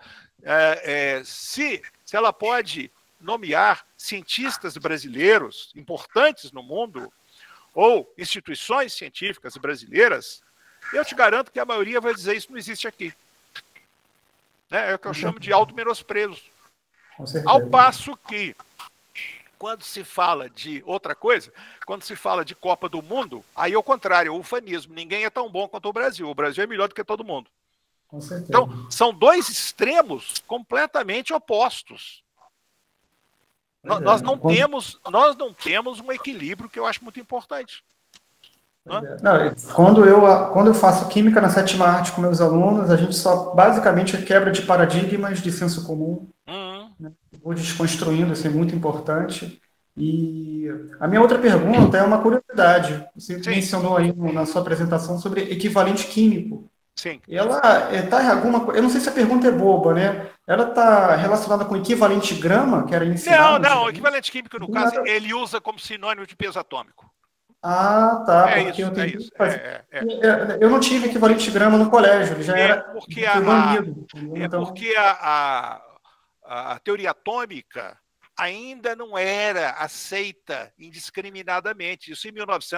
se ela pode nomear cientistas brasileiros importantes no mundo ou instituições científicas brasileiras, eu te garanto que a maioria vai dizer isso não existe aqui. É o que eu chamo de auto-menosprezo. Ao passo que quando se fala de outra coisa, quando se fala de Copa do Mundo, aí é o contrário, o ufanismo. Ninguém é tão bom quanto o Brasil. O Brasil é melhor do que todo mundo. Com certeza. Então, são 2 extremos completamente opostos. Nós não temos um equilíbrio que eu acho muito importante. Quando eu faço química na 7ª arte com meus alunos, a gente só basicamente quebra de paradigmas de senso comum. Né? Vou desconstruindo, isso é muito importante. E a minha outra pergunta é uma curiosidade. Você mencionou aí na sua apresentação sobre equivalente químico. Sim. Ela está em alguma coisa. Eu não sei se a pergunta é boba, né? Ela está relacionada com equivalente grama, que era ensinado? Não, equivalente químico, no caso, ele usa como sinônimo de peso atômico. Ah, tá. É porque isso, eu tenho é que isso. fazer. Eu não tive equivalente de grama no colégio, ele já era Porque foi banido. porque a teoria atômica ainda não era aceita indiscriminadamente, isso em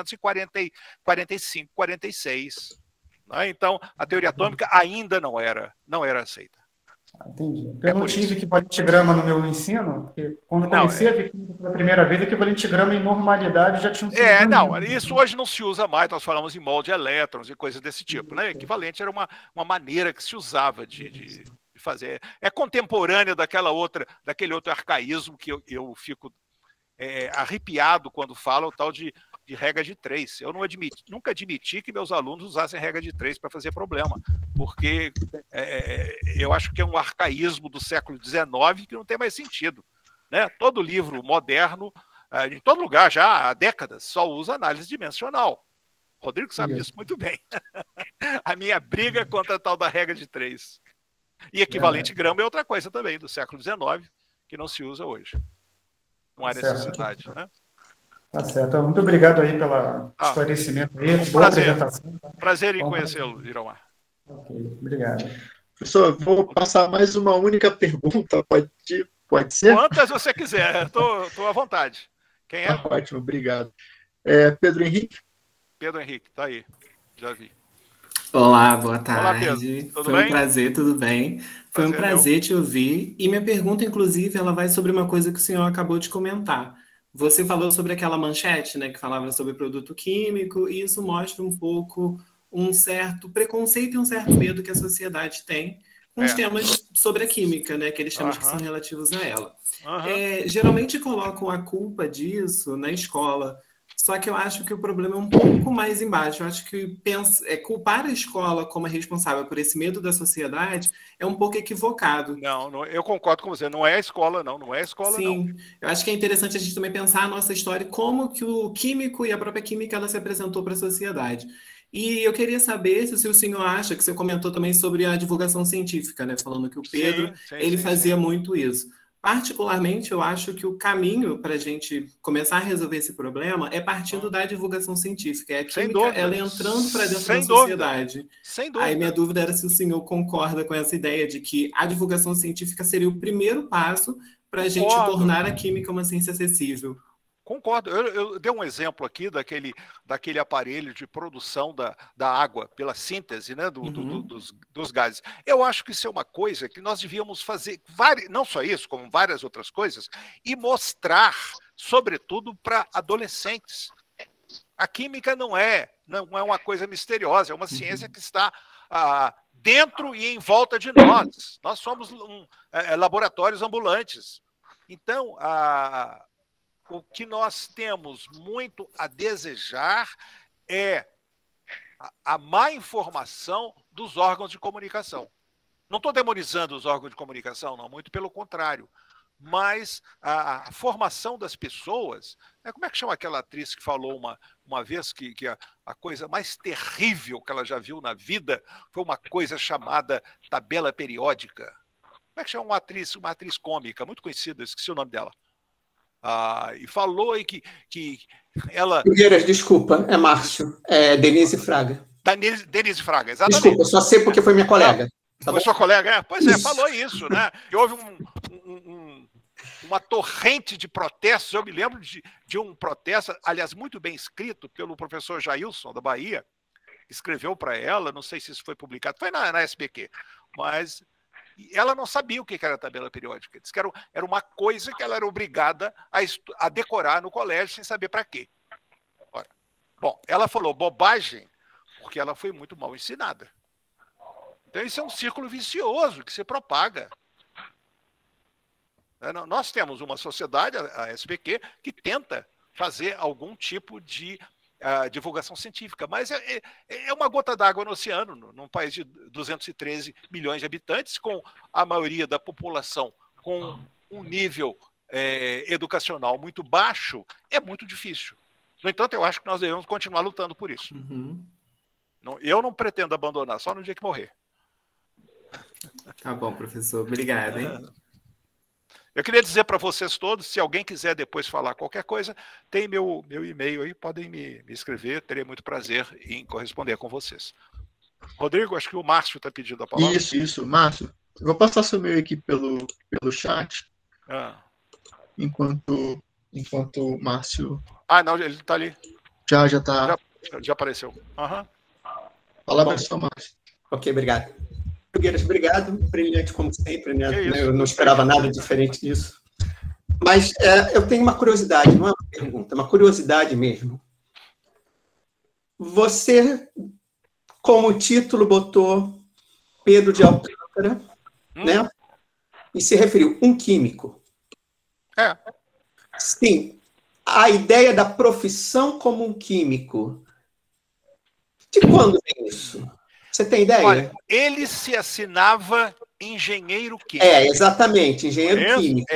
1945, 46. Né? Então, a teoria atômica ainda não era aceita. Entendi. Eu não tive equivalente de grama no meu ensino, porque quando eu comecei a ver química pela primeira vez, equivalente de grama em normalidade já tinha sido banido. Não, isso hoje não se usa mais, nós falamos em molde de elétrons e coisas desse tipo. Né? Equivalente era uma maneira que se usava de fazer. É contemporânea daquele outro arcaísmo que eu fico arrepiado quando falo, o tal de regra de 3. Eu nunca admiti que meus alunos usassem regra de 3 para fazer problema, porque eu acho que é um arcaísmo do século XIX que não tem mais sentido. Né? Todo livro moderno, em todo lugar já há décadas, só usa análise dimensional. Rodrigo sabe disso muito bem. A minha briga contra a tal da regra de 3. E equivalente grama é outra coisa também, do século XIX, que não se usa hoje. Não há necessidade, né? Tá certo. Muito obrigado aí pelo esclarecimento aí. Boa apresentação. Prazer em conhecê-lo, Iromar. Ok, obrigado. Professor, vou passar mais uma única pergunta, pode ser? Quantas você quiser, estou à vontade. Quem é? Ótimo, obrigado. Pedro Henrique? Pedro Henrique, tá aí, já vi. Olá, boa tarde. Olá, Pedro. Tudo Foi bem? Um prazer, tudo bem? Foi um prazer te ouvir. E minha pergunta, inclusive, ela vai sobre uma coisa que o senhor acabou de comentar. Você falou sobre aquela manchete, né, que falava sobre produto químico, e isso mostra um pouco um certo preconceito e um certo medo que a sociedade tem com os temas sobre a química, né, aqueles temas que são relativos a ela. Geralmente colocam a culpa disso na escola. Só que eu acho que o problema é um pouco mais embaixo. Eu acho que culpar a escola como responsável por esse medo da sociedade é um pouco equivocado. Não, eu concordo com você. Não é a escola, não é a escola, Sim, eu acho que é interessante a gente também pensar a nossa história e como que o químico e a própria química ela se apresentou para a sociedade. E eu queria saber se o senhor acha, que você comentou também sobre a divulgação científica, né? Falando que o Pedro ele fazia muito isso. Particularmente, eu acho que o caminho para a gente começar a resolver esse problema é partindo da divulgação científica. É a química, ela entrando para dentro da sociedade. Sem dúvida. Aí minha dúvida era se o senhor concorda com essa ideia de que a divulgação científica seria o primeiro passo para a gente tornar a química uma ciência acessível. Concordo. Eu dei um exemplo aqui daquele aparelho de produção da água pela síntese, né, dos gases. Eu acho que isso é uma coisa que nós devíamos fazer, não só isso, como várias outras coisas, e mostrar, sobretudo, para adolescentes. A química não é uma coisa misteriosa, é uma ciência que está dentro e em volta de nós. Nós somos laboratórios ambulantes. Então, o que nós temos muito a desejar é a má informação dos órgãos de comunicação. Não estou demonizando os órgãos de comunicação, não, muito pelo contrário. Mas a formação das pessoas... Como é que chama aquela atriz que falou uma vez que a coisa mais terrível que ela já viu na vida foi uma coisa chamada tabela periódica? Como é que chama uma atriz cômica, muito conhecida, esqueci o nome dela. E falou aí que ela... Figueiras, desculpa, é Márcio. É Denise Fraga. Denise Fraga, exatamente. Desculpa, só sei porque foi minha colega. Foi sua colega? Pois é, falou isso, né? E houve uma torrente de protestos. Eu me lembro de um protesto, aliás, muito bem escrito pelo professor Jailson, da Bahia, escreveu para ela, não sei se isso foi publicado, foi na SBQ, mas... ela não sabia o que era a tabela periódica. Disse que era uma coisa que ela era obrigada a decorar no colégio sem saber para quê. Bom, ela falou bobagem porque ela foi muito mal ensinada. Então, isso é um círculo vicioso que se propaga. Nós temos uma sociedade, a SBQ, que tenta fazer algum tipo de divulgação científica, mas é uma gota d'água no oceano, num país de 213 milhões de habitantes, com a maioria da população com um nível educacional muito baixo, é muito difícil. No entanto, eu acho que nós devemos continuar lutando por isso. Eu não pretendo abandonar, só no dia que morrer. Tá bom, professor. Obrigado, hein? Eu queria dizer para vocês todos, se alguém quiser depois falar qualquer coisa, tem meu e-mail aí, podem me escrever, terei muito prazer em corresponder com vocês. Rodrigo, acho que o Márcio está pedindo a palavra. Isso, Márcio. Eu vou passar seu e-mail aqui pelo chat, enquanto o Márcio... Não, ele está ali. Já está. Já apareceu. Palavra é só, Márcio. Ok, obrigado. Figueiras, obrigado. Brilhante como sempre, né? Eu não esperava nada diferente disso. Mas eu tenho uma curiosidade, não é uma pergunta, é uma curiosidade mesmo. Você, como título, botou Pedro de Alcântara, né? E se referiu um químico. Sim. A ideia da profissão como um químico. De quando vem isso? Você tem ideia? Olha, ele se assinava engenheiro químico. Exatamente, engenheiro químico.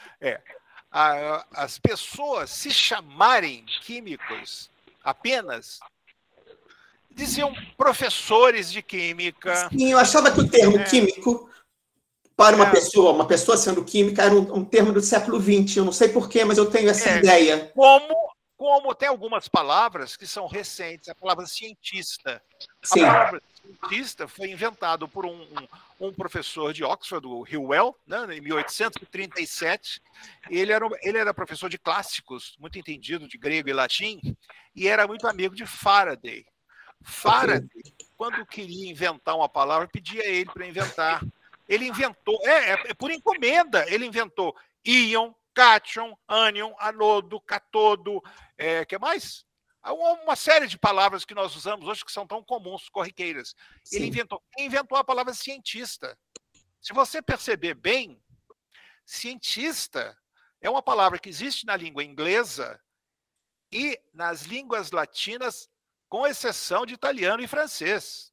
As pessoas se chamarem químicos apenas diziam professores de química. Sim, eu achava que o termo químico para uma pessoa sendo química era um termo do século XX. Eu não sei porquê, mas eu tenho essa ideia. Como tem algumas palavras que são recentes, a palavra cientista. Sim. A palavra cientista foi inventado por um professor de Oxford, o Hywel, né, em 1837. Ele era professor de clássicos, muito entendido de grego e latim, e era muito amigo de Faraday. Faraday, quando queria inventar uma palavra, pedia a ele para inventar. Ele inventou, por encomenda, ele inventou íon, cátion, ânion, anodo, catodo, que mais? Uma série de palavras que nós usamos hoje que são tão comuns, corriqueiras. Sim. Ele inventou a palavra cientista. Se você perceber bem, cientista é uma palavra que existe na língua inglesa e nas línguas latinas, com exceção de italiano e francês.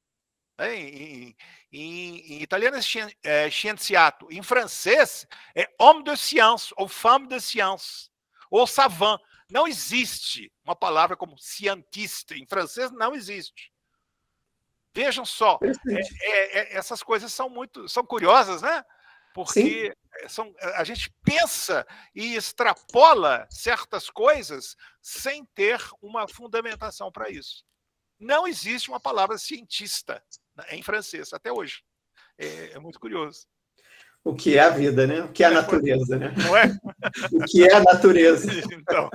Em italiano é scienziato, em francês é homme de science ou femme de science ou savant. Não existe uma palavra como cientista em francês, não existe. Vejam só, essas coisas são curiosas, né? Porque a gente pensa e extrapola certas coisas sem ter uma fundamentação para isso. Não existe uma palavra cientista em francês, até hoje. É muito curioso. O que é a vida, né? O que é a natureza, né? Não é? O que é a natureza. Então.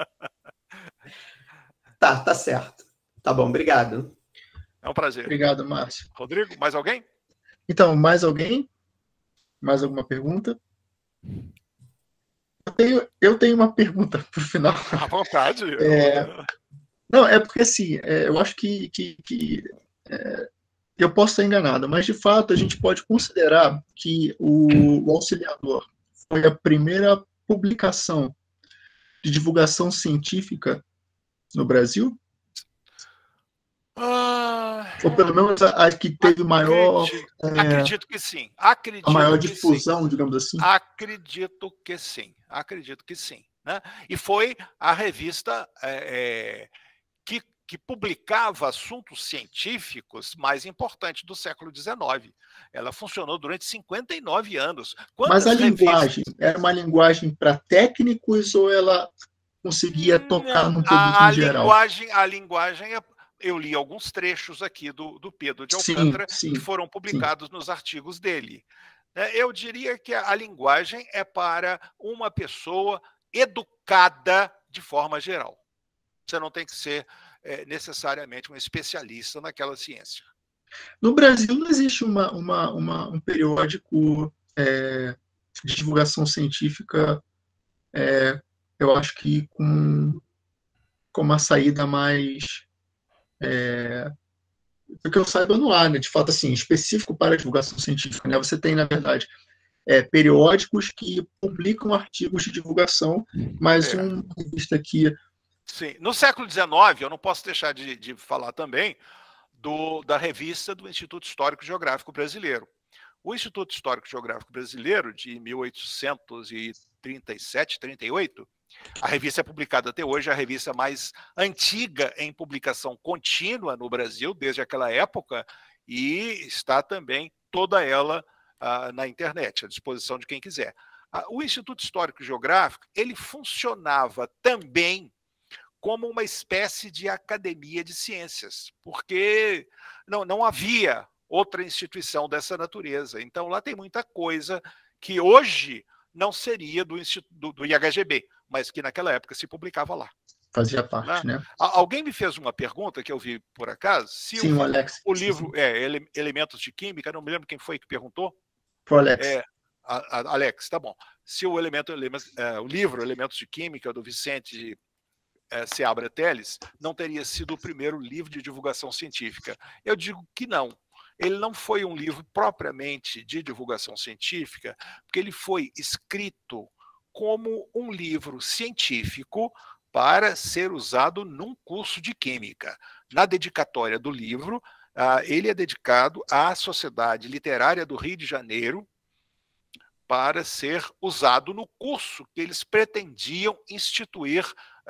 Tá certo. Tá bom, obrigado. É um prazer. Obrigado, Márcio. Rodrigo, mais alguém? Então, mais alguém? Mais alguma pergunta? Eu tenho uma pergunta para o final. À vontade. Não, é porque assim, eu acho que eu posso estar enganado, mas de fato a gente pode considerar que o Auxiliador foi a primeira publicação de divulgação científica no Brasil? Ou pelo menos a que teve maior... Acredito que sim. A maior difusão, digamos assim? Acredito que sim. Né? E foi a revista que publicava assuntos científicos mais importantes do século XIX. Ela funcionou durante 59 anos. Mas a linguagem, era uma linguagem para técnicos ou ela conseguia tocar no público em geral? A linguagem, eu li alguns trechos aqui do Pedro de Alcântara que foram publicados nos artigos dele. Eu diria que a linguagem é para uma pessoa educada de forma geral. Você não tem que ser necessariamente um especialista naquela ciência. No Brasil não existe um periódico de divulgação científica, eu acho que com uma saída mais, porque eu saiba no ar, né, de fato, assim, específico para a divulgação científica, né? Você tem, na verdade, periódicos que publicam artigos de divulgação, mas uma revista aqui... Sim. No século XIX, eu não posso deixar de falar também da revista do Instituto Histórico e Geográfico Brasileiro. O Instituto Histórico e Geográfico Brasileiro, de 1837, 38, a revista é publicada até hoje, a revista mais antiga em publicação contínua no Brasil, desde aquela época, e está também toda ela na internet, à disposição de quem quiser. O Instituto Histórico e Geográfico, ele funcionava também como uma espécie de academia de ciências, porque não havia outra instituição dessa natureza. Então, lá tem muita coisa que hoje não seria do IHGB, mas que naquela época se publicava lá. Fazia parte, né? Alguém me fez uma pergunta que eu vi por acaso. Se sim, o Alex. O livro Elementos de Química, não me lembro quem foi que perguntou. Foi o Alex. Alex, tá bom. Se o livro Elementos de Química, do Vicente Seabra Teles, não teria sido o primeiro livro de divulgação científica. Eu digo que não. Ele não foi um livro propriamente de divulgação científica, porque ele foi escrito como um livro científico para ser usado num curso de química. Na dedicatória do livro, ele é dedicado à Sociedade Literária do Rio de Janeiro para ser usado no curso que eles pretendiam instituir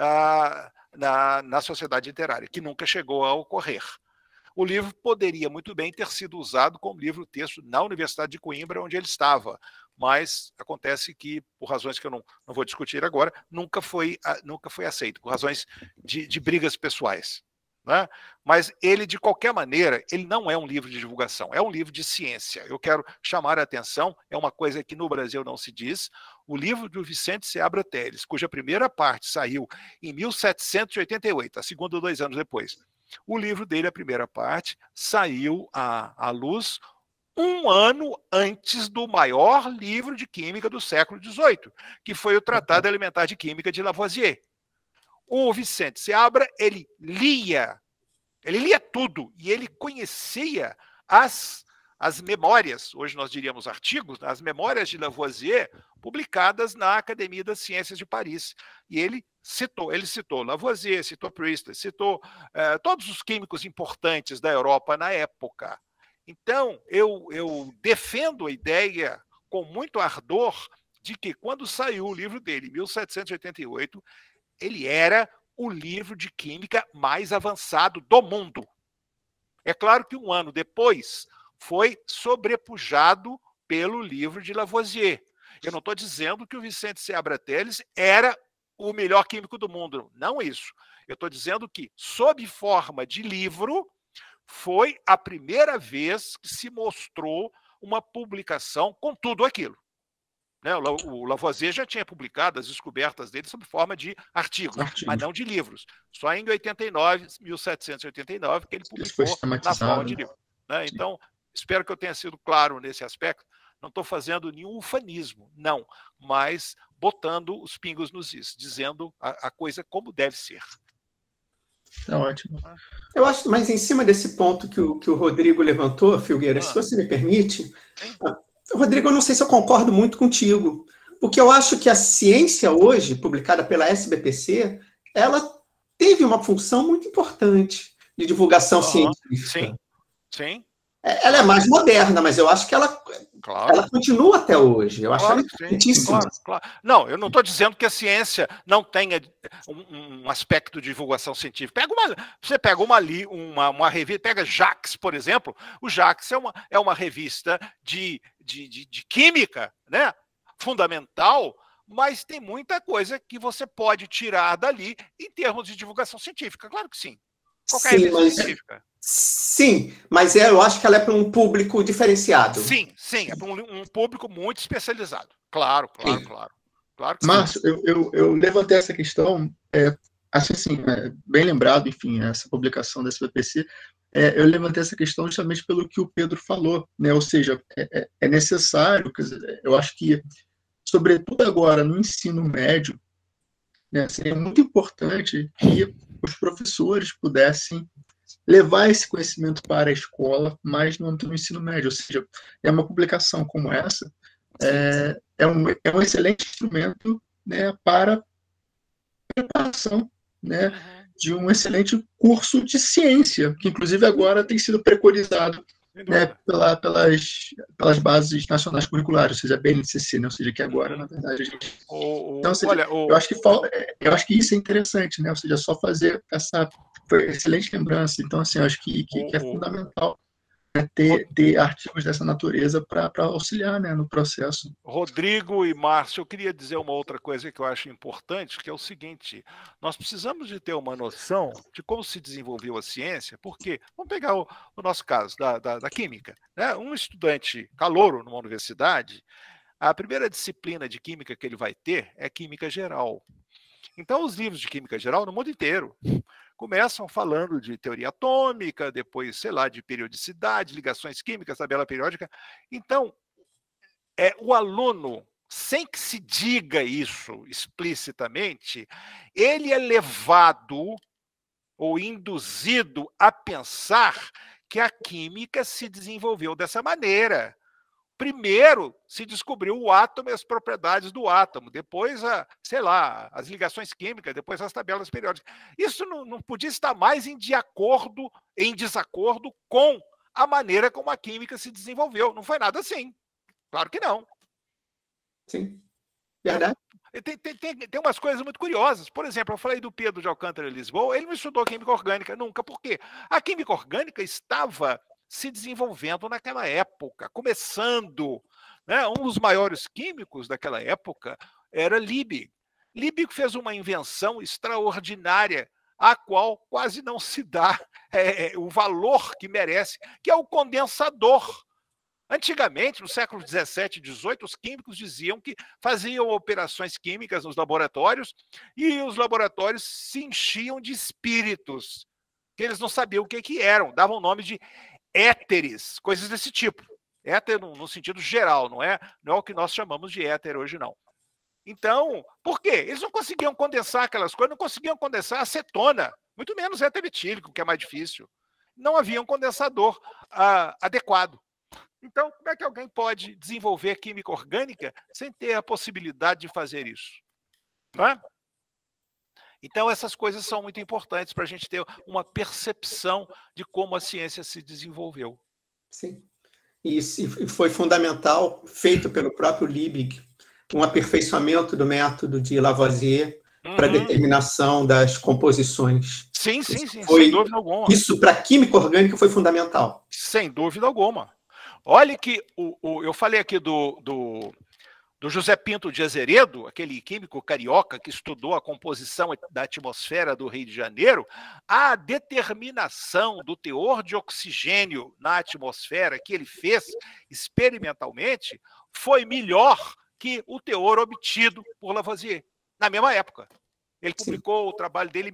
na Sociedade Literária, que nunca chegou a ocorrer. O livro poderia muito bem ter sido usado como livro-texto na Universidade de Coimbra, onde ele estava, mas acontece que, por razões que eu não vou discutir agora, nunca foi aceito, por razões de brigas pessoais. Né? Mas ele, de qualquer maneira, ele não é um livro de divulgação, é um livro de ciência. Eu quero chamar a atenção, é uma coisa que no Brasil não se diz, o livro do Vicente Seabra Teles, cuja primeira parte saiu em 1788, a segunda 2 anos depois. O livro dele, a primeira parte, saiu à luz 1 ano antes do maior livro de química do século XVIII, que foi o Tratado Elementar de Química de Lavoisier. O Vicente Seabra, ele lia tudo, e ele conhecia as memórias, hoje nós diríamos artigos, as memórias de Lavoisier, publicadas na Academia das Ciências de Paris. E ele citou Lavoisier, citou Priestley, citou todos os químicos importantes da Europa na época. Então, eu defendo a ideia com muito ardor de que, quando saiu o livro dele, em 1788, ele era o livro de química mais avançado do mundo. É claro que 1 ano depois foi sobrepujado pelo livro de Lavoisier. Eu não estou dizendo que o Vicente Seabra Teles era o melhor químico do mundo, não isso. Eu estou dizendo que, sob forma de livro, foi a primeira vez que se mostrou uma publicação com tudo aquilo. Né? O Lavoisier já tinha publicado as descobertas dele sob forma de artigos, mas não de livros. Só em 1789, que ele publicou na forma de livro. Né? Então, espero que eu tenha sido claro nesse aspecto. Não estou fazendo nenhum ufanismo, não, mas botando os pingos nos is, dizendo a coisa como deve ser. É ótimo. Eu acho, mas em cima desse ponto que o Rodrigo levantou, Filgueira, se você me permite, Rodrigo, eu não sei se eu concordo muito contigo, porque eu acho que a ciência hoje, publicada pela SBPC, ela teve uma função muito importante de divulgação científica. Sim. Ela é mais moderna, mas eu acho que ela continua até hoje. Eu acho ela importantíssima. Claro. Não, eu não estou dizendo que a ciência não tenha um aspecto de divulgação científica. Você pega uma revista, pega JACS, por exemplo. O JACS é uma revista de química, né? Fundamental, mas tem muita coisa que você pode tirar dali em termos de divulgação científica. Claro que sim. Qualquer revista científica. Sim, mas eu acho que ela é para um público diferenciado. Sim, é para um público muito especializado. Claro que Márcio, eu levantei essa questão, acho assim, bem lembrado, enfim, essa publicação da SBPC, eu levantei essa questão justamente pelo que o Pedro falou, né? Ou seja, é necessário, eu acho que, sobretudo agora no ensino médio, né, seria muito importante que os professores pudessem levar esse conhecimento para a escola, mas no âmbito do ensino médio. Ou seja, uma publicação como essa é um excelente instrumento, né, para preparação, né, de um excelente curso de ciência, que inclusive agora tem sido preconizado, né, pelas bases nacionais curriculares, ou seja, a BNCC, né, ou seja, que agora, na verdade, a gente... Então, eu acho que isso é interessante, né, ou seja, só fazer essa excelente lembrança. Então, assim, eu acho que é fundamental ter artigos dessa natureza para auxiliar, né, no processo. Rodrigo e Márcio, eu queria dizer uma outra coisa que eu acho importante, que é o seguinte: nós precisamos de ter uma noção de como se desenvolveu a ciência, porque, vamos pegar o nosso caso da química, né? Um estudante calouro numa universidade, a primeira disciplina de química que ele vai ter é química geral. Então, os livros de química geral no mundo inteiro começam falando de teoria atômica, depois, sei lá, de periodicidade, ligações químicas, tabela periódica. Então, o aluno, sem que se diga isso explicitamente, ele é levado ou induzido a pensar que a química se desenvolveu dessa maneira. Primeiro se descobriu o átomo e as propriedades do átomo, depois, sei lá, as ligações químicas, depois as tabelas periódicas. Isso não podia estar mais em desacordo com a maneira como a química se desenvolveu. Não foi nada assim. Claro que não. Sim, verdade. Tem umas coisas muito curiosas. Por exemplo, eu falei do Pedro de Alcântara Lisboa, ele não estudou química orgânica nunca. Por quê? A química orgânica estava se desenvolvendo naquela época, começando, né? Um dos maiores químicos daquela época era Liebig. Liebig fez uma invenção extraordinária, a qual quase não se dá o valor que merece, que é o condensador. Antigamente, no século XVII e XVIII, os químicos diziam que faziam operações químicas nos laboratórios e os laboratórios se enchiam de espíritos, que eles não sabiam o que eram, davam o nome de éteres, coisas desse tipo. Éter no sentido geral, não é o que nós chamamos de éter hoje, não. Então, por quê? Eles não conseguiam condensar aquelas coisas, não conseguiam condensar acetona, muito menos éter etílico, que é mais difícil. Não havia um condensador adequado. Então, como é que alguém pode desenvolver química orgânica sem ter a possibilidade de fazer isso? Não é? Então, essas coisas são muito importantes para a gente ter uma percepção de como a ciência se desenvolveu. Sim. E foi fundamental, feito pelo próprio Liebig, um aperfeiçoamento do método de Lavoisier para a determinação das composições. Sim, sem dúvida alguma. Isso, para a química orgânica, foi fundamental. Sem dúvida alguma. Olha que eu falei aqui do José Pinto de Azeredo, aquele químico carioca que estudou a composição da atmosfera do Rio de Janeiro. A determinação do teor de oxigênio na atmosfera que ele fez experimentalmente foi melhor que o teor obtido por Lavoisier, na mesma época. Ele publicou o trabalho dele em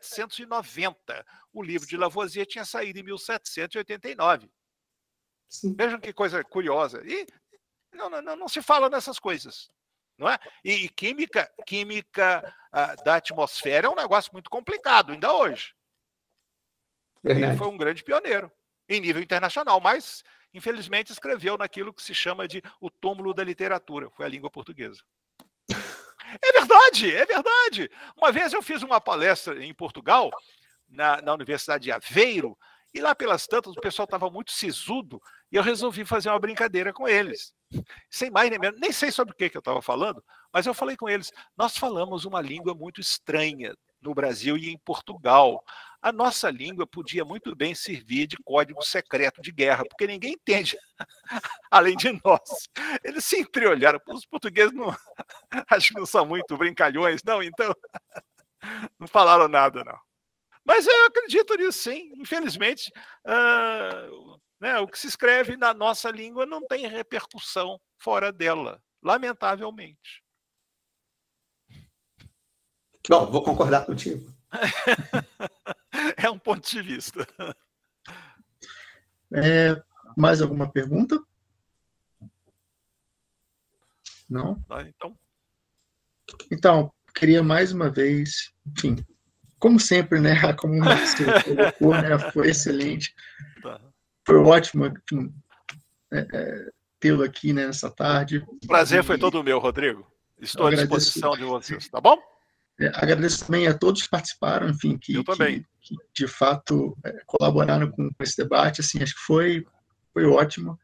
1790. O livro de Lavoisier tinha saído em 1789. Sim. Vejam que coisa curiosa. E não se fala nessas coisas, não é? E química da atmosfera é um negócio muito complicado, ainda hoje. Verdade. Ele foi um grande pioneiro, em nível internacional, mas, infelizmente, escreveu naquilo que se chama de o túmulo da literatura, foi a língua portuguesa. É verdade, é verdade. Uma vez eu fiz uma palestra em Portugal, na Universidade de Aveiro, e lá pelas tantas o pessoal estava muito sisudo e eu resolvi fazer uma brincadeira com eles. Sem mais nem menos, nem sei sobre o que eu estava falando, mas eu falei com eles, nós falamos uma língua muito estranha no Brasil e em Portugal. A nossa língua podia muito bem servir de código secreto de guerra, porque ninguém entende, além de nós. Eles se entreolharam, os portugueses não, acho que não são muito brincalhões, não, então não falaram nada, não. Mas eu acredito nisso, sim. Infelizmente, o que se escreve na nossa língua não tem repercussão fora dela, lamentavelmente. Bom, vou concordar contigo. É um ponto de vista. Mais alguma pergunta? Não? Então, queria mais uma vez, enfim, como sempre, né? Como você colocou, né? Foi excelente. Foi ótimo, enfim, tê-lo aqui, né, nessa tarde. O prazer foi todo meu, Rodrigo. Estou à disposição de vocês, tá bom? Agradeço também a todos que participaram, enfim, que de fato colaboraram com esse debate. Assim, acho que foi ótimo.